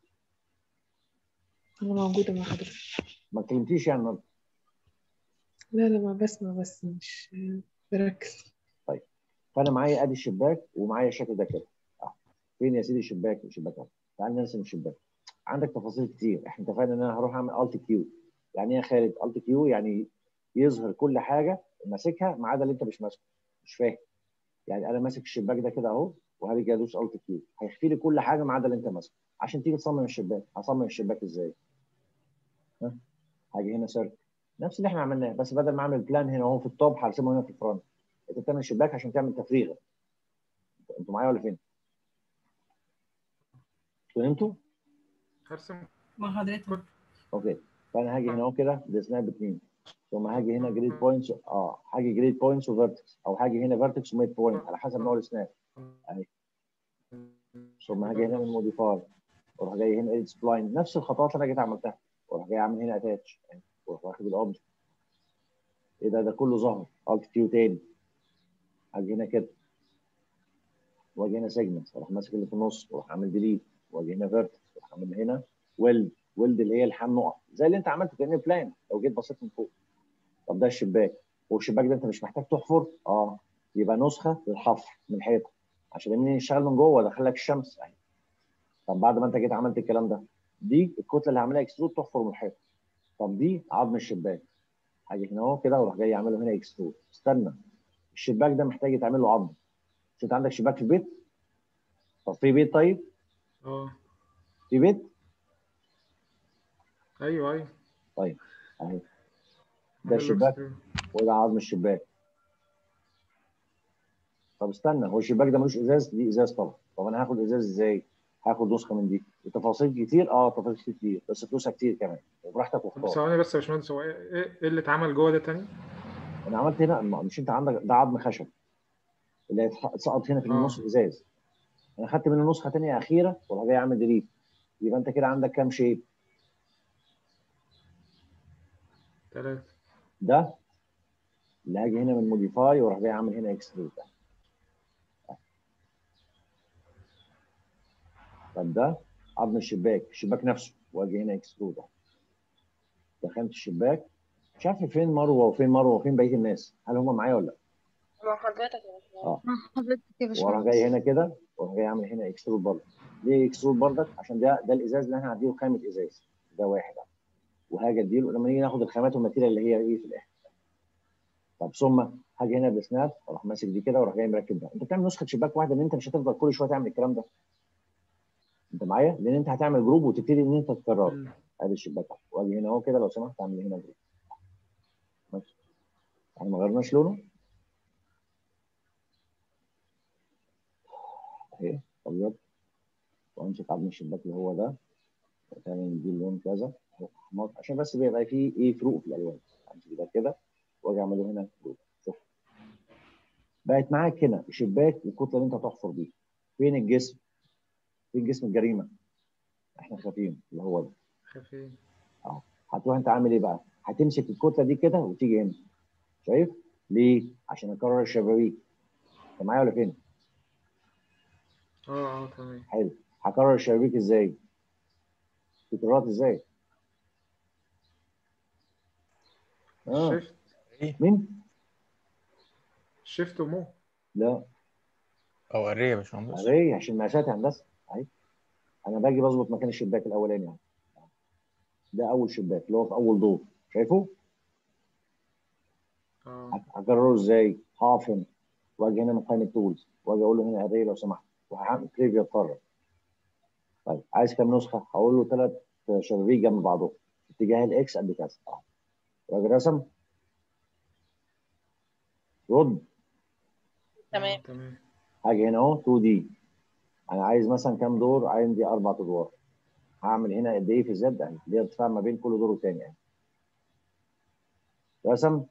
أنا موجودة مع حضرتك. ما اتكلمتيش يعني النهارده. لا لا، ما بسمع بس مش بركز. طيب فانا معايا ادي الشباك ومعايا الشكل ده كده. فين يا سيدي الشباك؟ الشباك اهو. تعال نرسم الشباك. عندك تفاصيل كتير. احنا اتفقنا ان انا هروح اعمل الت كيو. يعني ايه يا خالد الت كيو؟ يعني يظهر كل حاجه ماسكها ما عدا اللي انت مش ماسكه. مش فاهم. يعني انا ماسك الشباك ده كده اهو وهاجي ادوس الت كيو هيخفي لي كل حاجه ما عدا اللي انت ماسكه. عشان تيجي تصمم الشباك هصمم الشباك ازاي؟ ها؟ هاجي هنا سيرك. نفس اللي احنا عملناه بس بدل ما اعمل بلان هنا اهو في التوب هرسمه هنا في الفرونت. انت بتعمل شباك عشان تعمل تفريغه. انتوا معايا ولا فين؟ فهمتوا؟ هرسم مع حضرتك. اوكي. فانا هاجي هنا اهو كده ده سناب 2. ثم هاجي هنا جريد بوينتس هاجي جريد بوينتس وفيرتكس او هاجي هنا فيرتكس وميد بوينت على حسب نوع السناب اهي. ثم هاجي هنا من موديفاي واروح جاي هنا اديت سبلاين نفس الخطوات اللي انا جيت عملتها واروح جاي اعمل هنا اتاتش واروح واخد الاوبجكت. ايه ده كله ظهر. الت كيو تاني. هاجي هنا كده واجي هنا سيجمنت واروح ماسك اللي في النص واروح عامل ديليت واجي هنا فيرتكس واروح عامل هنا ويلد اللي هي لحام نقط زي اللي انت عملته كانه بلان لو جيت بصيت من فوق. طب ده الشباك. والشباك ده انت مش محتاج تحفر. يبقى نسخه للحفر من الحيطه عشان منين يشتغل من جوه دخل لك الشمس اهي. طب بعد ما انت جيت عملت الكلام ده دي الكتله اللي عاملها اكسترود تحفر من الحيطه. طب دي عظم الشباك. هاجي هنا اهو كده واروح جاي اعمله هنا اكسترود. استنى الشباك ده محتاج يتعمل له عظم. مش انت عندك شباك في البيت؟ طب في بيت طيب؟ اه في بيت؟ ايوه طيب اهي ده عامل له الشباك اكسترود. وده عظم الشباك. طب استنى هو الشباك ده ملوش ازاز؟ دي ازاز طبعا. طب انا هاخد ازاز ازاي؟ هاخد نسخه من دي. التفاصيل كتير تفاصيل كتير بس فلوسها كتير كمان وبراحتك طب واختار. ثواني بس يا باشمهندس، هو إيه اللي اتعمل جوه ده تاني؟ انا عملت هنا مش انت عندك ده عظم خشب اللي اتسقط هنا في النص اه ازاز. انا خدت منه نسخه ثانيه اخيره وراح جاي اعمل ديليت. يبقى انت كده عندك كام شيب؟ 3. ده اللي هاجي هنا من موديفاي واروح جاي اعمل هنا اكسترود. طب ده عظم الشباك نفسه واجي هنا اكسترود. دخلت الشباك. مش عارف فين مروه وفين بقيه الناس. هل هم معايا ولا لا؟ مع حضرتك يا باشمهندس. مع حضرتك يا واروح جاي باشمهندس. هنا كده واروح جاي اعمل هنا اكسترود برضه. ليه اكسترود برضك؟ عشان ده الازاز اللي انا هديله خامه ازاز. ده واحد. وهاجي اديله لما نيجي ناخد الخامات والماتيريال اللي هي ايه في الاخر. طب ثم هاجي هنا بسناب اروح ماسك دي كده واروح جاي مركب ده. انت بتعمل نسخه شباك واحده ان انت مش هتفضل كل شويه تعمل الكلام ده. انت معايا؟ لان انت هتعمل جروب وتبتدي ان انت تكرره. ادي الشباك واجي هنا اهو كده لو سمحت اعمل هنا جروب. ماشي. احنا ما غيرناش لونه. اهي ابيض. وامسك عظم الشباك اللي هو ده تعمل دي اللون كذا احمر عشان بس بيبقى فيه ايه فروق في الالوان. امسك ده كده واجي اعمله هنا فروق. شوف بقت معاك هنا شباك الكتله اللي انت هتحفر بيها. فين الجسم؟ فين جسم الجريمه؟ احنا خافين اللي هو ده. خفيف. اه هتروح انت عامل ايه بقى؟ هتمسك الكتله دي كده وتيجي هنا. شايف؟ ليه؟ عشان اكرر الشبابيك. انت معايا ولا فين؟ تمام. حلو. هكرر الشبابيك ازاي؟ تكرارات ازاي؟ شيفت مين؟ شيفت ومو. لا او اريه يا باشمهندس. اري عشان مقاسات هندسه. اهي انا باجي بظبط مكان الشباك الاولاني يعني. ده اول شباك اللي هو في اول دور. شايفه؟ هكرره ازاي؟ هقف هنا واجي هنا من قائمه تولز واجي اقول له هنا اري لو سمحت وهعمل بريفيو اتكرر. طيب عايز كام نسخه؟ هقول له 3 شبابيك جنب بعضهم اتجاه الاكس قد كذا. راجل رسم رد. تمام. هاجي هنا اهو 2 دي. انا عايز مثلا كام دور؟ عندي 4 ادوار. هعمل هنا قد ايه في الزد اهي اللي هي ارتفاع ما بين كل دور والتاني اهي. رسم.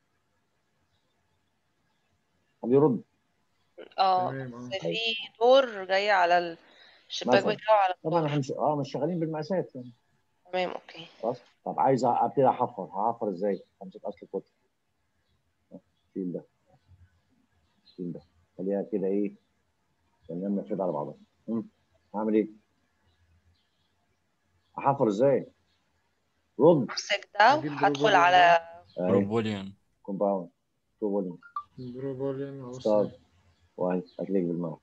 حد يرد. تمام. بس في دور جاي على الشباك مثلا بتاعه على طبعا الدور. احنا مش شغالين بالمقاسات يعني. تمام اوكي. خلاص. طب عايز ابتدي احفر. هحفر ازاي؟ امسك اصل الكتله. شيل ده شيل ده خليها كده ايه تمام نفرد على بعضها. هعمل ايه؟ احفر ازاي؟ رد. امسك ده وهدخل على بروبوليون. كومباوند بروبوليون بروبوليون ستار واحد هتلاقي بالماوس.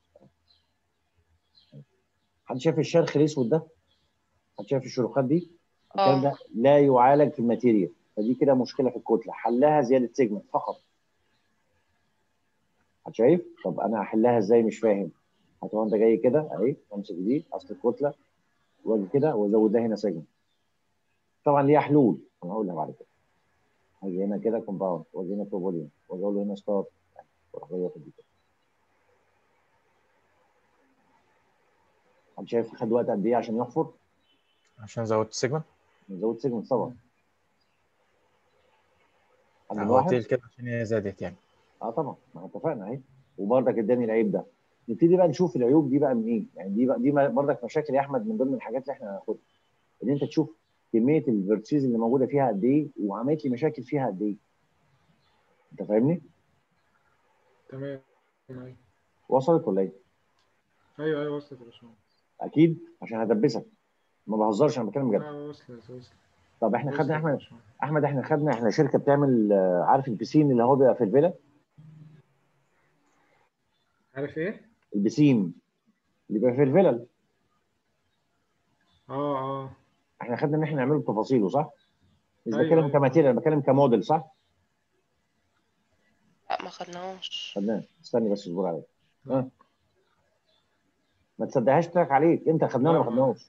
حد شايف الشرخ الاسود ده؟ حد شايف الشروخات دي؟ الكلام ده لا يعالج في الماتيريال. فدي كده مشكله في الكتله حلها زياده سيجمنت فقط. حد شايف؟ طب انا هحلها ازاي؟ مش فاهم. هتبقى انت جاي كده اهي امسك دي اصل الكتله واجي كده وازود ده هنا سيجمنت. طبعا ليها حلول انا هقولها بعد كده. هاجي هنا كده كومباوند واجي هنا بروبوليون واجي اقول له هنا ستار واروح جاي واخد دي كده. حد شايف خد وقت قد ايه عشان يحفر؟ عشان زودت سيجما. نزود سيجمنت طبعا. حد هو ملاحظ؟ تقيل كده عشان هي زادت يعني. طبعا ما اتفقنا اهي. وبرضك اداني العيب ده. نبتدي بقى نشوف العيوب دي بقى منين. يعني دي برضك مشاكل يا احمد من ضمن الحاجات اللي احنا هناخدها. ان انت تشوف كميه الفيرتسيز اللي موجوده فيها قد ايه وعملت لي مشاكل فيها قد ايه. انت فاهمني؟ تمام. وصلت ولا ايه؟ ايوه وصلت يا باشمهندس. اكيد عشان هدبسك. ما بهزرش انا بتكلم بجد. وصلت. طب احنا خدنا احمد احنا شركه بتعمل عارف البسين اللي هو بيبقى في الفيلا؟ عارف ايه؟ البسين اللي بيبقى في الفيلا. احنا خدنا ان احنا نعمله بتفاصيله صح؟ مش أيوة بتكلم كماتيريال انا بتكلم كموديل صح؟ لا ما خدناهوش. خدناه. استني بس اصبر عليا. ما تصدقهاش تراك عليك. انت خدناه ولا ما خدناهوش؟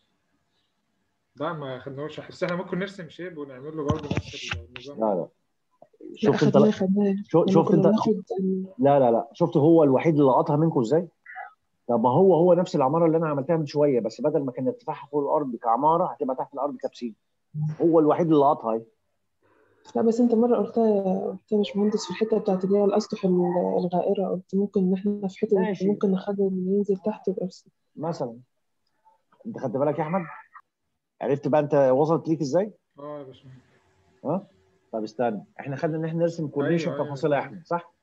لا ما خدناهوش. بس احنا ممكن نرسم شيب ونعمل له برضه نفس النظام. لا شفت انت شفت انت لا شفت هو الوحيد اللي لقطها منكم ازاي؟ طب ما هو نفس العماره اللي انا عملتها من شويه بس بدل ما كان ارتفاعها فوق الارض كعماره هتبقى تحت الارض كبسين. هو الوحيد اللي لقطها اهي. لا بس انت مره قلت يا باشمهندس في الحته بتاعت اللي هي الاسطح الغائره قلت ممكن ان احنا في حته ممكن نخلي اللي ينزل تحت الارسل مثلا. انت خدت بالك يا احمد؟ عرفت بقى انت وصلت ليك ازاي؟ يا باشمهندس. طب استنى احنا خدنا ان احنا نرسم كورنيشن بتفاصيلها يا احمد صح؟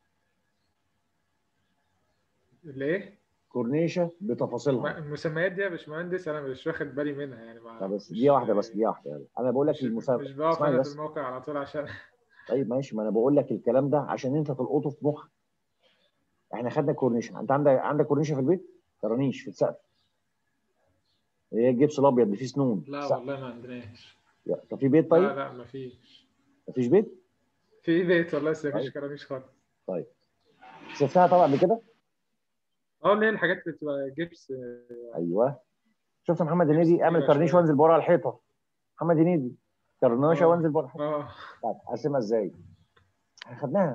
اللي ايه؟ كورنيشه بتفاصيلها. المسميات دي يا باشمهندس انا مش واخد بالي منها يعني. بس دي واحده يعني. انا بقول لك مش بقف انا في الموقع على طول عشان طيب ماشي. ما انا بقول لك الكلام ده عشان انت تلقطه في مخك. احنا خدنا كورنيشن. انت عندك كورنيشه في البيت؟ كرانيش في السقف. هي الجبس الابيض اللي فيه سنون. لا والله ما عندناش. طب في بيت طيب؟ لا ما فيش. مفيش بيت؟ في بيت والله بس مفيش كرانيش خالص. طيب شفتها طبعا قبل كده؟ اللي هي الحاجات اللي بتبقى جبس. ايوه. شفت محمد هنيدي اعمل كرنيش وانزل بورا على الحيطه. محمد هنيدي كرناشه وانزل بورا الحيطه. طيب اقسمها ازاي؟ احنا خدناها.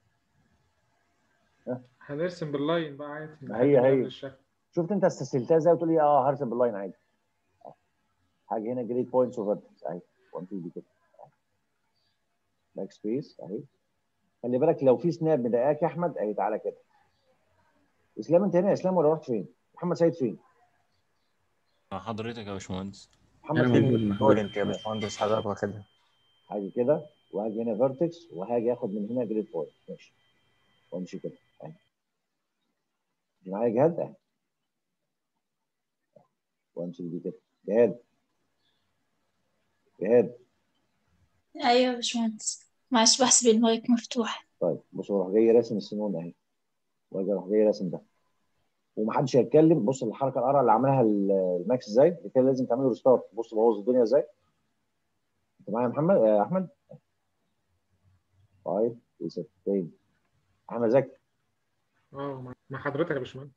هنرسم باللاين بقى عادي. هي شفت انت استسهلتها ازاي وتقول لي هرسم باللاين عادي. حاجه هنا جريد بوينتس وفيرتكس اهي 1 2 دي كده باك سبيس اهي. خلي بالك لو في سناب مضايقاك يا احمد اهي تعالى كده. اسلام انت هنا يا اسلام ولا رحت فين؟ محمد سيد فين؟ مع حضرتك يا باشمهندس. محمد انا سيد موجود مع بوينت حضرتك. يا باشمهندس حضرتك واخدها. هاجي كده وهاجي هنا فيرتكس وهاجي اخد من هنا جريد بوينت ماشي وامشي كده اهي. معايا جهاد اهي وامشي دي كده. جهاد جهاد أيوة يا باشمهندس، معلش بحسب المايك مفتوح. طيب بص اروح جاي راسم السنون اهي واجي اروح جاي راسم ده ومحدش هيتكلم. بص الحركه القرع اللي عملها الماكس ازاي كده لازم تعمله ريستارت. بص بوظ الدنيا ازاي. انت معايا يا محمد يا احمد؟ طيب يسد تاني احمد زكي. مع حضرتك يا باشمهندس.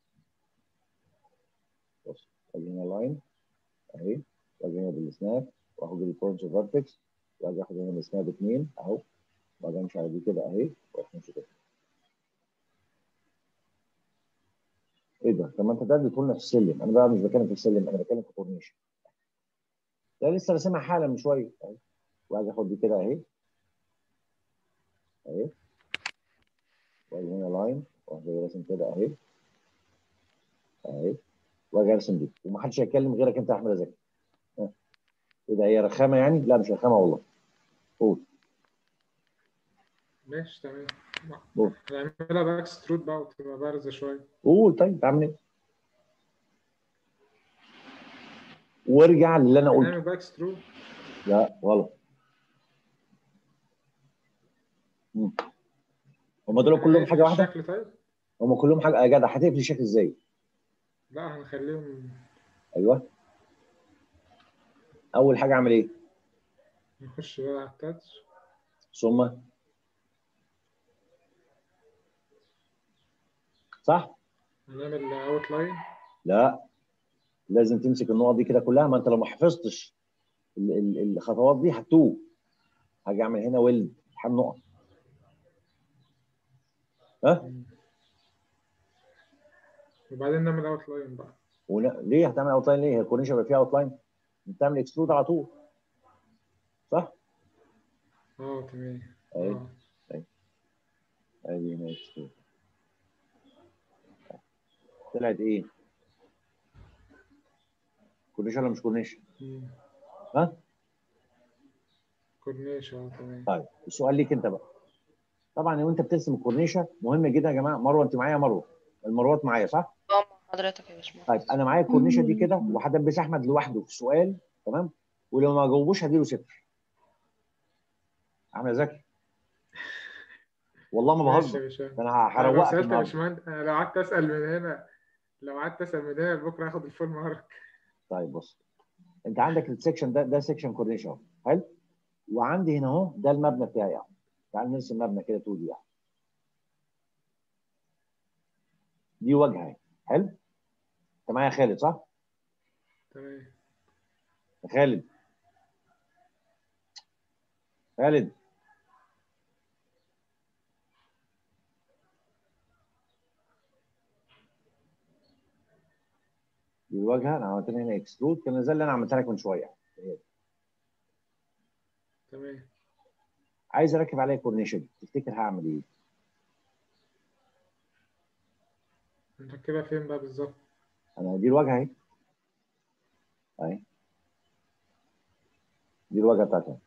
بص اجي هنا لاين اهي واجي هنا بالسناب واخد البوينت فيرتكس واجي اخد هنا السناب 2 اهو واجي امشي على دي كده اهي وامشي كده. ايه ده؟ طب ما انت ده اديته لنا في السلم. انا بقى مش بتكلم في السلم انا بتكلم في كورنيش. ده لسه راسمها حالا من شويه اهي واجي اخد دي كده اهي اهي واجي هنا لاين واجي راسم كده اهي اهي واجي ارسم دي ومحدش هيتكلم غيرك انت يا احمد زكي. ايه ده هي رخامه يعني؟ لا مش رخامه والله. قول ماشي تمام. قول هنعملها باك سترود بقى وتبقى بارزة شوية. قول. طيب تعمل ايه؟ وارجع للي انا قلته. هنعمل باك سترود. لا غلط. هم دول كلهم حاجه واحده؟ الشكل طيب؟ هم كلهم حاجه يا جدع. هتقفل الشكل ازاي؟ لا هنخليهم. ايوه اول حاجه اعمل ايه؟ نخش بقى على التاتش. ثم صح؟ هنعمل اوت لاين. لا لازم تمسك النقط دي كده كلها. ما انت لو ما حفظتش الخطوات دي هتوه. هاجي اعمل هنا ويلد الحام نقط. ها؟ وبعدين نعمل اوت لاين بقى. ليه هتعمل اوت لاين؟ ليه؟ هي الكورنيش هيبقى فيها اوت لاين؟ بتعمل اكسترود على طول صح؟ تمام. اهي ادي هنا اكسترود. طلعت ايه؟ كورنيش ولا مش كورنيش؟ ها؟ كورنيش تمام. طيب السؤال ليك انت بقى. طبعا وانت بترسم الكورنيشه مهم جدا يا جماعه. مروه انت معايا؟ مروه المروات معايا صح؟ مع حضرتك يا باشمهندس. طيب انا معايا الكورنيشه دي كده وهدبس احمد لوحده في سؤال تمام ولو ما جاوبوش هديله صفر. احمد زكي والله ما ماشي بهزر. يا باشمهندس. انا انا لو هروقك سألت يا النهارده. باشمهندس، انا لو قعدت اسال من هنا لبكره هاخد الفول مارك. طيب بص انت عندك السكشن ده سكشن كورنيش اهو حلو. وعندي هنا اهو ده المبنى بتاعي اهو. تعال نرسم مبنى كده 2 دي اهو. دي واجهه اهي حلو. انت معايا يا خالد صح؟ تمام. يا خالد خالد دي الواجهه. انا عملت لها هنا اكسترود كان زي اللي انا عملتها لك من شويه. تمام. عايز اركب عليها كورنيشه دي تفتكر هعمل ايه؟ نركبها فين بقى بالظبط؟ انا دي الواجهه اهي اهي. دي الواجهه بتاعتها.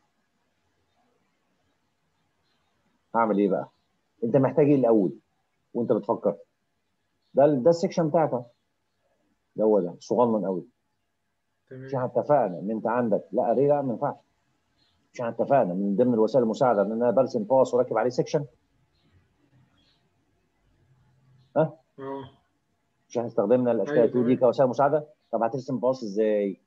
هعمل ايه بقى؟ انت محتاج ايه الاول وانت بتفكر؟ ده السكشن بتاعتها. ده هو ده صغنن قوي. مش احنا اتفقنا ان انت عندك لا ري لا ما ينفعش. مش احنا اتفقنا من ضمن الوسائل المساعده ان انا برسم باص وراكب عليه سكشن؟ ها؟ مش احنا استخدمنا الاشكال أيوة 2 دي تمام. كوسائل مساعده؟ طب هترسم باص ازاي؟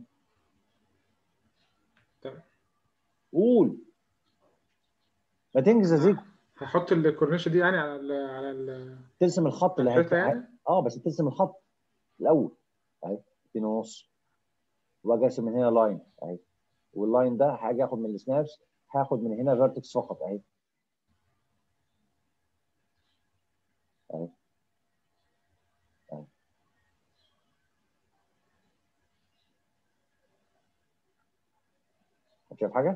تمام. قول ما تنجز يا زيكو. هحط الكورنيشه دي يعني ترسم الخط اللي الحيطه يعني. بس ترسم الخط الاول اهي 2 ونص واجي ارسم من هنا لاين اهي. واللاين ده هاجي اخد من السنابس هاخد من هنا فيرتكس فقط اهي اهي اهي. شايف حاجه؟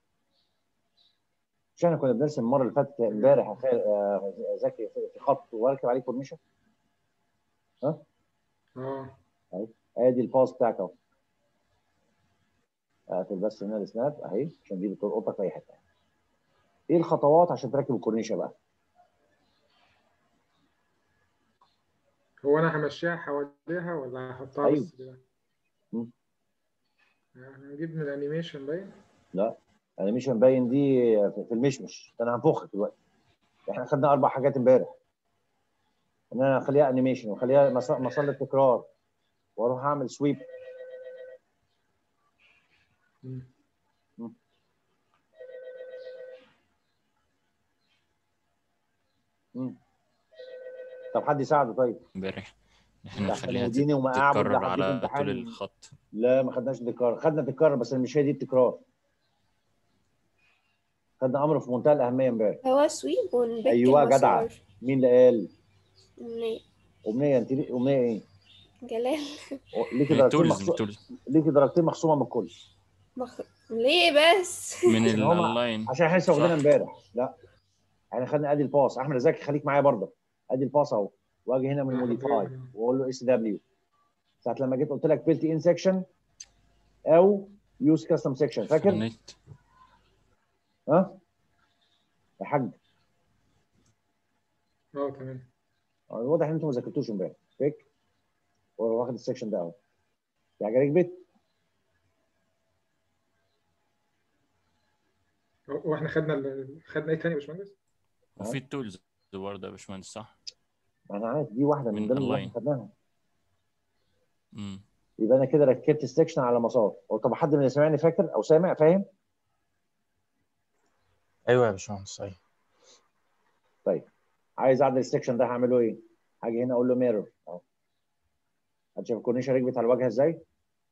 مش احنا كنا بنرسم المره اللي فاتت امبارح يا زكي في خط واركب عليه كورنيشه؟ ها؟ اهي ادي الباص بتاعك اهو. اقفل بس هنا السناب اهي عشان دي بتلقطك في اي حته. ايه الخطوات عشان تركب الكورنيشه بقى؟ هو انا همشيها حواليها ولا هحطها ايوه. بس كده؟ هنجيب من الانيميشن باين؟ لا انيميشن باين دي في المشمش، انا هنفخك دلوقتي. احنا خدنا 4 حاجات امبارح، ان انا اخليها انيميشن واخليها مسار التكرار واروح اعمل سويب. طب حد يساعده طيب؟ امبارح احنا تحت نخليها المديني وما اعبد تتكرر لحد على امتحان. طول الخط. لا ما خدناش تكرار، خدنا تكرار بس مش هي دي التكرار. خدنا امر في منتهى الاهميه امبارح. هو سويب ونبك ايوه جدعه. المسار. مين اللي قال؟ أمنية. امنيه. انت امنيه ايه؟ جلال. ليكي من درجتين التولز ليكي درجتين مخصومه من الكل. ليه بس؟ من عشان هما الاونلاين. عشان احنا لسه واخدينها صح. امبارح. لا احنا خدنا ادي الباص. احمد زكي خليك معايا برضه. ادي الباص اهو، واجي هنا من موديفاي واقول له اس دبليو. ساعه لما جيت قلت لك بيلت ان سيكشن او يوز كاستم سيكشن، فاكر؟ النت. ها يا حاج؟ تمام. واضح ان انتوا ما ذاكرتوش امبارح. فيك واخد السيكشن ده اهو. في حاجه ركبت؟ واحنا خدنا ايه تاني يا باشمهندس؟ وفي التولز برضه يا باشمهندس صح؟ انا عارف دي واحده من ضمن اللي احنا خدناها. يبقى انا كده ركبت السكشن على مسار. طب حد من اللي سامعني فاكر او سامع فاهم؟ ايوه يا باشمهندس ايوه. طيب عايز اعدل السكشن ده هعمله ايه؟ هاجي هنا اقول له ميرور اهو. هتشوف الكورنيشه ركبت على الواجهه ازاي؟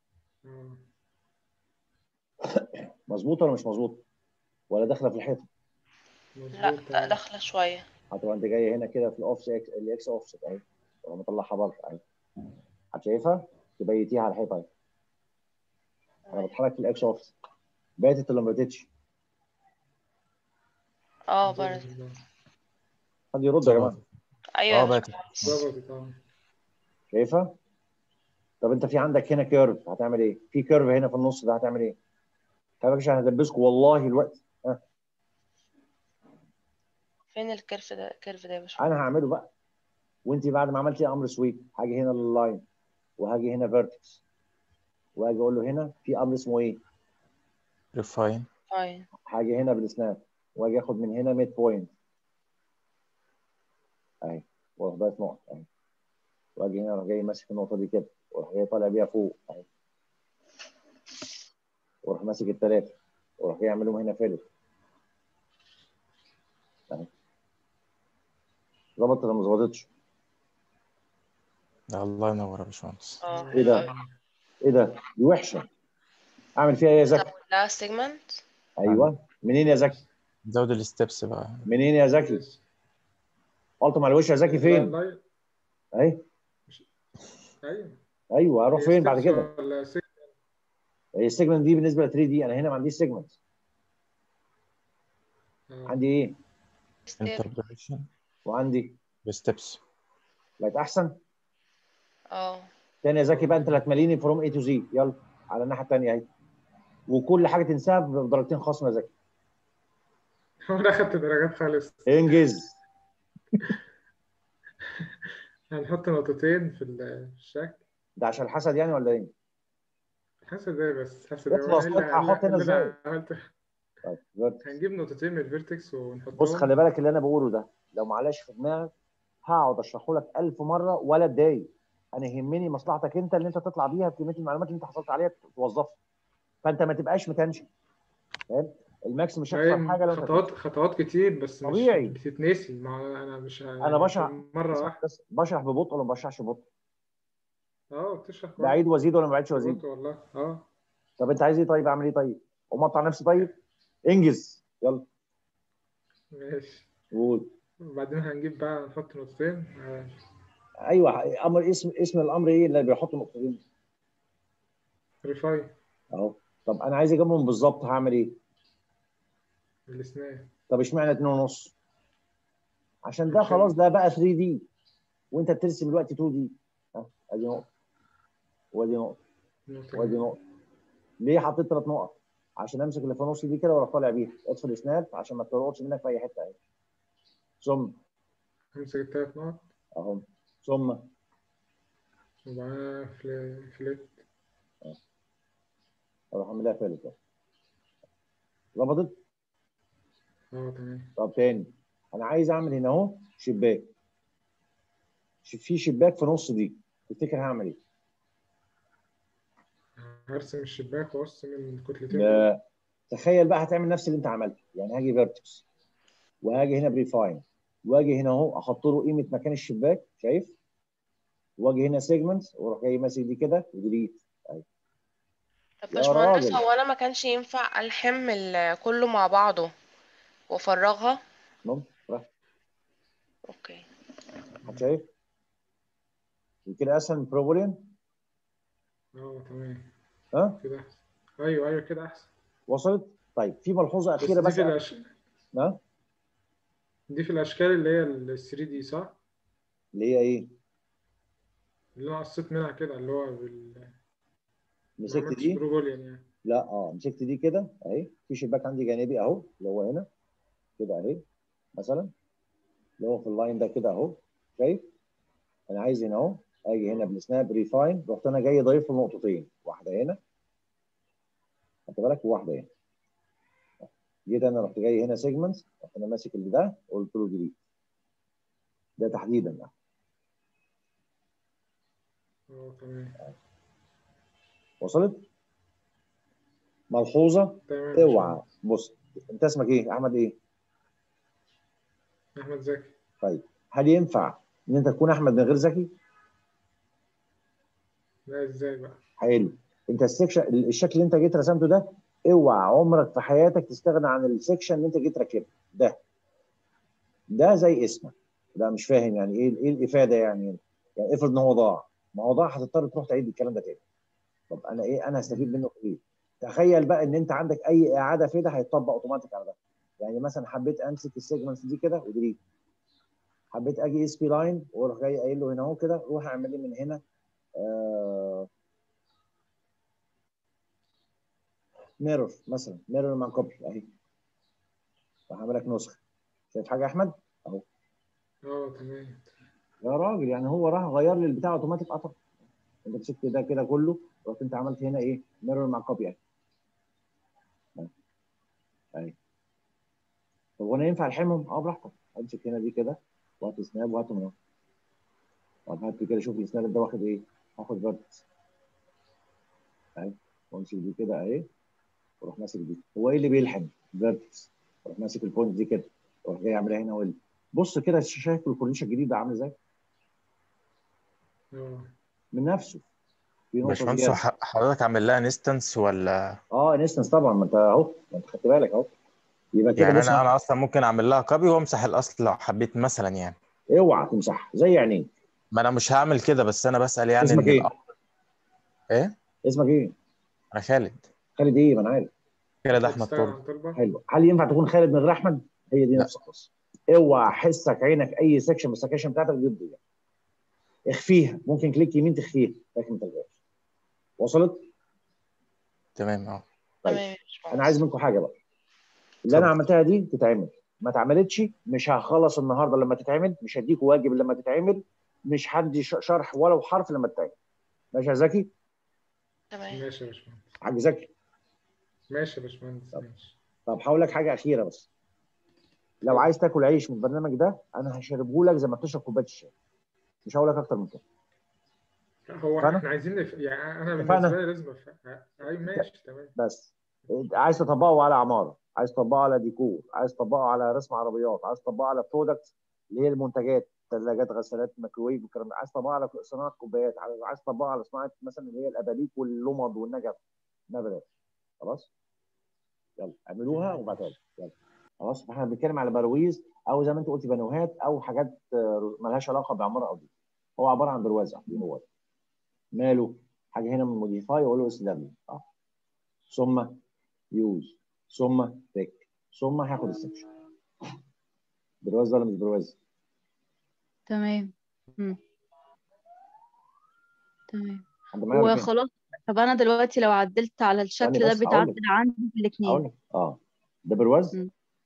مظبوط ولا مش مظبوط؟ ولا داخله في الحيطه؟ لا داخله شويه. هتبقى انت جايه هنا كده في الاوفس الاكس اوفست اهي، وانا مطلعها بره اهي. هتشايفها؟ تبيتيها على الحيطه اهي. انا بتحرك في الاكس اوفست. باتت ولا ما باتتش؟ برضه. حد يرد يا جماعه؟ ايوه باتت. شايفها؟ طب انت في عندك هنا كيرف، هتعمل ايه؟ في كيرف هنا في النص ده، هتعمل ايه؟ خلي بالك عشان هدبسكم والله الوقت. فين الكيرف ده يا باشمهندس؟ انا هعمله بقى. وانت بعد ما عملتي امر سويب هاجي هنا لللاين وهاجي هنا فيرتكس واجي اقول له هنا في امر اسمه ايه؟ ريفاين. هاجي هنا بالسناب واجي اخد من هنا ميد بوينت اهي واروح ضايف نقط اهي، واجي هنا اروح جاي ماسك النقطه دي كده واروح جاي طالع بيها فوق اهي، واروح ماسك الثلاثه واروح جاي اعملهم هنا فيلت اهي. ظبطت ولا ما ظبطتش؟ الله ينور يا باشمهندس. ايه ده؟ ايه ده؟ دي وحشه. اعمل فيها ايه يا زكي؟ لا سيجمنت. ايوه. منين يا زكي؟ زود الستبس بقى. منين يا زكي؟ قلتم على الوش يا زكي فين؟ اهي. ايوه اروح فين بعد كده؟ هي السيجمنت دي بالنسبه ل 3 دي، انا هنا ما عنديش سيجمنت. عندي ايه؟ انتربريشن وعندي ستبس. بقت احسن؟ تاني يا زكي بقى، انت اللي هتمليني فروم اي تو زي. يلا على الناحيه الثانيه اهي، وكل حاجه تنساها بدرجتين خصم يا زكي. انا اخدت درجات خالص. انجز. هنحط نقطتين في الشكل ده عشان الحسد يعني ولا ايه؟ حسد ايه بس؟ حسد ايه؟ اخلص خد هحط هنا ازاي؟ طيب هنجيب نقطتين من الفيرتكس ونحطهم. بص خلي بالك اللي انا بقوله ده لو معلش في دماغك هقعد اشرحه لك 1000 مره ولا اتضايق. انا يهمني مصلحتك انت اللي انت تطلع بيها بكميه المعلومات اللي انت حصلت عليها توظفها. فانت ما تبقاش متنشن. فاهم؟ الماكس مش هيخسر حاجه لو خطوات كتير بس طبيعي. مش بتتنسي. انا مش انا بشرح مره واحده بس بشرح ببطء ولا ما بشرحش ببطء؟ بتشرح بعيد وازيد ولا ما بعيدش وازيد؟ والله طب انت عايز ايه طيب؟ اعمل ايه طيب؟ ومقطع نفسي طيب؟ انجز يلا. ماشي قول. وبعدين هنجيب بقى نحط نقطتين. ايوه امر اسم الامر ايه اللي بيحط نقطتين؟ ريفاين اهو. طب انا عايز اجيبهم بالظبط، هعمل ايه؟ الاسنان. طب اشمعنى 2.5؟ عشان ده خلاص ده بقى 3 دي وانت بترسم دلوقتي 2 دي. ادي نقطه وادي نقطه وادي نقطه. ليه حطيت 3 نقط؟ عشان امسك اللي في النص دي كده واروح طالع بيها، اطفي سناب عشان ما تروحش منك في اي حته اهي. ثم امسك ال3 نقط اهو، ثم وبعدها فليت. اروح اعملها فلت. ظبطت؟ تمام. طب تاني، انا عايز اعمل هنا اهو شباك. في شباك في نص دي، تفتكر هعمل ايه؟ هرسم الشباك وارسم الكتلتين دول. لا، تخيل بقى هتعمل نفس اللي انت عملته، يعني هاجي فيرتكس وهاجي هنا بريفاين واجي هنا اهو احط له قيمه مكان الشباك، شايف؟ واجي هنا سيجمنت واروح جاي ماسك دي كده وديليت. طب يا باشمهندس، راجل هو انا ما كانش ينفع الحم كله مع بعضه وافرغها؟ ممكن راح. اوكي. شايف؟ كده اسهل من بروبولين. تمام. ها؟ كده احسن. ايوه كده احسن. وصلت؟ طيب في ملحوظه اخيره بس دي بس. في ها؟ دي في الاشكال اللي هي ال 3 دي صح؟ اللي هي ايه؟ اللي انا قصيت منها كده اللي هو ما مسكت عملتش دي؟ بروبوليان يعني. لا مسكت دي كده اهي، في شباك عندي جانبي اهو اللي هو هنا كده اهي مثلا، اللي هو في اللاين ده كده اهو، شايف؟ انا عايز هنا اهو اجي هنا بالسناب ريفاين، رحت انا جاي ضايف له نقطتين، واحده هنا خدت بالك وواحده هنا. جيت انا رحت جاي هنا سيجمنت، رحت انا ماسك اللي ده وقلت له ديليت. ده تحديدا ده. تمام. وصلت؟ ملحوظه تمام. اوعى، بص انت اسمك ايه؟ احمد ايه؟ احمد زكي. طيب هل ينفع ان انت تكون احمد من غير زكي؟ لا، ازاي بقى؟ حلو. انت الشكل اللي انت جيت رسمته ده، اوعى عمرك في حياتك تستغنى عن السكشن اللي انت جيت راكبه ده زي اسمك. لا مش فاهم يعني ايه الافاده يعني افرض ان هو ضاع، ما هو ضاع هتضطر تروح تعيد الكلام ده تاني. طب انا ايه؟ انا هستفيد منه في ايه؟ تخيل بقى ان انت عندك اي اعاده فدا هيتطبق اوتوماتيك على ده. يعني مثلا حبيت امسك السيجمنتس دي كده وديليت، حبيت اجي اس بي لاين واروح جاي قايل له هنا اهو كده روح اعمل لي من هنا ميرور مثلا، ميرور مع كوبي اهي، وهعمل لك نسخه. شايف حاجه يا احمد؟ اهو. تمام. يا راجل يعني هو راح غير لي البتاع اوتوماتيك قطع. انت مسكت ده كده كله، رحت انت عملت هنا ايه؟ ميرور مع كوبي اهي. اهي. طب وانا ينفع الحمهم؟ براحتك. امسك هنا دي كده وهات سناب وهات من هنا. طب هات كده شوف السناب ده واخد ايه؟ هاخد فيرتكس اهي، وامسك دي كده اهي، واروح ماسك دي. هو ايه اللي بيلحم؟ فيرتكس. واروح ماسك البوينت دي كده واروح جاي اعملها هنا ويل. بص كده شايف الكورنيش الجديد ده عامل ازاي؟ من نفسه. في نقطه باشمهندس زياده. حضرتك عامل لها انستنس ولا؟ انستنس طبعا، ما انت اهو، ما انت خدت بالك اهو. يبقى كده يعني بص انا اصلا ممكن اعمل لها كوبي وامسح الاصل لو حبيت مثلا يعني. اوعى تمسحها زي عينيك. ما انا مش هعمل كده، بس انا بسأل يعني اسمك ان ايه؟ الامر ايه؟ اسمك ايه؟ انا خالد. خالد ايه؟ ما انا عارف. خالد احمد طارق. حلو. هل ينفع تكون خالد من غير احمد؟ هي دي لا. نفس القصه. اوعى حسك عينك اي سكشن من السكشن بتاعتك ضد يعني. اخفيها، ممكن كليك يمين تخفيها لكن ما تلغاش. وصلت؟ تمام. طيب انا عايز منكم حاجه بقى. اللي انا اتفضل. عملتها دي تتعمل، ما اتعملتش مش هخلص النهارده لما تتعمل، مش هديكوا واجب لما تتعمل، مش هدي شرح ولو حرف لما تتعمل. ماشي يا زكي؟ تمام. ماشي يا باشمهندس. حاج زكي. ماشي يا باشمهندس. ماشي. طب هقول لك حاجه اخيره بس. لو عايز تاكل عيش من البرنامج ده انا هشربه لك زي ما بتشرب كوبايه الشاي. مش هقول لك اكتر من كده. هو اتفقنا؟ احنا عايزين يعني انا اتفقنا؟ بالنسبه لي لازم ايوه ماشي تمام. بس عايز تطبقه على عماره، عايز تطبقه على ديكور، عايز تطبقه على رسم عربيات، عايز تطبقه على برودكت اللي هي المنتجات، ثلاجات، غسالات، ميكروويف والكلام ده، عايز تطبقه على صناعه كوبايات، عايز تطبقه على صناعه مثلا اللي هي الاباليك واللمض والنجف، ما بلاش. خلاص؟ يلا اعملوها وابعتها لي. يلا. خلاص احنا بنتكلم على برويز او زي ما انت قلت بانوهات او حاجات مالهاش علاقه بعماره او دي. هو عباره عن برواز. هو ماله؟ حاجه هنا من موديفاي واقول له اس دبليو. ثم يوز ثم بيك ثم هاخد السكشن. برواز ولا مش برواز؟ تمام. تمام. حد معايا ولا فين؟ وخلاص. طب انا دلوقتي لو عدلت على ثانية الشكل ده بس هقول بيتعدل لك عندي في هقول الاثنين. لك ده برواز؟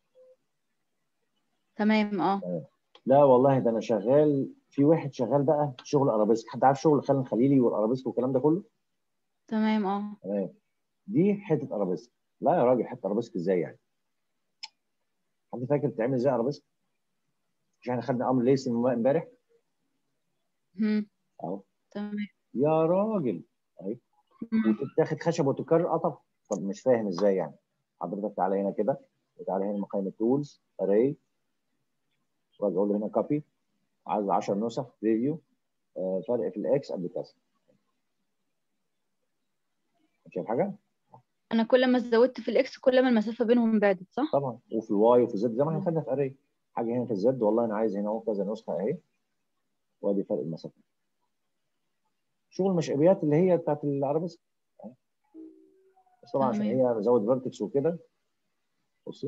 تمام. تمام. لا والله ده انا شغال في واحد شغال بقى شغل ارابيسك. حد عارف شغل خالد الخليلي والارابيسك والكلام ده كله؟ تمام. تمام. دي حته ارابيسك. لا يا راجل، حته ارابيسك ازاي يعني؟ حد فاكر بتعمل ازاي ارابيسك؟ مش احنا خدنا امر ليس امبارح؟ اهو. تمام. يا راجل اهي. وتتاخد خشب وتكرر طب مش فاهم ازاي يعني. حضرتك تعالى هنا كده وتعالى هنا مقام التولز اري، واجي اقول له هنا كوبي، عايز 10 نسخ بريفيو، فرق في الاكس قد كذا. شايف حاجه؟ انا كل ما زودت في الاكس كل ما المسافه بينهم بعدت، صح؟ طبعا. وفي الواي وفي الزد زي ما احنا خدنا في اري. حاجه هنا في الزد والله انا عايز هنا اهو كذا نسخه اهي، وادي فرق المسافه. شغل المشقبيات اللي هي بتاعت العربيسك. بس طبعا عشان هي بزود فيرتكس وكده. بصي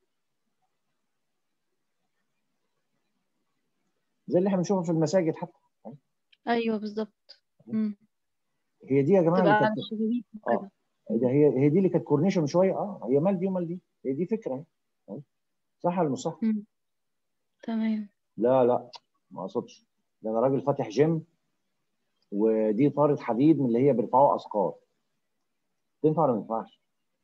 زي اللي احنا بنشوفه في المساجد حتى. ايوه بالظبط. هي دي يا جماعه تبقى اللي على كانت الشبابيك وكده. ده هي دي اللي كانت كورنيشه من شويه. هي مال دي ومال دي، هي دي فكره اهي. صح ولا مش صح؟ تمام. لا ما اقصدش. ده انا راجل فاتح جيم، ودي طارة حديد من اللي هي بيرفعوا اثقال. تنفع ولا ما تنفعش؟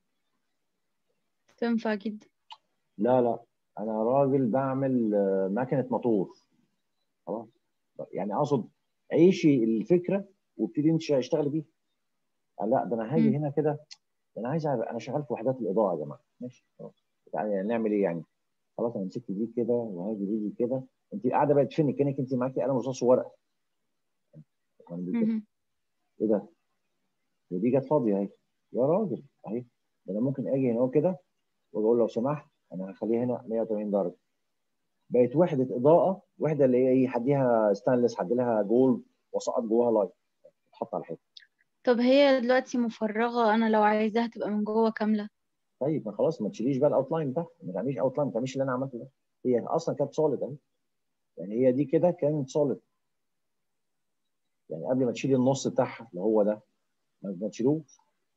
تنفع جدا. لا انا راجل بعمل ماكينه موتور. خلاص يعني اقصد عيشي الفكره وابتدي انت اشتغل بيها. لا ده انا هاجي هنا كده. انا عايز انا شغال في وحدات الاضاءه يا جماعه. ماشي خلاص. يعني نعمل ايه يعني؟ خلاص انا مسكت دي كده وهاجي دي كده. انت قاعده بقى تفني كانك انت معاكي قلم رصاص وورقه. ايه ده؟ ودي جت فاضيه اهي. يا راجل اهي. ده انا ممكن اجي هنا كده واقول لو سمحت انا هخليها هنا 180 درجه. بقت وحده اضاءه، وحده اللي هي ايه، هديها ستانلس، هدي لها جولد وسقط جواها لايت تتحط على الحيطه. طب هي دلوقتي مفرغه، انا لو عايزاها تبقى من جوه كامله. طيب ما خلاص ما تشيليش بقى الاوتلاين بتاعها، ما تعمليش اوتلاين، ما تعمليش اللي انا عملته ده. هي اصلا كانت سوليد اهي. يعني هي دي كده كانت سوليد. يعني قبل ما تشيلي النص بتاعها اللي هو ده ما تشيلوش.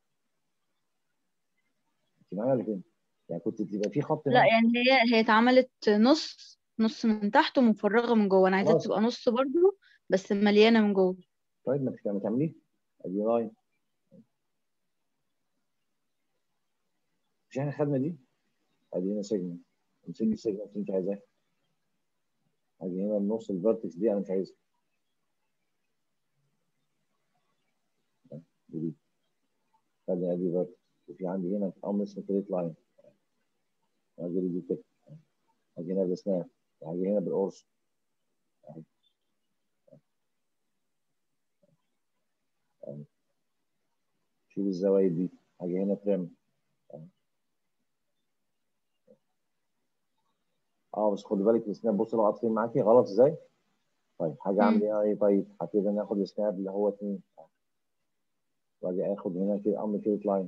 انت معايا ولا فين؟ يعني كنت تبقى في خط لا هنا. يعني هي اتعملت نص من تحت ومفرغه من جوه، انا عايزاها خلاص. تبقى نص برضو بس مليانه من جوه. طيب ما تعمليه. ادي لاين. مش احنا خدنا دي؟ ادي هنا سيجمنت. امسكي السيجمنت اللي انت عايزاها. ادي هنا النص الفيرتكس دي انا مش عايزها. دي ادي فيرتكس. وفي عندي هنا امر اسمه كريت لاين. ادي دي كده. ادي هنا بالسناب. ادي هنا بالقرص. شيل الزوايد دي. هاجي هنا ترم. بس خد بالك السناب. بص لو قاطفين معاكي غلط ازاي. طيب حاجه اعمل ايه؟ طيب هبتدي انا اخد السناب اللي هو 2 واجي اخد هنا كده امر كريت لاين.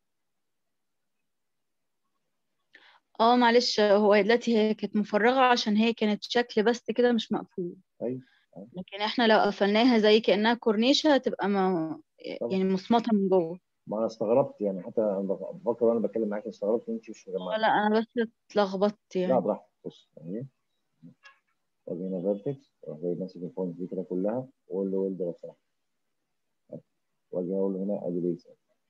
معلش، هو دلوقتي هي كانت مفرغه عشان هي كانت شكل بس كده مش مقفول. ايوه. لكن احنا لو قفلناها زي كأنها كورنيشة هتبقى يعني مصمطة من جوه. ما انا استغربت يعني، حتى بفكر وانا بتكلم معاك استغربت ان انت مش مجمعه. لا انا بس اتلخبطت لا يعني. براحتك. بص اهي. واجي هنا فيرتكس واجي ماسك البوينت دي كده كلها واقول له ويلد لو سمحت. واجي اقول له هنا ادي بيس.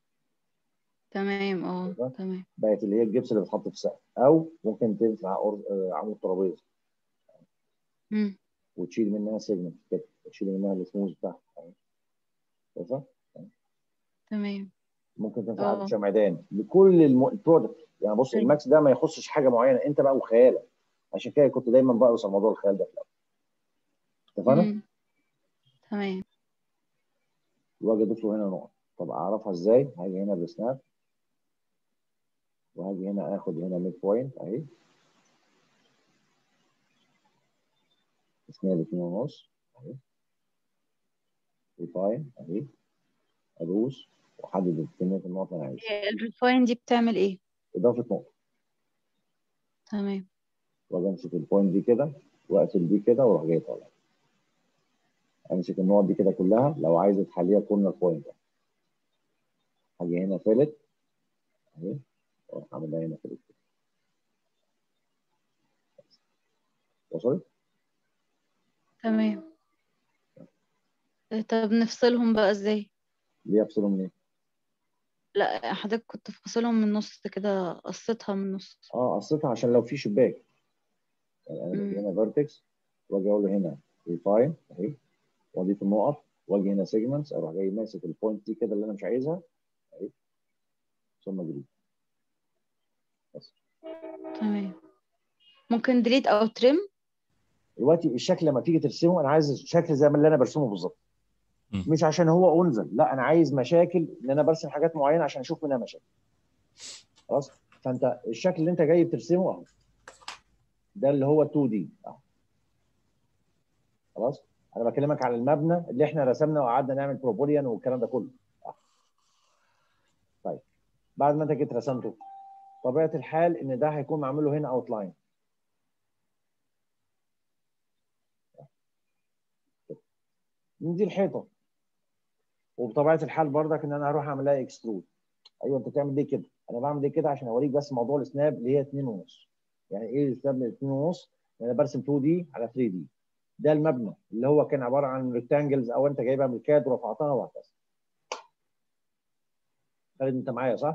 تمام. تمام. بقت اللي هي الجبس اللي بتحط في السقف، او ممكن تنفع عمود ترابيزه وتشيل منها سيجمنت كده وتشيل منها السموث بتاعها. شايفه؟ تمام. ممكن تنفع عدد شمعدان لكل البرودكت. يعني بص الماكس ده ما يخصش حاجه معينه، انت بقى وخيالك. عشان كده كنت دايما بقرص على موضوع الخيال ده في الاول. اتفقنا؟ تمام. واجي اضيف له هنا نقط. طب اعرفها ازاي؟ هاجي هنا بالسناب وهاجي هنا اخد هنا ميد بوينت اهي. سناب 2.5 اهي. ريفاين اهي. ادوس واحدد كميه النقط اللي انا عايزها. الريفاين دي بتعمل ايه؟ اضافه نقطه. تمام. واجي امسك البوينت دي كده واقفل دي كده واروح جاي طالع. امسك النقط دي كده كلها لو عايز تخليها كورنر بوينت. هاجي هنا فيلت اهي واروح اعملها هنا فيلت. وصلت؟ تمام. طب نفصلهم بقى ازاي؟ ليه افصلهم منين؟ لا حضرتك كنت فاصلهم من النص كده، قصتها من النص. قصيتها عشان لو في شباك. يعني انا باجي هنا فيرتكس واجي اقول له هنا ريفاين اهي واضيف النقط واجي هنا سيجمنتس اروح جاي ماسك البوينت دي كده اللي انا مش عايزها اهي ثم جديد بس. تمام. ممكن ديليت او تريم. دلوقتي الشكل لما تيجي ترسمه انا عايز شكل زي ما اللي انا برسمه بالظبط. مش عشان هو انزل، لا انا عايز مشاكل ان انا برسم حاجات معينه عشان اشوف منها مشاكل. خلاص؟ فانت الشكل اللي انت جاي بترسمه اهو ده اللي هو 2 دي اهو. خلاص؟ انا بكلمك على المبنى اللي احنا رسمنا وقعدنا نعمل بروبوليان والكلام ده كله. طيب بعد ما انت جيت رسمته طبيعه الحال ان ده هيكون معمول له هنا اوت لاين. من دي الحيطه وبطبيعه الحال برضك ان انا هروح اعمل لها اكسترود. ايوه انت تعمل ليه كده؟ انا بعمل ليه كده عشان اوريك بس موضوع السناب اللي هي 2.5. يعني ايه السناب اللي 2.5؟ انا برسم 2 دي على 3 دي. ده المبنى اللي هو كان عباره عن ريكتانجلز او انت جايبها من الكاد ورفعتها وهكذا. خالد انت معايا صح؟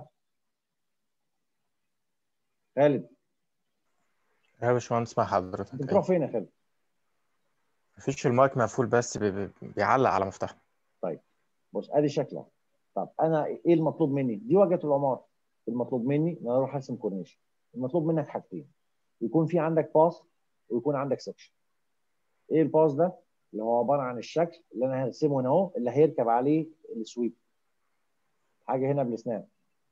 خالد يا باشمهندس مع حضرتك. انت بتروح فين يا خالد؟ مفيش، المايك مقفول بس بيعلق على مفتاح. طيب بص ادي شكلها. طب انا ايه المطلوب مني؟ دي واجهه العماره. المطلوب مني ان انا اروح ارسم كورنيش. المطلوب منك حاجتين. يكون في عندك باس ويكون عندك سكشن. ايه الباس ده؟ اللي هو عباره عن الشكل اللي انا هرسمه هنا اهو اللي هيركب عليه السويب. حاجه هنا بالسناب.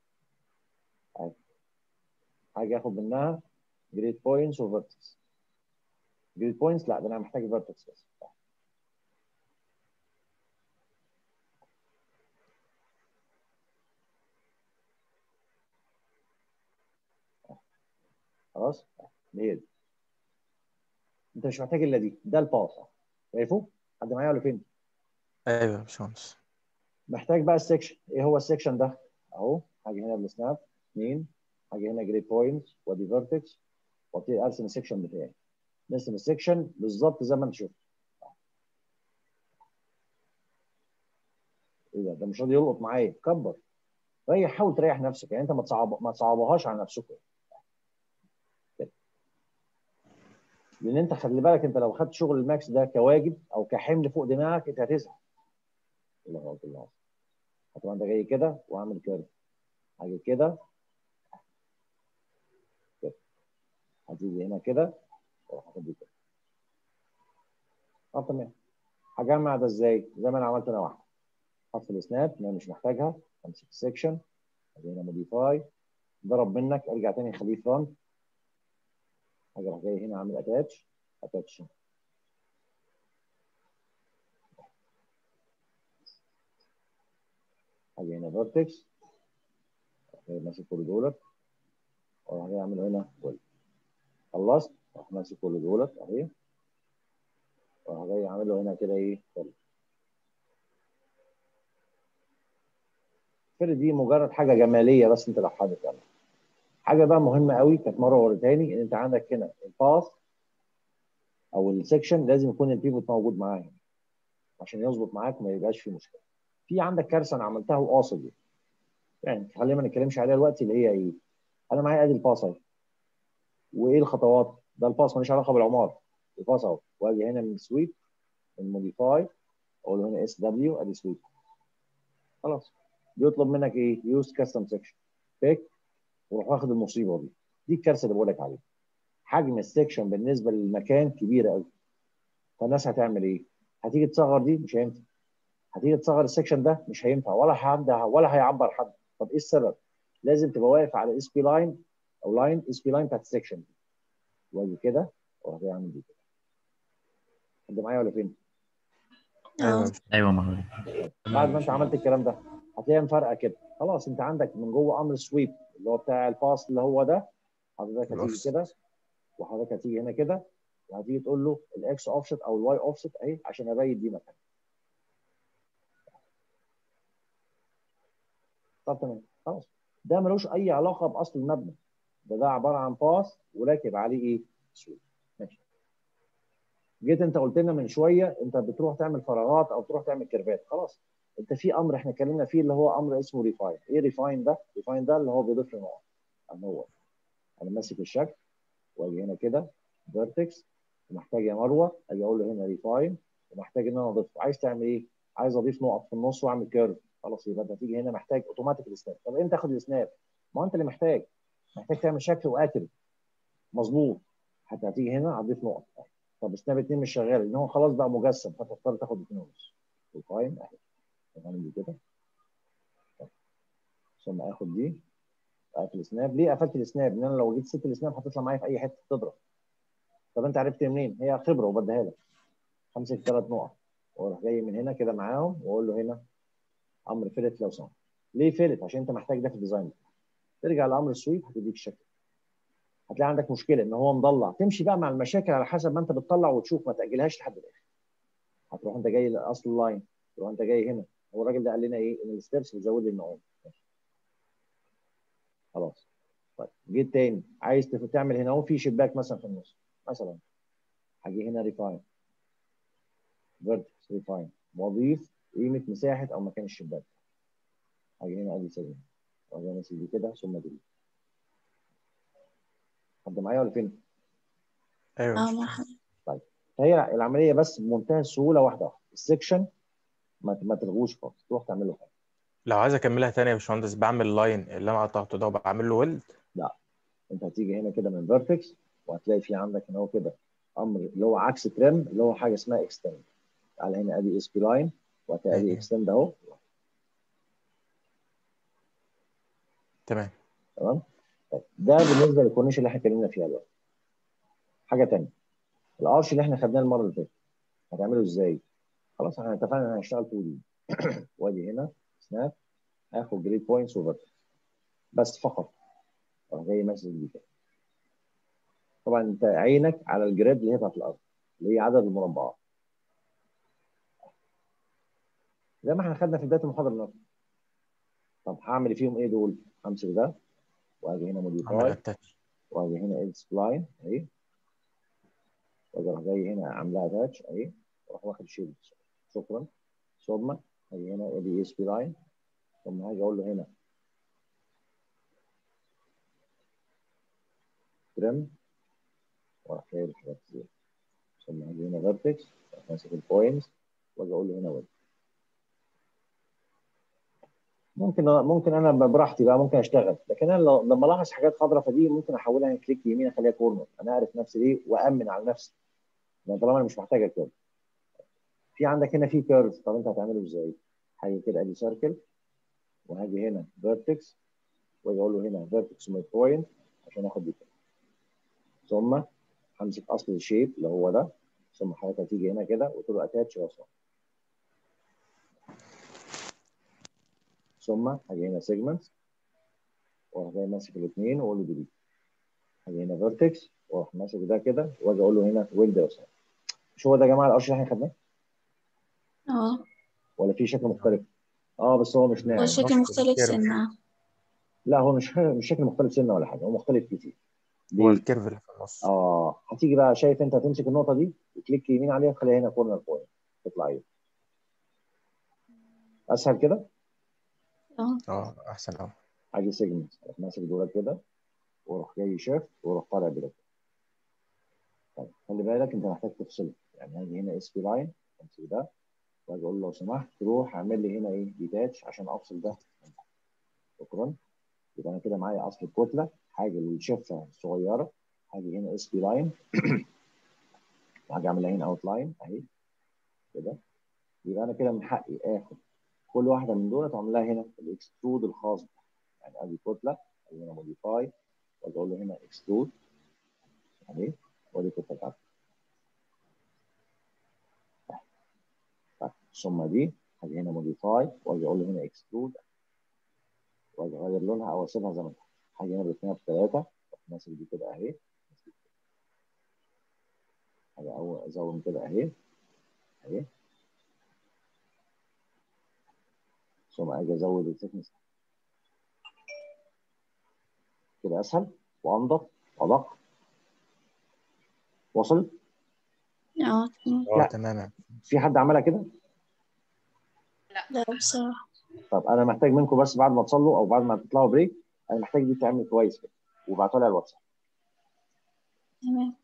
حاجه اخد منها جريد بوينتس وفيرتكس. جريد بوينتس لا ده انا محتاج فيرتكس بس. خلاص؟ هي دي. انت مش محتاج الا دي. ده الباس. شايفه؟ حد معايا ولا فين؟ ايوه يا باشمهندس. محتاج بقى السكشن. ايه هو السكشن ده؟ اهو حاجه هنا بالسناب 2 حاجه هنا جريد بوينت وادي فيرتكس وابتدي ارسم السكشن بتاعي. نرسم السكشن بالظبط زي ما انت شفت. ايه ده؟ ده مش راضي يلقط معايا. كبر. ريح، حاول تريح نفسك يعني انت ما تصعبهاش على نفسكم. لان انت خلي بالك انت لو خدت شغل الماكس ده كواجب او كحمل فوق دماغك انت هتزهق. الله هتبقى انت جاي كده واعمل كده حاجه كده كده هتيجي هنا كده واروح اخد دي كده. تمام. هجمع ده ازاي؟ زي ما انا عملت انا واحده. حط السناب انا مش محتاجها. امسك السكشن هنا موديفاي ضرب منك ارجع تاني اخليه فرونت. هاجي اروح جاي هنا اعمل اتاتش هاجي هنا فيرتكس ماسك كل دولت واروح جاي اعمل هنا كل. خلصت اروح ماسك كل دولت اهي واروح جاي عامله هنا كده ايه كل. كل دي مجرد حاجه جماليه بس انت لو حابب تعملها. حاجه بقى مهمه قوي كانت مره وريتهاني ان انت عندك هنا الباث او السكشن لازم يكون البيفوت موجود معاه عشان يظبط معاك وما يبقاش فيه مشكله. في عندك كارثه انا عملتها وقاصد يعني خلينا ما نتكلمش عليها دلوقتي اللي هي ايه؟ انا معايا ادي الباص اهي. وايه الخطوات؟ ده الباص ماليش علاقه بالعماره. الباص اهو واجي هنا من سويب من موديفاي اقول له هنا اس دبليو ادي سويب. خلاص. بيطلب منك ايه؟ يوز كاستم سكشن. بيك وروح واخد المصيبه دي. دي الكارثه اللي بقول لك عليها. حجم السكشن بالنسبه للمكان كبير قوي. فالناس هتعمل ايه؟ هتيجي تصغر دي مش هينفع. هتيجي تصغر السكشن ده مش هينفع ولا حد ولا هيعبر حد. طب ايه السبب؟ لازم تبقى واقف على اس بي لاين او لاين اس بي لاين بتاعت السكشن دي. واجي كده واروح جاي اعمل دي كده. حد معايا ولا فين؟ ايوه ايوه ما هو بعد ما انت عملت الكلام ده هتلاقيها مفرقه كده. خلاص انت عندك من جوه امر سويب اللي هو بتاع الباس اللي هو ده، حضرتك هتيجي الاوفست. كده وحضرتك هتيجي هنا كده وهتيجي تقول له الاكس اوفست او الواي اوفست اهي عشان ابين دي مكان. طب تمام خلاص، ده ملوش اي علاقه باصل المبنى، ده عباره عن باس وراكب عليه ايه؟ سويب. ماشي. جيت انت قلت لنا من شويه انت بتروح تعمل فراغات او تروح تعمل كيرفات، خلاص انت في امر احنا اتكلمنا فيه اللي هو امر اسمه ريفاين. ايه ريفاين ده؟ ريفاين ده اللي هو بيضيف لي نقط. اما هو انا ماسك الشكل واجي هنا كده فيرتكس ومحتاج يا مروه اجي اقول له هنا ريفاين ومحتاج ان انا اضيف. عايز تعمل ايه؟ عايز اضيف نقط في النص واعمل كيرف. خلاص يبقى انت هتيجي هنا محتاج اوتوماتيك السناب. طب امتى اخد السناب؟ ما هو انت اللي محتاج تعمل شكل واكل مظبوط. حتى هتيجي هنا هتضيف نقط. طب سناب 2 مش شغال ان هو خلاص بقى مجسم فتضطر تاخد 2 ونص. ريفاين اهي نعمل دي كده ثم اخد دي اقفل السناب. ليه قفلت السناب؟ ان انا لو جيت سبت السناب هتطلع معايا في اي حته تضرب. طب انت عرفت منين؟ هي خبره وبديها لك. همسك 3 نقط واروح جاي من هنا كده معاهم واقول له هنا امر فيلت لو سمحت. ليه فيلت؟ عشان انت محتاج ده في الديزاين. ترجع لامر السويب هتديك الشكل. هتلاقي عندك مشكله ان هو مضلع، تمشي بقى مع المشاكل على حسب ما انت بتطلع وتشوف، ما تاجلهاش لحد الاخر. هتروح انت جاي لاصل اللاين، تروح انت جاي هنا. هو الراجل ده قال لنا ايه؟ ان الستيرس بتزود لي النقط. خلاص. طيب جيت تاني عايز تعمل هنا اهو في شباك مثلا في النص مثلا، هاجي هنا ريفاين فيرتكس ريفاين واضيف قيمه مساحه او مكان الشباك. هاجي هنا ادي سيجمنت واجي هنا دي كده ثم دي. حد معايا ولا فين؟ ايوه مش مرحبا. طيب هي العمليه بس بمنتهى السهوله واحده واحده. السكشن ما تلغوش خالص، تروح تعمل له حاجه. لو عايز اكملها تاني يا باشمهندس بعمل لاين اللي انا قطعته ده وبعمل له ويلد. لا انت هتيجي هنا كده من فيرتكس وهتلاقي في عندك هنا هو كده امر اللي هو عكس ترم اللي هو حاجه اسمها اكستند. تعالى هنا ادي اس بي لاين وهتلاقي ادي اكستند اهو. تمام. تمام. طيب ده بالنسبه للكورنيش اللي احنا اتكلمنا فيها دلوقتي. حاجه ثانيه، الارش اللي احنا خدناه المره اللي فاتت هتعمله ازاي؟ خلاص احنا اتفقنا ان هنشتغل 2 دي. واجي هنا سناب هاخد جريد بوينتس وفيرتكس بس فقط. اروح جاي ماسك دي كده. طبعا انت عينك على الجريد اللي هي بتاعت الارض اللي هي عدد المربعات زي ما احنا خدنا في بدايه المحاضره النهارده. طب هعمل فيهم ايه دول؟ همسك ده واجي هنا اعمل موديفاي اتاتش. واجي هنا اد سبلاين اهي واجي اروح جاي هنا عاملها اتاتش اهي واروح واخد شيل. شكرا. ثم اجي هنا ادي اس بي لاين ثم هاجي اقول له هنا ترم واروح شايل الحاجات دي ثم هاجي هنا فيرتكس ماسك البوينتس واجي اقول له هنا ويب. ممكن انا براحتي بقى ممكن اشتغل، لكن انا لما الاحظ حاجات خضراء فدي ممكن احولها كليك يمين اخليها كورنر. انا اعرف نفسي ليه وامن على نفسي لان طالما انا مش محتاجه كده. في عندك هنا في كيرف، طب انت هتعمله ازاي؟ هاجي كده ادي سيركل وهاجي هنا فيرتكس واجي اقول له هنا فيرتكس ميد بوينت عشان اخد دي كده. ثم همسك اصل الشيب اللي هو ده ثم حضرتك هتيجي هنا كده وتقول له اتاتش راسه ثم هاجي هنا سيجمنتس واروح جاي ماسك الاثنين واقول له ديليت. هاجي هنا فيرتكس واروح ماسك ده كده واجي اقول له هنا ويلد راسه. مش هو ده يا جماعه القرش اللي احنا خدناه؟ ولا في شكل مختلف؟ بس هو مش هو ناعم. شكل مختلف سنة. لا هو مش شكل مختلف سنه ولا حاجه، هو مختلف كتير. هو ليه؟ الكيرف اللي في النص. هتيجي بقى شايف انت هتمسك النقطه دي وكليك يمين عليها تخليها هنا كورنر بوينت تطلع ايه؟ اسهل كده؟ احسن قوي. اجي سيجمنت اروح ماسك دولت كده واروح جاي شيفت واروح طالع بده. طيب خلي بالك انت محتاج تفصله، يعني هاجي هنا اس بي لاين امسك ده واجي اقول له لو سمحت تروح اعمل لي هنا ايه ديتاتش عشان افصل ده. شكرا. يبقى انا كده معايا اصل الكتله حاجه للشفه الصغيره. هاجي هنا اس بي لاين وهاجي اعمل هنا اوت لاين اهي كده. يبقى انا كده من حقي اخد كل واحده من دول واعمل لها هنا الاكسترود الخاص بها. يعني ادي كتله ادي هنا موديفاي واجي اقول له هنا اكسترود اهي وادي الكتله بتاعتي. ثم دي هاجي هنا موديفاي واجي اقول له هنا اكسترود واجي اغير لونها او اسيبها زي ما انت. هاجي هنا باثنين بثلاثه ماسك دي كده اهي. هاجي ازود كده اهي اهي. ثم اجي ازود الثيكنس كده اسهل وانضف وادق. وصل؟ اه تمام. في حد عملها كده؟ لا بصراحة. طب انا محتاج منكم بس بعد ما تصلوا او بعد ما تطلعوا بريك، انا محتاج دي تعمل كويس كده وابعتوا لي على الواتساب. تمام.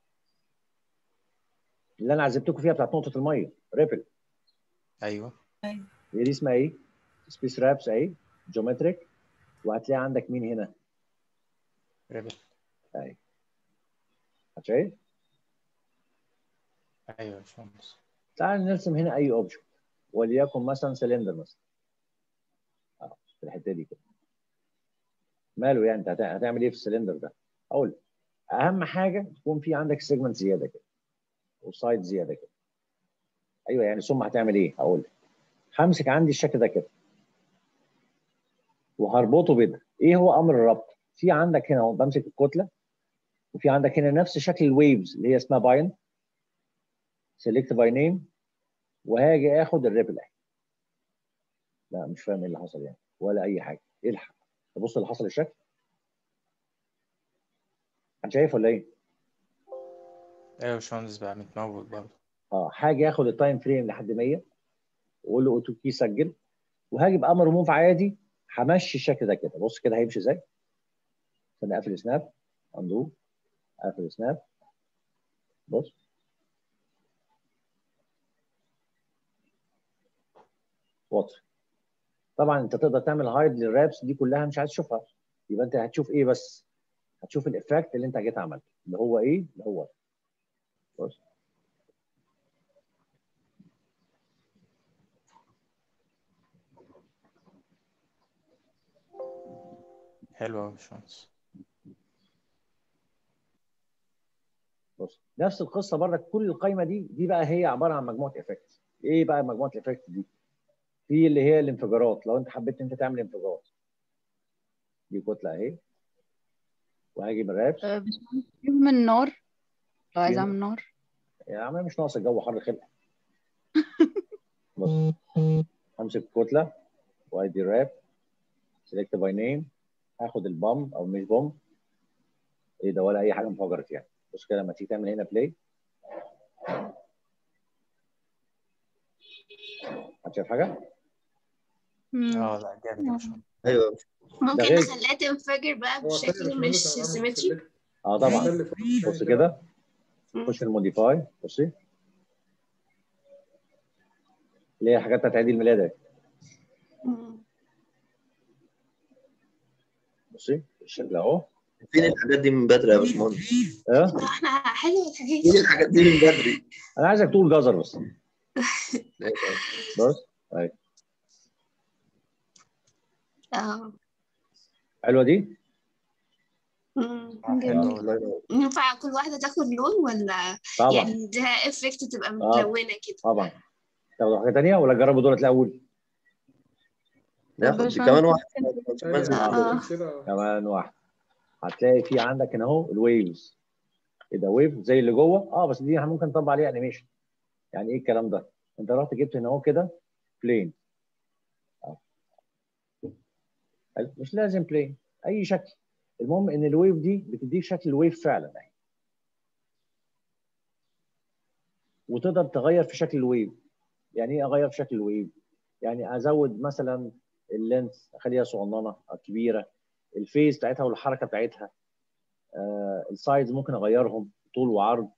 اللي انا عزمتكم فيها بتاعت نقطه الميه ريبل. ايوه ايوه هي دي اسمها ايه؟ سبيس رابس اهي جيومتريك. وهتلاقي عندك مين هنا؟ ريبل. اهي. شايف؟ ايوه يا باشمهندس. تعال نرسم هنا اي اوبجكت وليكن مثلا سلندر مثلا. في الحته دي كده. ماله يعني انت هتعمل ايه في السلندر ده؟ اقول لك. اهم حاجه تكون في عندك سيجمنت زياده كده وسايد زياده كده. ايوه يعني ثم هتعمل ايه؟ هقول لك. همسك عندي الشكل ده كده وهربطه بده. ايه هو امر الربط؟ في عندك هنا بمسك الكتله وفي عندك هنا نفس شكل الويفز اللي هي اسمها باين. سيلكت باي نيم وهاجي اخد الريبل اهي. لا مش فاهم ايه اللي حصل يعني ولا اي حاجه. الحق تبص اللي حصل الشكل. انت شايف ولا ايه؟ ايوه يا باشمهندس بقى متموت برضه. هاجي اخد التايم فريم لحد 100 واقول له اوتو كي سجل وهاجي بامر موف عادي همشي الشكل ده كده. بص كده هيمشي ازاي؟ استنى اقفل سناب اندو اقفل سناب. بص واضح. طبعا انت تقدر تعمل هايد للرابس دي كلها مش عايز تشوفها. يبقى انت هتشوف ايه بس؟ هتشوف الافكت اللي انت جيت عملته اللي هو ايه؟ اللي هو بص حلو يا باشمهندس. بص نفس القصه برضك. كل القايمه دي بقى هي عباره عن مجموعه افكت. ايه بقى مجموعه الافكت دي؟ في اللي هي الانفجارات. لو انت حبيت انت تعمل انفجار دي كتله اهي وهاجي من الرابس. فيهم النار لو عايز فين؟ اعمل نار. يا عم مش ناقص الجو حر خلق. بص همسك الكتله وادي الراب سيلكت باي نيم هاخد البامب او مش بامب. ايه ده ولا اي حاجه انفجرت يعني. بص كده لما تيجي تعمل هنا بلاي هتشوف حاجه؟ لا جامد يا باشمهندس. ايوه ممكن غير نخليها تنفجر بقى هو تاني بشكل يا مش باشمهندس انا بعمل سيمتري. سيلكت طبعا. بسلك بص كده خش الموديفاي. بصي اللي هي حاجات بتاعت عيد الميلاد اهي. بصي الشكل اهو. فين الحاجات دي من بدري يا باشمهندس؟ احنا حلوه الحاجات فين الحاجات دي من بدري؟ انا عايزك تقول جزر بس. بص اهي. حلوه دي؟ جميل. ينفع كل واحده تاخد لون ولا طبعا. يعني ده افكت تبقى ملونه كده؟ طبعا. تاخدوا حاجه ثانيه ولا جربوا دول الاول؟ ناخد دي كمان واحده. كمان واحده. هتلاقي في عندك هنا اهو الويفز. ايه ده ويف زي اللي جوه؟ بس دي ممكن نطبق عليها انيميشن. يعني ايه الكلام ده؟ انت رحت جبت هنا اهو كده بلين. مش لازم بلين اي شكل. المهم ان الويف دي بتديك شكل الويف فعلا اهي. وتقدر تغير في شكل الويف. يعني ايه اغير في شكل الويف؟ يعني ازود مثلا اللينث اخليها صغننه او كبيره. الفيز بتاعتها والحركه بتاعتها. السايز ممكن اغيرهم طول وعرض.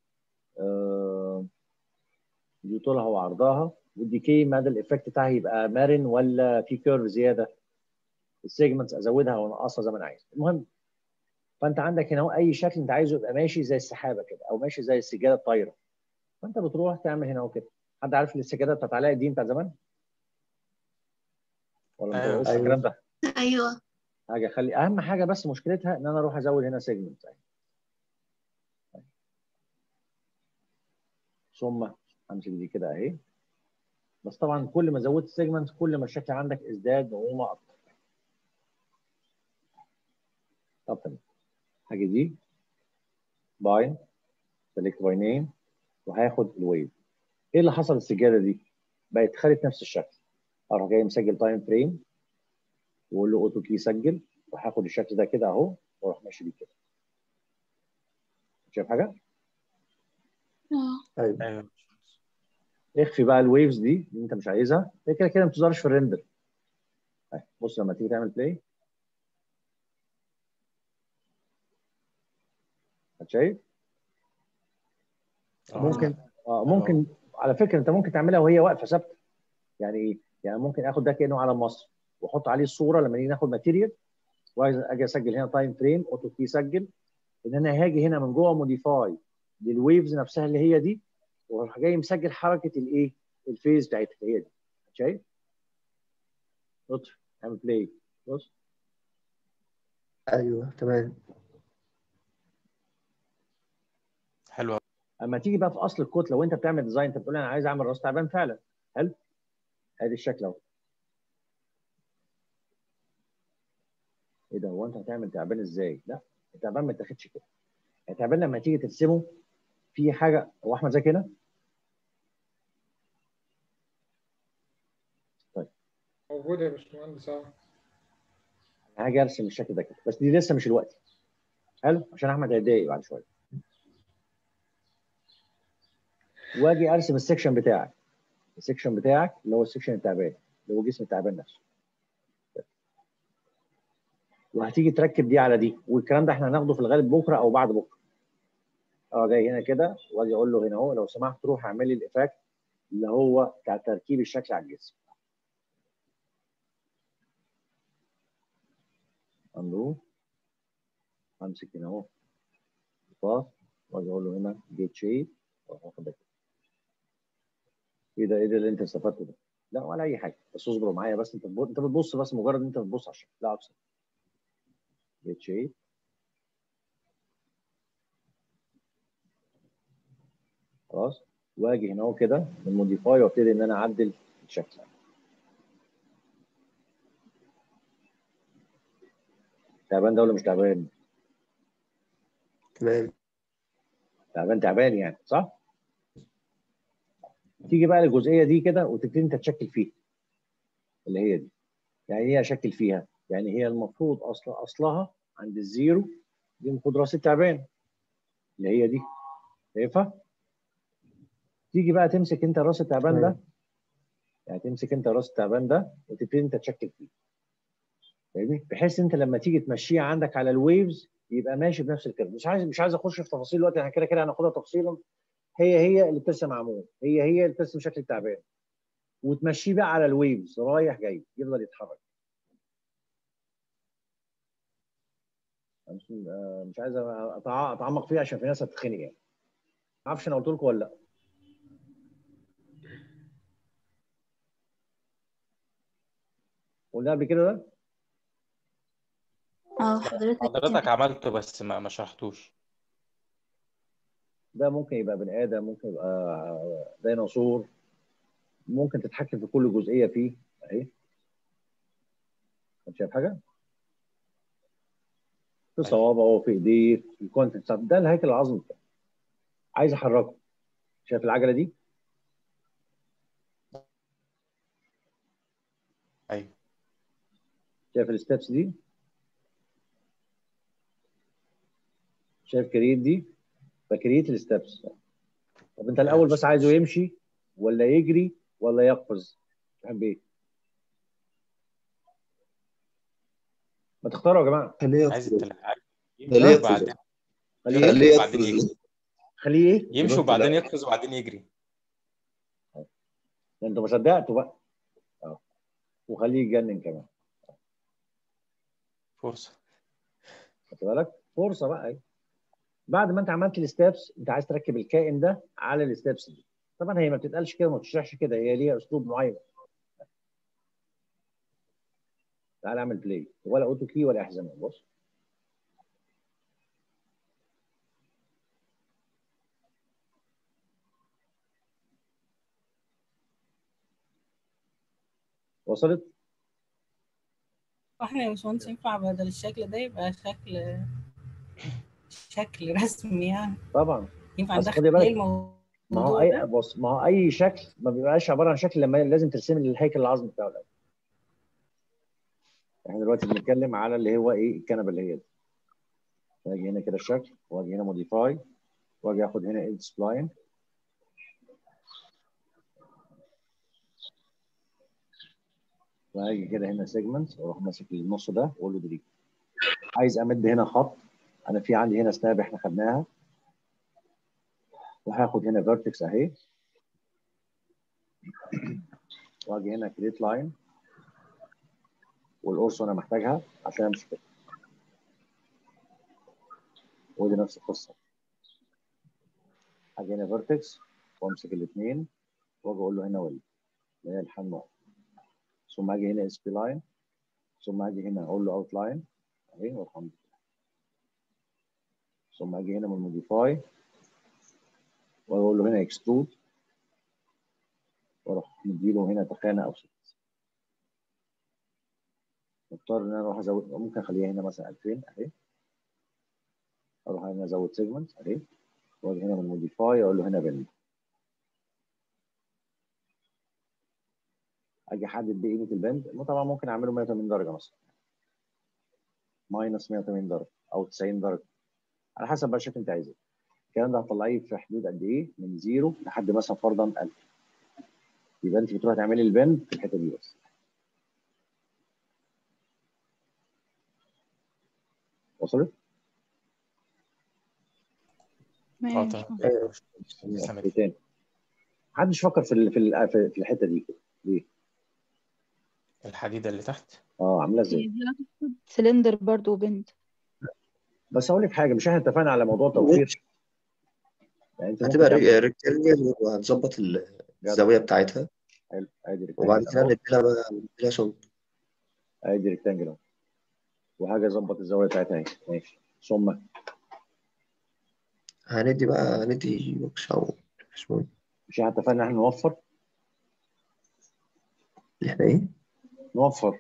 دي طولها وعرضها. والديكي مدى الايفكت بتاعها يبقى مرن ولا في كيرف زياده. السيجمنتس ازودها وانقصها زي ما انا عايز. المهم فانت عندك هنا اي شكل انت عايزه يبقى ماشي زي السحابه كده او ماشي زي السجاده الطايره. فانت بتروح تعمل هنا كده. حد عارف السجاده بتاعت علاء الدين بتاع زمان؟ ولا ما تقولش الكلام ده؟ ايوه. حاجه خلي اهم حاجه بس مشكلتها ان انا اروح ازود هنا سيجمنت. ثم امسك دي كده اهي بس طبعا كل ما زودت سيجمنت كل ما الشكل عندك ازداد نعومه اكتر. طب تمام. هاجي دي باين سيلكت باي نيم وهاخد الويف. ايه اللي حصل السجاده دي؟ بقت خدت نفس الشكل. اروح جاي مسجل تايم فريم واقول له اوتو كي سجل، وهاخد الشكل ده كده اهو واروح ماشي بيه كده. شايف حاجه؟ ايوه. اخفي بقى الويفز دي اللي انت مش عايزها، هي كده كده ما بتظهرش في الريندر. بص لما تيجي تعمل بلاي شايف؟ ممكن على فكره انت ممكن تعملها وهي واقفه ثابته. يعني ايه؟ يعني ممكن اخد ده كانه علم مصر واحط عليه الصوره لما نيجي ناخد ماتيريال، وعايز اجي اسجل هنا تايم فريم اوتو كي سجل، ان انا هاجي هنا من جوه موديفاي للويفز نفسها اللي هي دي، واروح جاي مسجل حركه الايه؟ الفيز بتاعتها هي دي. شايف؟ اطفي اعمل بلاي. بص ايوه تمام. حلو. اما تيجي بقى في اصل الكتله وانت بتعمل ديزاين، انت بتقول انا عايز اعمل راس تعبان فعلا. حلو. ادي الشكل اهو. ايه ده؟ هو انت هتعمل تعبان ازاي؟ لا، التعبان ما اتاخدش كده. التعبان لما تيجي ترسمه في حاجه. هو احمد زكي هنا؟ طيب موجود يا باشمهندس. هاجي ارسم الشكل ده كده، بس دي لسه مش الوقت. حلو، عشان احمد هيتضايق بعد شويه. واجي ارسم السكشن بتاعك. السكشن بتاعك اللي هو السكشن التعبان، اللي هو جسم التعبان نفسه. وهتيجي تركب دي على دي، والكلام ده احنا هناخده في الغالب بكره او بعد بكره. جاي هنا كده واجي اقول له هنا اهو لو سمحت روح اعمل لي الافاكت اللي هو بتاع تركيب الشكل على الجسم. اندو امسك هنا اهو باص، واجي اقول له هنا جيت شيب واخد ده. ايه ده؟ ايه ده اللي انت استفدته ده؟ لا ولا اي حاجه، بس اصبروا معايا بس. انت بتبص بس، مجرد انت بتبص عشان لا اكثر. جيت شيب خلاص، واجي هنا اهو كده من موديفاي وابتدي ان انا اعدل الشكل. تعبان ده ولا مش تعبان؟ تمام. تعبان تعبان يعني، صح؟ تيجي بقى الجزئيه دي كده وتبتدي انت تشكل فيها اللي هي دي. يعني ايه اشكل فيها؟ يعني هي المفروض اصلها عند الزيرو، دي المفروض راس التعبان اللي هي دي. شايفها؟ تيجي بقى تمسك انت راس التعبان ده، يعني تمسك انت راس التعبان ده وتبتدي انت تشكل فيه. فاهمني؟ بحيث انت لما تيجي تمشيها عندك على الويفز يبقى ماشي بنفس الكيرف. مش عايز اخش في تفاصيل دلوقتي، احنا كده كده هناخدها تفصيلا. هي اللي بترسم عمود، هي اللي بترسم شكل التعبان، وتمشيه بقى على الويفز رايح جاي يفضل يتحرك. مش عايز اتعمق فيها عشان في ناس هتتخنق يعني. ما اعرفش انا قلت لكم ولا لا. قلنا قبل كده ده؟ حضرتك عملته بس ما شرحتوش. ده ممكن يبقى بني ادم، ممكن يبقى ديناصور، ممكن تتحكم في كل جزئيه فيه اهي. انت شايف حاجه؟ في صوابعه، في ايديه، في الكونتنت. ده الهيكل العظمي بتاعه. عايز احركه. شايف العجله دي؟ ايوه. شايف الستبس دي؟ شايف كريت دي؟ فكريت الستبس. طب انت الاول بس عايزه يمشي ولا يجري ولا يقفز؟ تحب ايه؟ ما تختاروا يا جماعه. عايز خليه يمشي يقفز. وبعدين خليه وبعدين يقفز. يجري. خليه ايه؟ يمشي وبعدين يقفز وبعدين يجري. ده انتوا ما صدقتوا بقى. وخليه يتجنن كمان. فرصه. خدت بالك؟ فرصه بقى ايه؟ بعد ما انت عملت الستابس انت عايز تركب الكائن ده على الستابس دي. طبعا هي ما بتتقالش كده وما بتشرحش كده، هي ليها اسلوب معين. تعال اعمل بلاي، ولا اوتو كي ولا احزمه. بص وصلت؟ احنا يا باشمهندس ينفع بدل الشكل ده يبقى شكل رسمي يعني، طبعا. ينفع بس ندخل خدي عليه بالك، ما هو الموضوع ده؟ بص، ما هو اي شكل ما بيبقاش عباره عن شكل لما لازم ترسم الهيكل العظمي بتاعه الاول. احنا دلوقتي بنتكلم على اللي هو ايه، الكنبه اللي هي دي. واجي هنا كده الشكل، واجي هنا موديفاي، واجي اخد هنا ايدج سبلاين، واجي كده هنا سيجمنت، واروح ماسك النص ده واقول له ديليت. عايز امد هنا خط، انا في عندي هنا سناب احنا خدناها، وهاخد هنا فيرتكس اهي، واجي هنا كريت لاين، والقرص انا محتاجها عشان امشي كده، ودي نفس القصه. اجي هنا فيرتكس وامسك الاثنين واجي اقول له هنا ولي اللي هي الحل واحد، ثم اجي هنا اس بي لاين، ثم اجي هنا اقول له اوت لاين اهي واروح عامل كده. ثم اجي هنا من موديفاي واقول له هنا اكسترود، واروح مديله هنا تخانه او ست. مضطر ان انا اروح ازود، ممكن اخليها هنا مثلا 2000 اهي، اروح هنا ازود سيجمنت اهي، واجي هنا من موديفاي اقول له هنا بند، اجي احدد بيه قيمه البند. طبعا ممكن اعمله 180 درجه مثلا، ماينس 180 درجه او 90 درجه، على حسب بقى الشكل انت عايزه. الكلام ده هتطلعيه في حدود قد ايه؟ من 0 لحد مثلا فرضا 1000. يبقى انت بتروح تعملي البند في الحته دي بس. وصلت؟ ماشي. ايه تاني؟ محدش فكر في الحته دي كده ليه؟ الحديدة اللي تحت عامله ازاي؟ سلندر برضو وبنت. بس اقول لك حاجه، مش احنا اتفقنا على موضوع توفير؟ يعني انت ممكن هتبقى تعمل ريكتانجل، وهنظبط الزاويه بتاعتها، حلو، ادي وبعد ريكتانجل كده اهو، نديلها سمك. ادي ريكتانجل اهو، وحاجه اظبط الزاويه بتاعتها اهي، ماشي. ثم هندي بوكس او اسمه ايه مش احنا اتفقنا ان احنا نوفر؟ اللي احنا ايه؟ نوفر.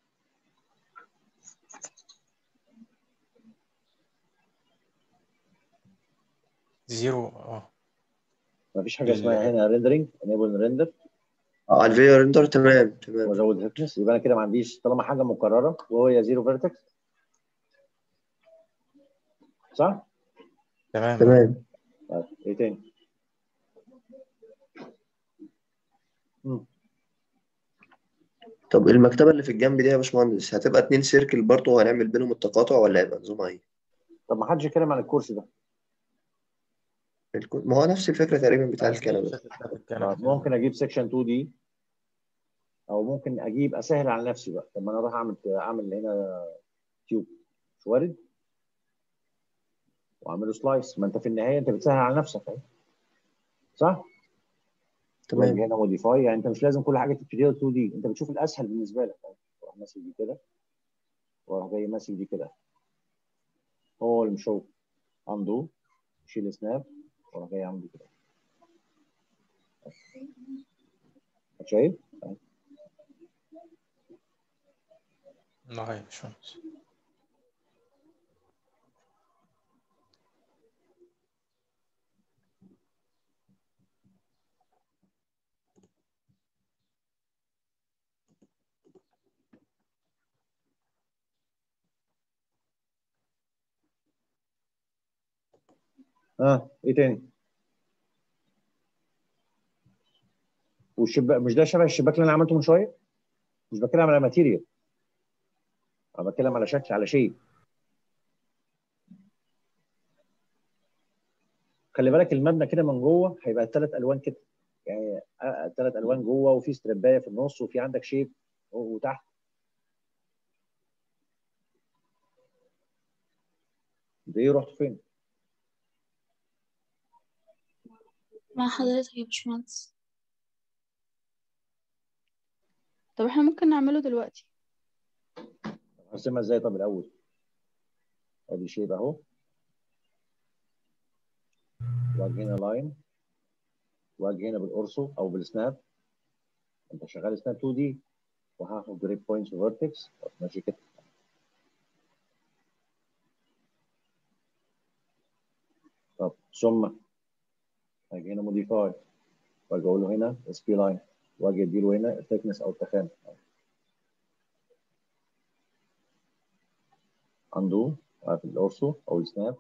زيرو مفيش حاجه اسمها هنا ريندرنج، انيبل ريندر، الفيديو ريندر، تمام وازود هيكنس. يبقى انا كده ما عنديش، طالما حاجه مكرره وهي زيرو فيرتكس، صح؟ تمام. طيب ايه تاني؟ طب المكتبه اللي في الجنب دي يا باشمهندس هتبقى 2 سيركل برضه، وهنعمل بينهم التقاطع، ولا هيبقى نظامها ايه؟ طب ما حدش يتكلم عن الكورس ده. ما هو نفس الفكره تقريبا بتاع الكنبه. ممكن اجيب سيكشن 2 دي، او ممكن اجيب اسهل على نفسي بقى. طب ما انا اروح اعمل هنا تيوب، مش وارد؟ واعمله سلايس. ما انت في النهايه انت بتسهل على نفسك اهي، صح؟ تمام. واجي هنا موديفاي، يعني انت مش لازم كل حاجه تبتديها 2 دي، انت بتشوف الاسهل بالنسبه لك. واروح ماسك دي كده، واروح جاي ماسك دي كده، هو اللي مشوف اندو، شيل سناب، واروح جاي اعمل دي كده. شايف؟ لا يا باشمهندس. ايه تاني؟ والشباك مش ده شبه الشباك اللي انا عملته من شويه؟ مش بتكلم على ماتيريال، انا بتكلم على شكل، على شيء. خلي بالك المبنى كده من جوه هيبقى 3 الوان كده، يعني 3 الوان جوه، وفي ستريبايه في النص، وفي عندك شيب وتحت. دي رحت فين؟ مع حضرتك يا باشمهندس. طب احنا ممكن نعمله دلوقتي. هرسمها ازاي طب الاول؟ ادي شيب اهو، واجي هنا لاين، واجي هنا بالقرصو او بالسناب، انت شغال سناب 2 دي، وهاخد جريد بوينتس وفيرتكس ماشي كده. طب ثم اجي هنا موديفاي واجي اقول له هنا اس بي لاين واجي اديله هنا الثيكنس او التخانه. اندو في الاورسو او السناب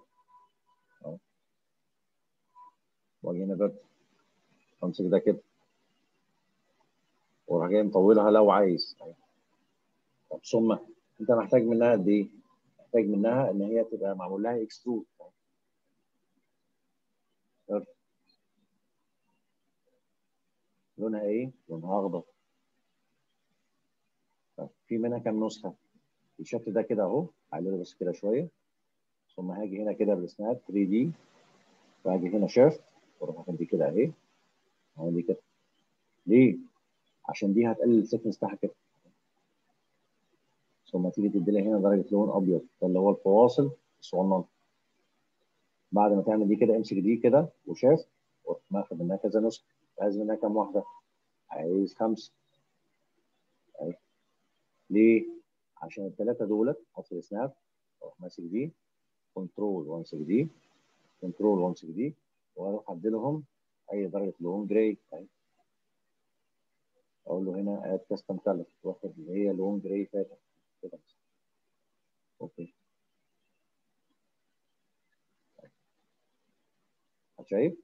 واجي هنا فيرتكس امسك ده كده واروح جاي مطولها لو عايز. طب ثم انت محتاج منها قد ايه؟ محتاج منها ان هي تبقى معمول لها اكسترود. لونها ايه؟ لونها اخضر. طب في منها كام نسخه؟ الشكل ده كده اهو، هعمله بس كده شويه. ثم هاجي هنا كده بالسناب 3 دي وهاجي هنا شيفت واروح اخد دي كده اهي. اهي دي كده. ليه؟ عشان دي هتقلل السكنس بتاعها كده. ثم تيجي تدي لها هنا درجه لون ابيض ده اللي هو الفواصل الصغننه. بعد ما تعمل دي كده امسك دي كده وشيفت واروح ماخد منها كذا نسخه. عايز منها كام واحده؟ عايز 5. اهي. ليه؟ عشان الثلاثه دولت احط السناب واروح ماسك دي كنترول وامسك دي كنترول وامسك دي واروح اديلهم اي درجه لون جراي. اهي. اقول له هنا اد كاستم كلر واخد اللي هي لون جراي فاتح كده. اوكي. شايف؟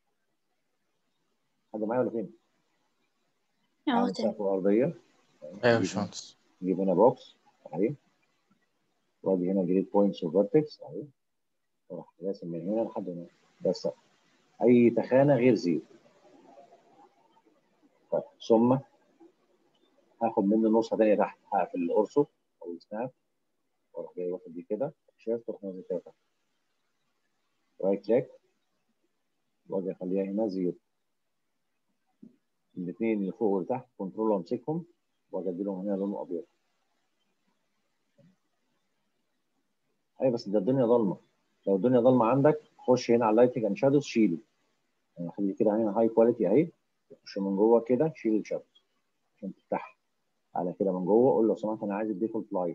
حد معايا ولا فين؟ عامل سقف الارضيه. ايوه يا باشمهندس. نجيب هنا بوكس اهي واجي هنا جريد بوينتس وفيرتكس اهي واروح راسم من هنا لحد هنا ده السقف. اي تخانه غير زيرو. طيب ثم هاخد منه نسخه ثانيه تحت هقفل القرصه او السناب واروح جاي واخد دي كده شيفت واروح نازل كده تحت. رايت كليك واجي اخليها هنا زيرو. الاثنين اللي فوق واللي تحت كنترول وامسكهم واجي اديلهم هنا لون ابيض. اي بس ده الدنيا ضلمه. لو الدنيا ضلمه عندك خش هنا على اللايتنج اند شادوز شيله. يعني خلي كده هنا هاي كواليتي اهي. خش من جوه كده شيل الشادوز عشان تفتحها. على كده من جوه قول له لو سمحت انا عايز الديفولت لايت.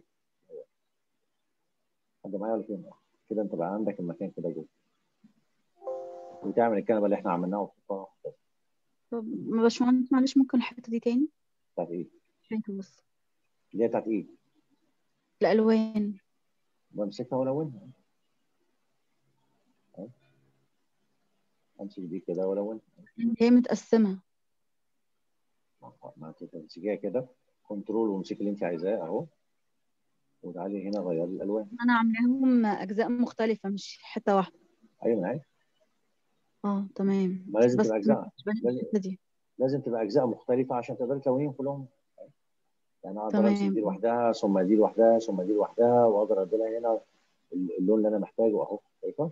حد معايا ولا فين؟ كده انت بقى عندك المكان كده جوه. وتعمل الكنبه اللي احنا عملناها وتحطها. طب يا باشمهندس معلش ممكن الحتة دي تاني؟ بتاعت ايه؟ حتة بس. اللي هي بتاعت ايه؟ الألوان. بمسكها والونها. امسك دي كده والونها. هي متقسمة. ما تمسكيها كده كنترول وامسكي اللي انت عايزاه اهو. وتعالي هنا غيري الالوان. أنا عاملاهم أجزاء مختلفة مش حتة واحدة. ايوه انا عارف. تمام. ما لازم بس تبقى ما اجزاء. كنتش باين الحتة دي. لازم تبقى اجزاء مختلفه عشان تقدري تلونيهم كلهم. يعني اقدر امسك دي تمام. لوحدها ثم دي لوحدها ثم دي لوحدها واقدر ادي لها هنا اللون اللي انا محتاجه اهو. شايفه؟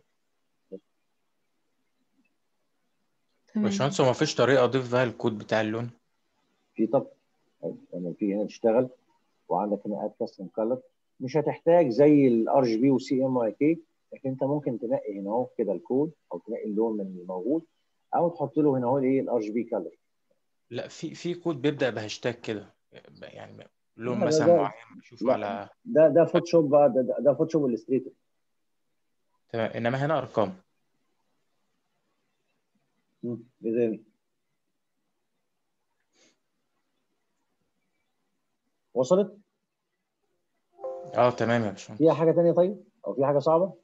تمام. باشمهندس هو مفيش طريقة أضيف بيها الكود بتاع اللون؟ في طب لما في هنا تشتغل وعندك هنا اد كاستم كلر مش هتحتاج زي الار جي بي والسي ام واي كي. لكن انت ممكن تنقي هنا اهو كده الكود او تنقي اللون من الموجود او تحط له هنا اهو الايه الار جي بي كلر. لا في كود بيبدأ بهاشتاج كده، يعني لون لا مثلا معين بشوفه لا على. ده فوتوشوب بقى. ده فوتوشوب والستريتور. تمام، انما هنا ارقام. بذلك وصلت؟ تمام يا باشمهندس. فيها حاجه ثانيه طيب او في حاجه صعبه؟